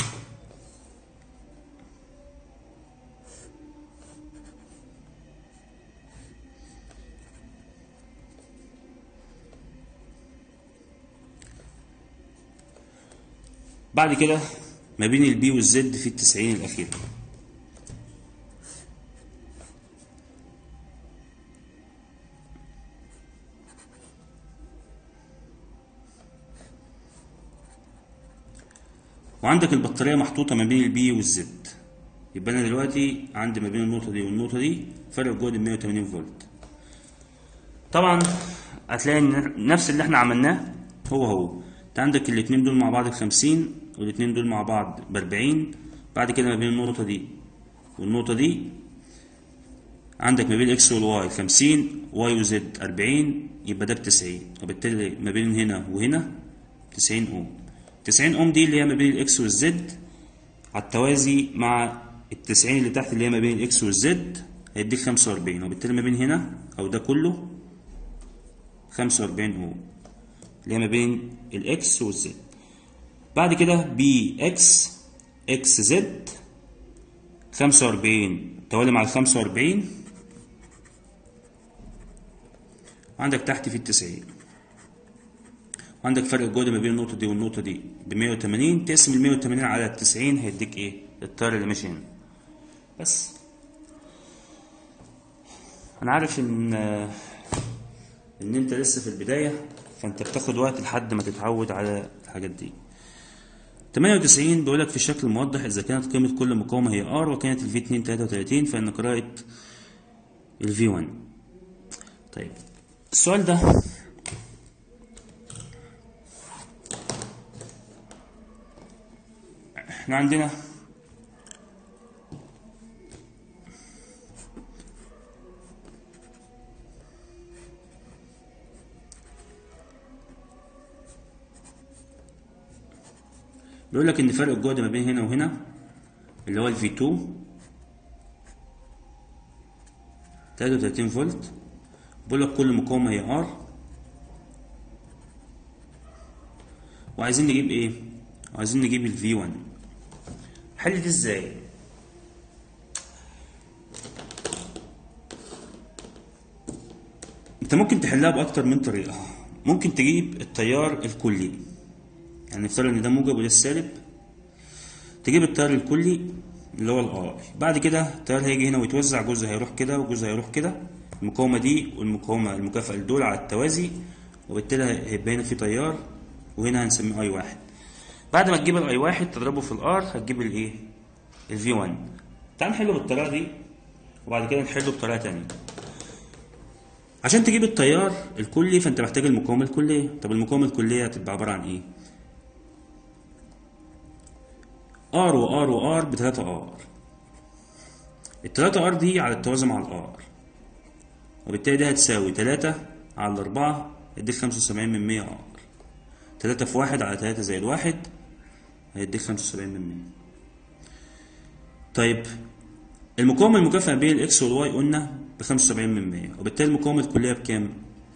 بعد كده ما بين البي والزد في 90 الأخيرة. وعندك البطارية محطوطة ما بين البي والزد، يبقى أنا دلوقتي عندي ما بين النقطة دي والنقطة دي فرق جهد 180 فولت. طبعا هتلاقي نفس اللي احنا عملناه هو انت عندك الاتنين دول مع بعض ب50 والاتنين دول مع بعض ب40، بعد كده ما بين النقطة دي والنقطة دي عندك ما بين الاكس والواي 50 واي وزد 40، يبقى ده ب90، وبالتالي ما بين هنا وهنا 90 اوم. 90 اوم دي اللي هي ما بين الاكس والزد على التوازي مع ال90 اللي تحت اللي هي ما بين الاكس والزد هيديك 45، وبالتالي ما بين هنا او ده كله 45 اوم اللي هي ما بين الاكس والزد. بعد كده بي اكس اكس زد 45 توالي مع ال45، وعندك تحت في ال90، وعندك فرق الجهد ما بين النقطة دي والنقطة دي ب180، تقسم ال180 على ال90 هيديك ايه؟ التيار اللي ماشي هنا. بس انا عارف ان انت لسه في البداية، فانت بتاخد وقت لحد ما تتعود على الحاجات دي. 98 بيقول لك في الشكل الموضح إذا كانت قيمة كل مقاومة هي R وكانت ال V2 33 فإن قراءة ال V1. طيب السؤال ده احنا عندنا بيقول لك ان فرق الجهد ما بين هنا وهنا اللي هو ال V2 33 فولت. بيقول لك كل مقاومة هي R وعايزين نجيب ايه؟ عايزين نجيب ال V1. حل دي ازاي؟ انت ممكن تحلها باكتر من طريقة. ممكن تجيب التيار الكلي، يعني نفترض ان ده موجب وده السالب، تجيب التيار الكلي اللي هو الار. بعد كده التيار هيجي هنا ويتوزع، جزء هيروح كده وجزء هيروح كده، المقاومة دي والمقاومة المكافئة لدول على التوازي، وبالتالي هيبقى هنا في تيار وهنا هنسميه اي واحد. بعد ما تجيب الاي واحد تضربه في الار هتجيب الايه؟ الفي 1. تعال نحله بالطريقة دي وبعد كده نحله بطريقة تانية. عشان تجيب التيار الكلي فانت محتاج المقاومة الكلية. طب المقاومة الكلية هتبقى عبارة عن ايه؟ ار وار وار ب3 ار. ال3 ار دي على التوازي مع الار، وبالتالي دي هتساوي 3 على 4 يديك 75% ار. 3 في 1 على 3 زائد 1 هيديك 75%. طيب المقاومة المكافئة بين الاكس والواي قلنا ب75%، وبالتالي المقاومة الكلية بكام؟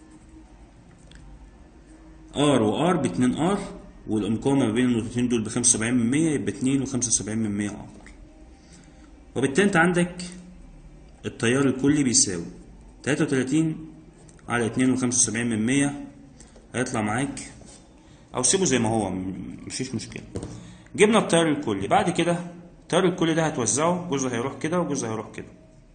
ار وار ب2 ار، والمقاومة ما بين النقطتين دول ب75% يبقى 2 و75% ار. وبالتالي انت عندك التيار الكلي بيساوي 33 على 2 و75%، هيطلع معاك، او سيبه زي ما هو مفيش مشكلة. جبنا التيار الكلي، بعد كده التيار الكلي ده هتوزعه، جزء هيروح كده وجزء هيروح كده.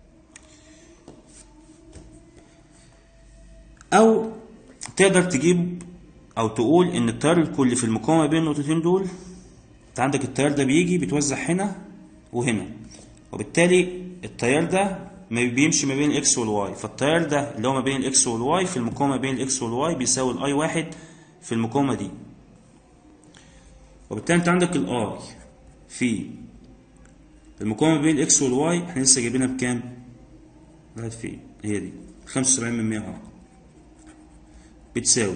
او تقدر تجيب او تقول ان التيار الكلي في المقاومة بين النقطتين دول، انت عندك التيار ده بيجي بيتوزع هنا وهنا، وبالتالي التيار ده ما بيمشي ما بين الاكس والواي، فالتيار ده اللي هو ما بين الاكس والواي في المقاومة بين الاكس والواي بيساوي الاي واحد في المقاومة دي. وبالتالي انت عندك الاي في المقاومة بين الاكس والواي احنا لسه جايبينها بكام؟ راحت فين؟ هي دي 75% ار، بتساوي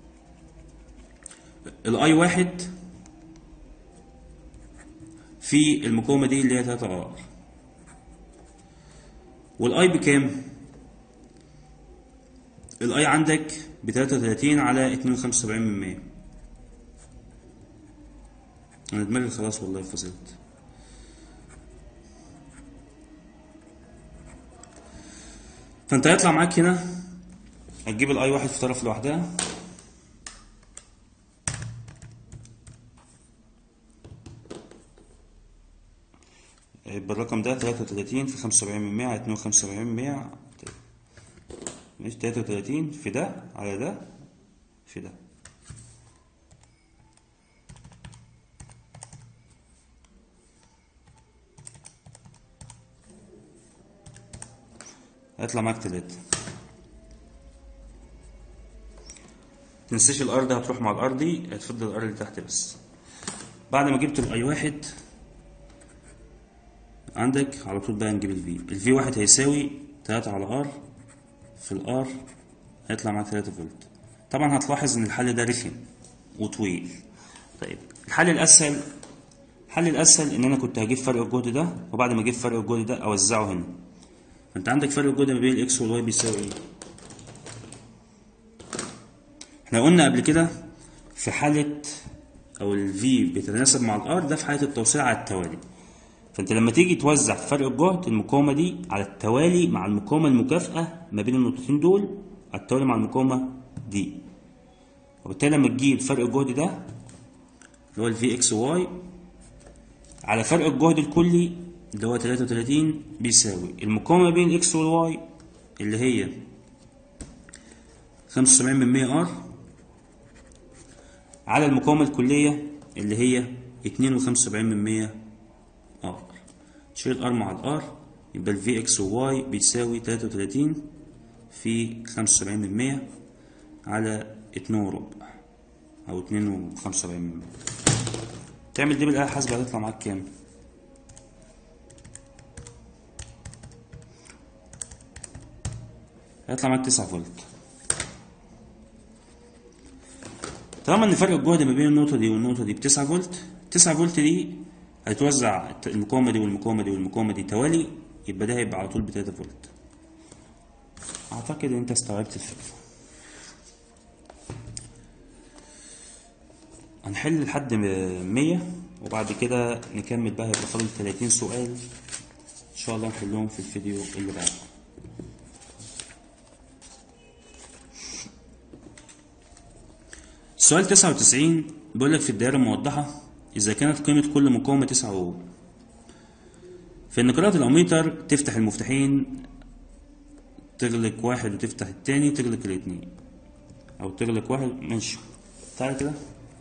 الاي واحد في المقاومة دي اللي هي 3 ار، والاي بكام؟ الاي عندك ب33 على 2.75%. انا دماغي خلاص والله فصلت. فانت هيطلع معاك هنا هتجيب الاي واحد في طرف لوحدها، يبقى الرقم ده 33 في 75% على 2.75%، مش 33 في ده على ده في ده. هيطلع معاك 3. متنساش الارض هتروح مع الارض دي، هتفضل الارض اللي تحت بس. بعد ما جبت الاي واحد عندك على طول بقى نجيب الفي واحد هيساوي 3 على ار في الار، هيطلع معاك 3 فولت. طبعا هتلاحظ ان الحل ده رخم وطويل. طيب الحل الاسهل ان انا كنت هجيب فرق الجهد ده، وبعد ما اجيب فرق الجهد ده اوزعه هنا. فانت عندك فرق الجهد ما بين الاكس والواي بيساوي ايه؟ احنا قلنا قبل كده في حالة او الفي بيتناسب مع الار، ده في حالة التوسيع على التوالي. فانت لما تيجي توزع فرق الجهد المقاومة دي على التوالي مع المقاومة المكافئة ما بين النقطتين دول على التوالي مع المقاومة دي، وبالتالي لما تجيب فرق الجهد ده اللي هو الفي اكس واي على فرق الجهد الكلي اللي هو 33 بيساوي المقاومة بين الاكس والواي اللي هي 75% ار على المقاومة الكلية اللي هي 2.75 ار. تشيل ار مع الار يبقى الفي اكس وواي بيساوي 33 في 75% على 2.25 او 2.75. تعمل دي بالآلة الحاسبة هتطلع معاك كام؟ هيطلع معاك 9 فولت. طالما ان فرق الجهد ما بين النقطة دي والنقطة دي ب9 فولت، 9 فولت دي هتوزع المقاومة دي والمقاومة دي والمقاومة دي توالي، يبقى ده هيبقى على طول ب3 فولت. اعتقد ان انت استوعبت الفكرة. هنحل لحد 100 وبعد كده نكمل بقى. هيبقى فاضل 30 سؤال ان شاء الله نحلهم في الفيديو اللي بعده. السؤال 99 بيقول لك في الدائرة الموضحة إذا كانت قيمة كل مقاومة 9 أوم، فإن قراءة الأميتر تفتح المفتاحين، تغلق واحد وتفتح التاني، تغلق الاتنين، أو تغلق واحد. ماشي، تعالى كده.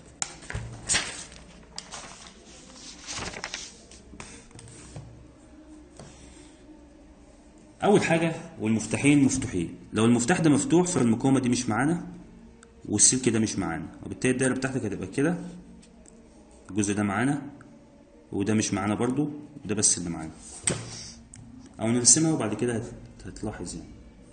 أول حاجة والمفتاحين مفتوحين، لو المفتاح ده مفتوح فالمقاومة دي مش معانا والسلك ده مش معانا، وبالتالي الدايرة بتاعتك هتبقى كده. الجزء ده معانا وده مش معانا برضو، ده بس اللي معانا. او نرسمها وبعد كده هتلاحظ يعني.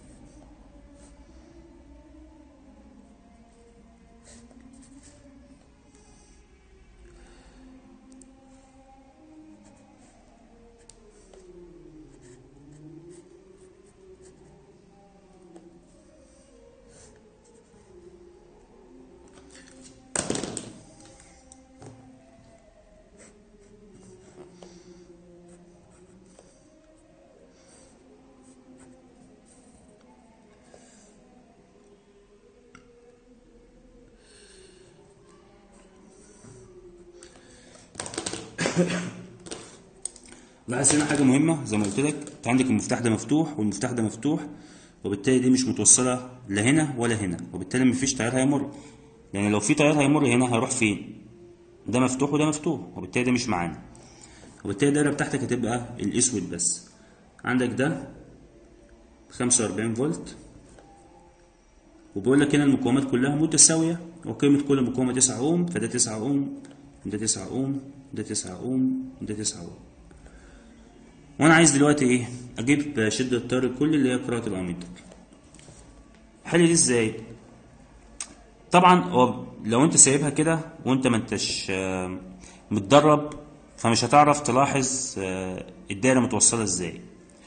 لاحظ هنا حاجة مهمة زي ما قلت لك، انت عندك المفتاح ده مفتوح والمفتاح ده مفتوح، وبالتالي دي مش متوصلة لا هنا ولا هنا، وبالتالي مفيش تيار هيمر. يعني لو في تيار هيمر هنا هيروح فين؟ ده مفتوح وده مفتوح، وبالتالي ده مش معانا، وبالتالي الدايرة بتاعتك هتبقى الاسود بس. عندك ده 45 فولت، وبيقول لك هنا المقاومات كلها متساوية وقيمة كل مقاومة 9 اوم، فده 9 اوم ده 9 اوم ده 9 اوم ده 9 اوم. وانا عايز دلوقتي ايه؟ اجيب شدة التيار الكلي اللي هي قراءة الاميتر. حل دي ازاي؟ طبعا لو انت سايبها كده وانت ما انتش متدرب فمش هتعرف تلاحظ الدايرة متوصلة ازاي،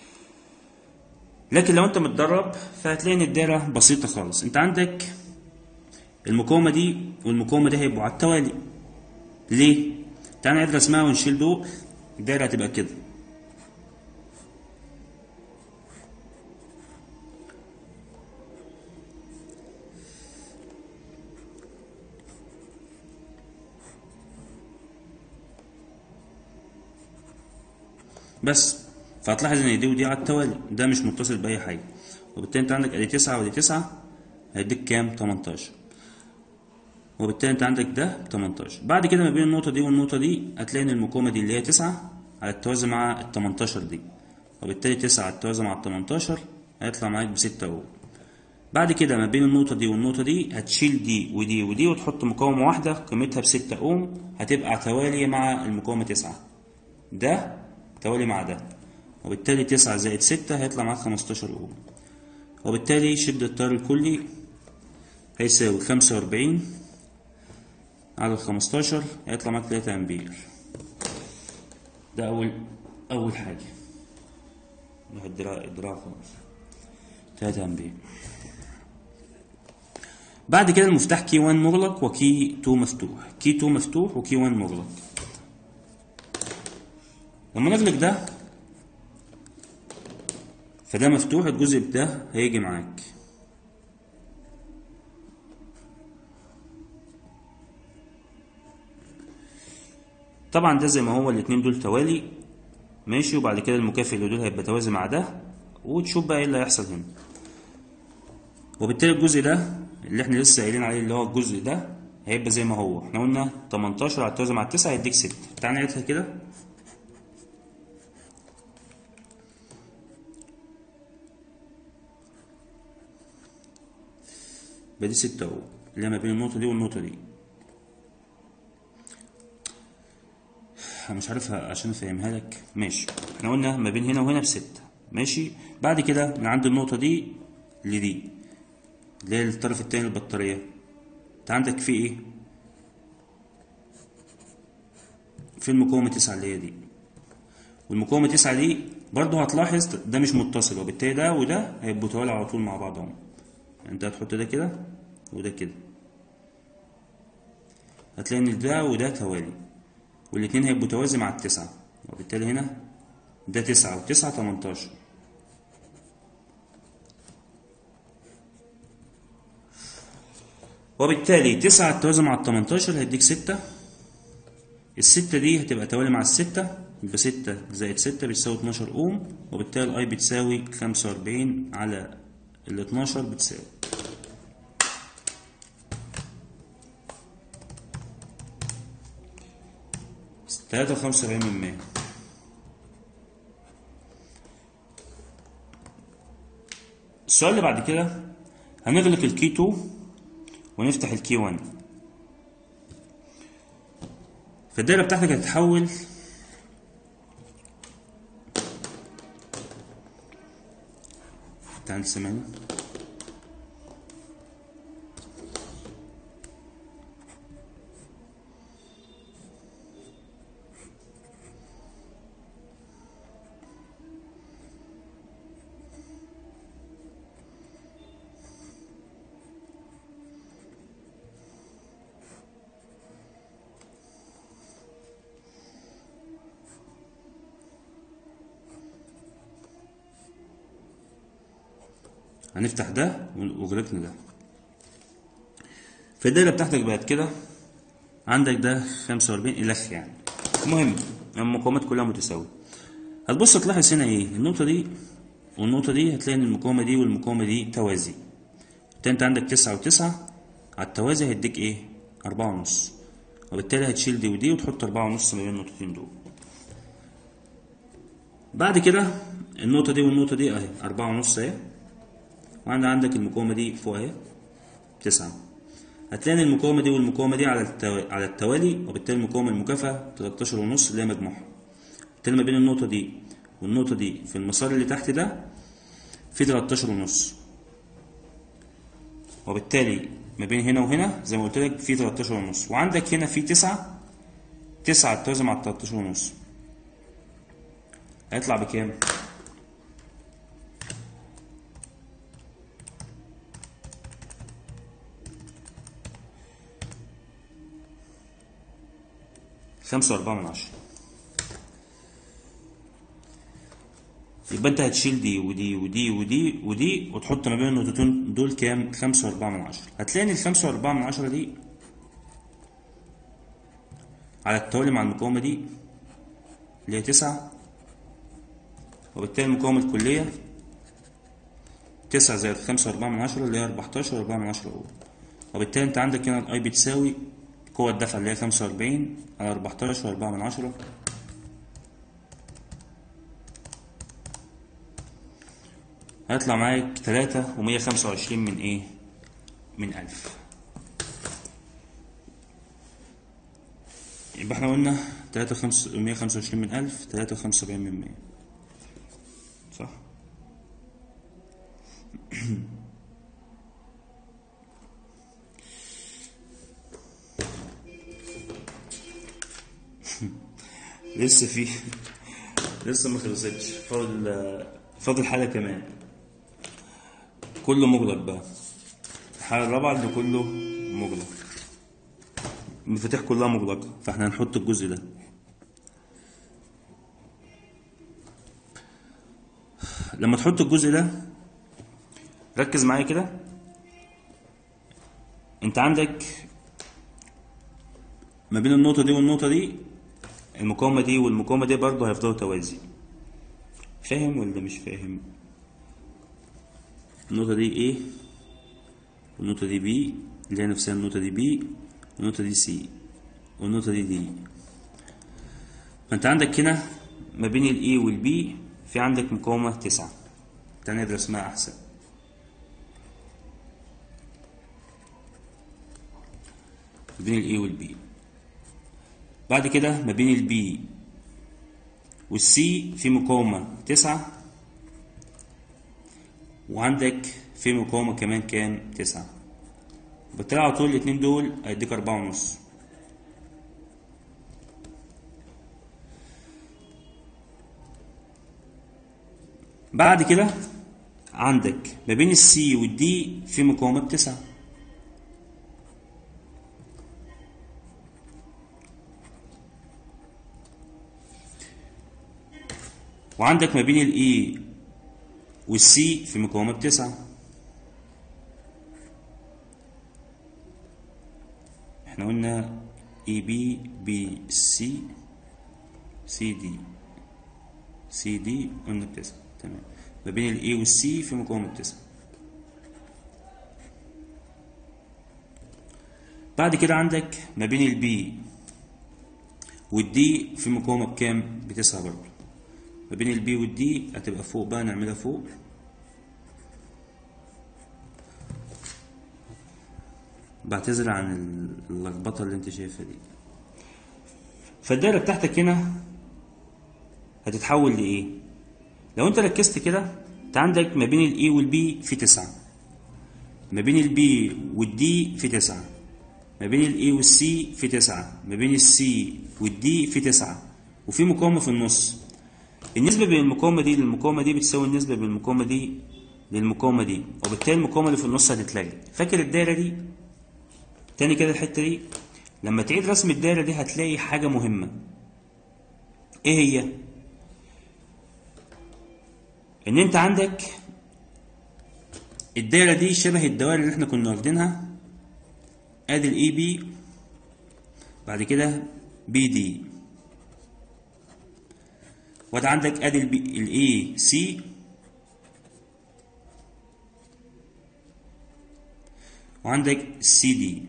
لكن لو انت متدرب فهتلاقي ان الدايرة بسيطة خالص. انت عندك المقاومة دي والمقاومة دي هيبقوا على التوالي. ليه؟ تعالى نعيد رسمها ونشيل دول، الدايرة هتبقى كده. بس فهتلاحظ ان دي ودي على التوالي، ده مش متصل باي حاجه، وبالتالي انت عندك ادي 9 ودي 9 هيديك كام؟ 18. وبالتالي انت عندك ده 18. بعد كده ما بين النقطه دي والنقطه دي هتلاقي ان المقاومه دي اللي هي 9 على التوازي مع ال 18 دي، وبالتالي 9 على التوازي مع ال 18 هيطلع معاك ب6 اوم. بعد كده ما بين النقطه دي والنقطه دي هتشيل دي ودي ودي وتحط مقاومه واحده قيمتها ب6 اوم، هتبقى توالي مع المقاومه 9، ده توالي مع ده، وبالتالي 9 زائد 6 هيطلع معاك 15 اوم. وبالتالي شدة التيار الكلي هيساوي 45 على 15 هيطلع معاك 3 امبير. ده اول حاجة الدراع خلاص 3 امبير. بعد كده المفتاح كي 1 مغلق وكي 2 مفتوح، كي 2 مفتوح وكي 1 مغلق. لما نغلق ده فده مفتوح، الجزء ده هيجي معاك. طبعا ده زي ما هو الاتنين دول توالي ماشي، وبعد كده المكافئ اللي دول هيبقى توازي مع ده، وتشوف بقى ايه اللي هيحصل هنا. وبالتالي الجزء ده اللي احنا لسه قايلين عليه اللي هو الجزء ده هيبقى زي ما هو، احنا قلنا 18 على التوازي مع 9 هيديك 6. تعال نعيدها كده. يبقى دي 6 اهو، اللي ما بين النقطة دي والنقطة دي. انا مش عارفها عشان افهمها لك. ماشي، احنا قلنا ما بين هنا وهنا ب6. ماشي، بعد كده من عند النقطة دي لدي اللي هي الطرف التاني للبطارية، انت عندك في ايه؟ في المقاومة 9 اللي هي دي، والمقاومة 9 دي برضه هتلاحظ ده مش متصل، وبالتالي ده وده هيبقوا توالي على طول مع بعضهم. انت هتحط ده كده وده كده، هتلاقي ان ده وده توالي، والاتنين هيبقوا توازي مع التسعة، وبالتالي هنا ده 9 و9 18. وبالتالي 9 على التوازي مع ال18 هيديك 6. الستة دي هتبقى توالي مع ال6، يبقى 6 زائد 6 بتساوي 12 اوم، وبالتالي الاي بتساوي 45 على ال12 بتساوي 73%. السؤال اللي بعد كده هنغلق الكي 2 ونفتح الكي 1. فالدايرة بتاعتك هتتحول تعال نسمعنا هنفتح ده وغلقنا ده. فالدايرة بتاعتك بقت كده، عندك ده 45 إلخ يعني. المهم المقاومات كلها متساوية. هتبص تلاحظ هنا ايه؟ النقطة دي والنقطة دي هتلاقي ان المقاومة دي والمقاومة دي توازي. انت عندك 9 و9 على التوازي هيديك ايه؟ 4.5، وبالتالي هتشيل دي ودي وتحط 4.5 ما بين النقطتين دول. بعد كده النقطة دي والنقطة دي اهي 4.5 اهي، وعندك المقاومة دي فوق اهي 9. هتلاقي ان المقاومة دي والمقاومة دي على التوالي، وبالتالي المقاومة المكافئة 13.5 اللي هي مجموعها. بالتالي ما بين النقطة دي والنقطة دي في المسار اللي تحت ده في 13.5، وبالتالي ما بين هنا وهنا زي ما قلت لك في 13.5، وعندك هنا في 9 على التوازي مع 13.5 هيطلع بكام؟ خمسة وأربعة من 10. يبقى انت هتشيل دي ودي ودي ودي ودي وتحط ما بين النقطتين دول كام؟ 5.4 من 10. هتلاقي ان 5.4 من 10 دي على التوالي مع المقاومة دي اللي هي 9، وبالتالي المقاومة الكلية 9 زائد 5.4 من 10 اللي هي 14.4 من 10 اوم، وبالتالي انت عندك هنا الاي بتساوي قوة الدفع اللي هي 45 على 14.4 من 10، هيطلع معاك 3,125 من ايه؟ من 1000. يبقى احنا قلنا 3,125 من 1000 73 من 100، صح؟ لسه ما خلصتش، فاضل حالة كمان، كله مغلق بقى. الحالة الرابعة اللي كله مغلق، المفاتيح كلها مغلقة، فاحنا هنحط الجزء ده. لما تحط الجزء ده ركز معايا كده، انت عندك ما بين النقطة دي والنقطة دي المقاومة دي والمقاومة دي برضه هيفضلوا توازي. فاهم ولا مش فاهم؟ النقطة دي A والنقطة دي B اللي هي نفسها النقطة دي B، والنقطة دي سي، والنقطة دي. فانت عندك هنا ما بين الاي والبي في عندك مقاومة 9. تعالى ندرس معاها احسن. ما بين الاي والبي. بعد كده ما بين البي والسي في مقاومة 9، وعندك في مقاومة كمان كام؟ 9. بالتالي على طول الاتنين دول هيديك 4.5. بعد كده عندك ما بين السي والدي في مقاومة 9. وعندك ما بين الاي والسي في مقاومة 9. احنا قلنا اي بي بي سي سي دي سي دي قلنا 9. تمام. ما بين الاي والسي في مقاومة 9. بعد كده عندك ما بين البي والدي في مقاومة بكام؟ ب9 برضه. ما بين البي والدي هتبقى فوق بقى، نعملها فوق. بعتذر عن اللخبطة اللي انت شايفها دي. فالدايرة بتاعتك هنا هتتحول لإيه؟ لو انت ركزت كده انت عندك ما بين الاي والبي في 9، ما بين البي والدي في 9، ما بين الاي والسي في 9، ما بين السي والدي في 9، وفي مقاومة في النص. النسبة بين المقاومة دي للمقاومة دي بتساوي النسبة بين المقاومة دي للمقاومة دي، وبالتالي المقاومة اللي في النص هتتلغي. فاكر الدايرة دي؟ تاني كده الحتة دي لما تعيد رسم الدايرة دي هتلاقي حاجة مهمة. ايه هي؟ ان انت عندك الدايرة دي شبه الدوائر اللي احنا كنا واخدينها. ادي الاي بي، بعد كده بي دي، وده عندك ادي الاي سي، وعندك السي دي.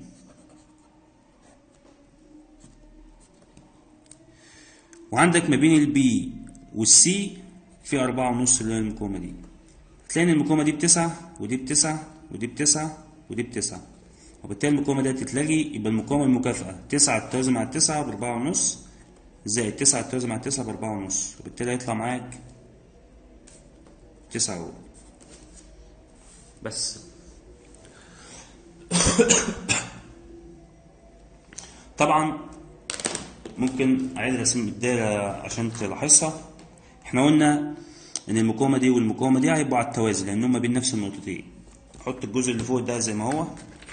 وعندك ما بين البي والسي في 4.5 اللي هي المقاومة دي. هتلاقي ان المقاومة دي ب9 ودي ب9 ودي ب9 ودي ب9، وبالتالي المقاومة دي هتتلغي. يبقى المقاومة المكافئة 9 تتوازن مع 9 ب4.5 زائد 9 تتوازن مع 9 ب4.5، وبالتالي هيطلع معاك 9 اهو. بس طبعا ممكن اعيد رسم الدايره عشان تلاحظها. احنا قلنا ان المقاومه دي والمقاومه دي هيبقوا على التوازي لان هما بين نفس النقطتين. حط الجزء اللي فوق ده زي ما هو.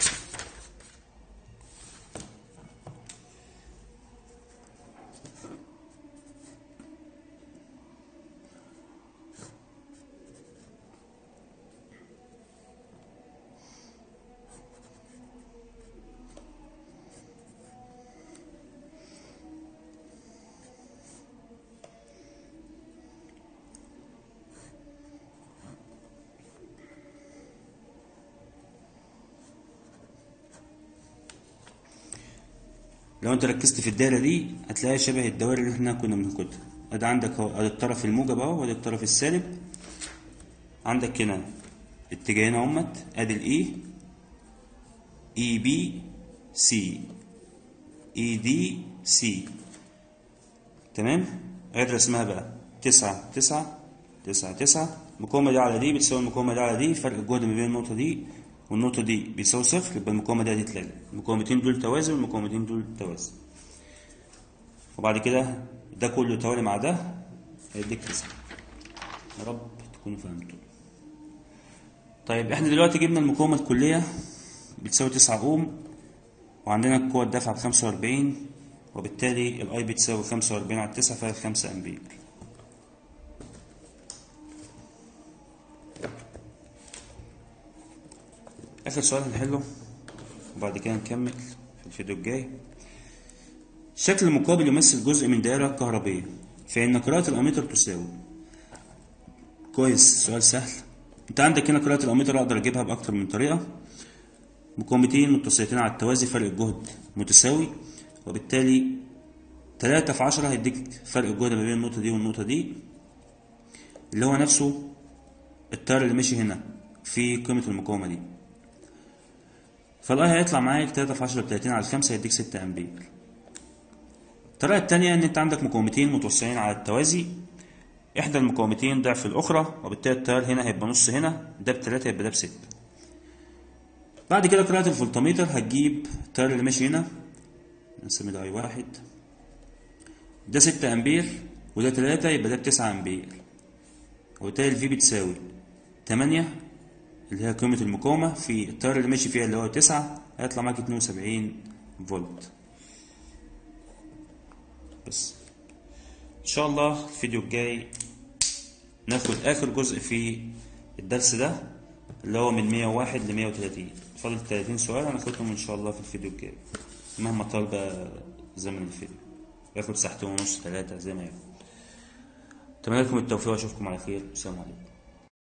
لو انت ركزت في الدايره دي هتلاقيها شبه الدوائر اللي احنا كنا بناخدها. ادي عندك اهو، ادي الطرف الموجب اهو، وادي الطرف السالب. عندك هنا اتجاهين اهمت، ادي الاي اي بي سي اي دي سي. تمام. عيد رسمها بقى 9 9 9 9. المقاومه دي على دي بتساوي المقاومه دي على دي. فرق الجهد ما بين النقطه دي والنقطة دي بيساوي 0. يبقى المقاومة دي هتتلغي. المقاومتين دول توازي والمقاومتين دول توازي. وبعد كده ده كله توالي مع ده هيديك 9. يا رب تكونوا فهمتوا. طيب احنا دلوقتي جبنا المقاومة الكلية بتساوي 9 اوم، وعندنا قوة الدفع ب 45، وبالتالي الاي بتساوي 45 على 9 فيها 5 امبير. آخر سؤال هنحله وبعد كده نكمل في الفيديو الجاي. الشكل المقابل يمثل جزء من دائرة كهربية، فإن قراءة الأميتر تساوي. كويس، سؤال سهل. أنت عندك هنا قراءة الأميتر أقدر أجيبها بأكتر من طريقة. مقاومتين متصلتين على التوازي فرق الجهد متساوي، وبالتالي 3 في 10 هيديك فرق الجهد ما بين النقطة دي والنقطة دي اللي هو نفسه التيار اللي ماشي هنا في قيمة المقاومة دي. فالآي هيطلع معاك 3 في 10 ب30 على 5 هيديك 6 أمبير. الطريقة التانية إن أنت عندك مقاومتين متوصلين على التوازي، إحدى المقاومتين ضعف الأخرى، وبالتالي التيار هنا هيبقى نص، هنا ده ب3 يبقى ده ب6. بعد كده قراءة الفولتميتر هتجيب التيار اللي ماشي هنا نسمي ده I1، ده 6 أمبير وده 3 يبقى ده ب9 أمبير، وبالتالي الفي بتساوي 8 اللي هي قيمة المقاومة في التيار اللي ماشي فيها اللي هو 9، هيطلع معاك 72 فولت. بس إن شاء الله الفيديو الجاي ناخد آخر جزء في الدرس ده اللي هو من 101 ل 130، فاضل 30 سؤال هناخدهم إن شاء الله في الفيديو الجاي، مهما طال بقى زمن الفيديو، ياخد ساعتين ونص 3 زي ما ياخد. أتمنى لكم التوفيق وأشوفكم على خير. السلام عليكم.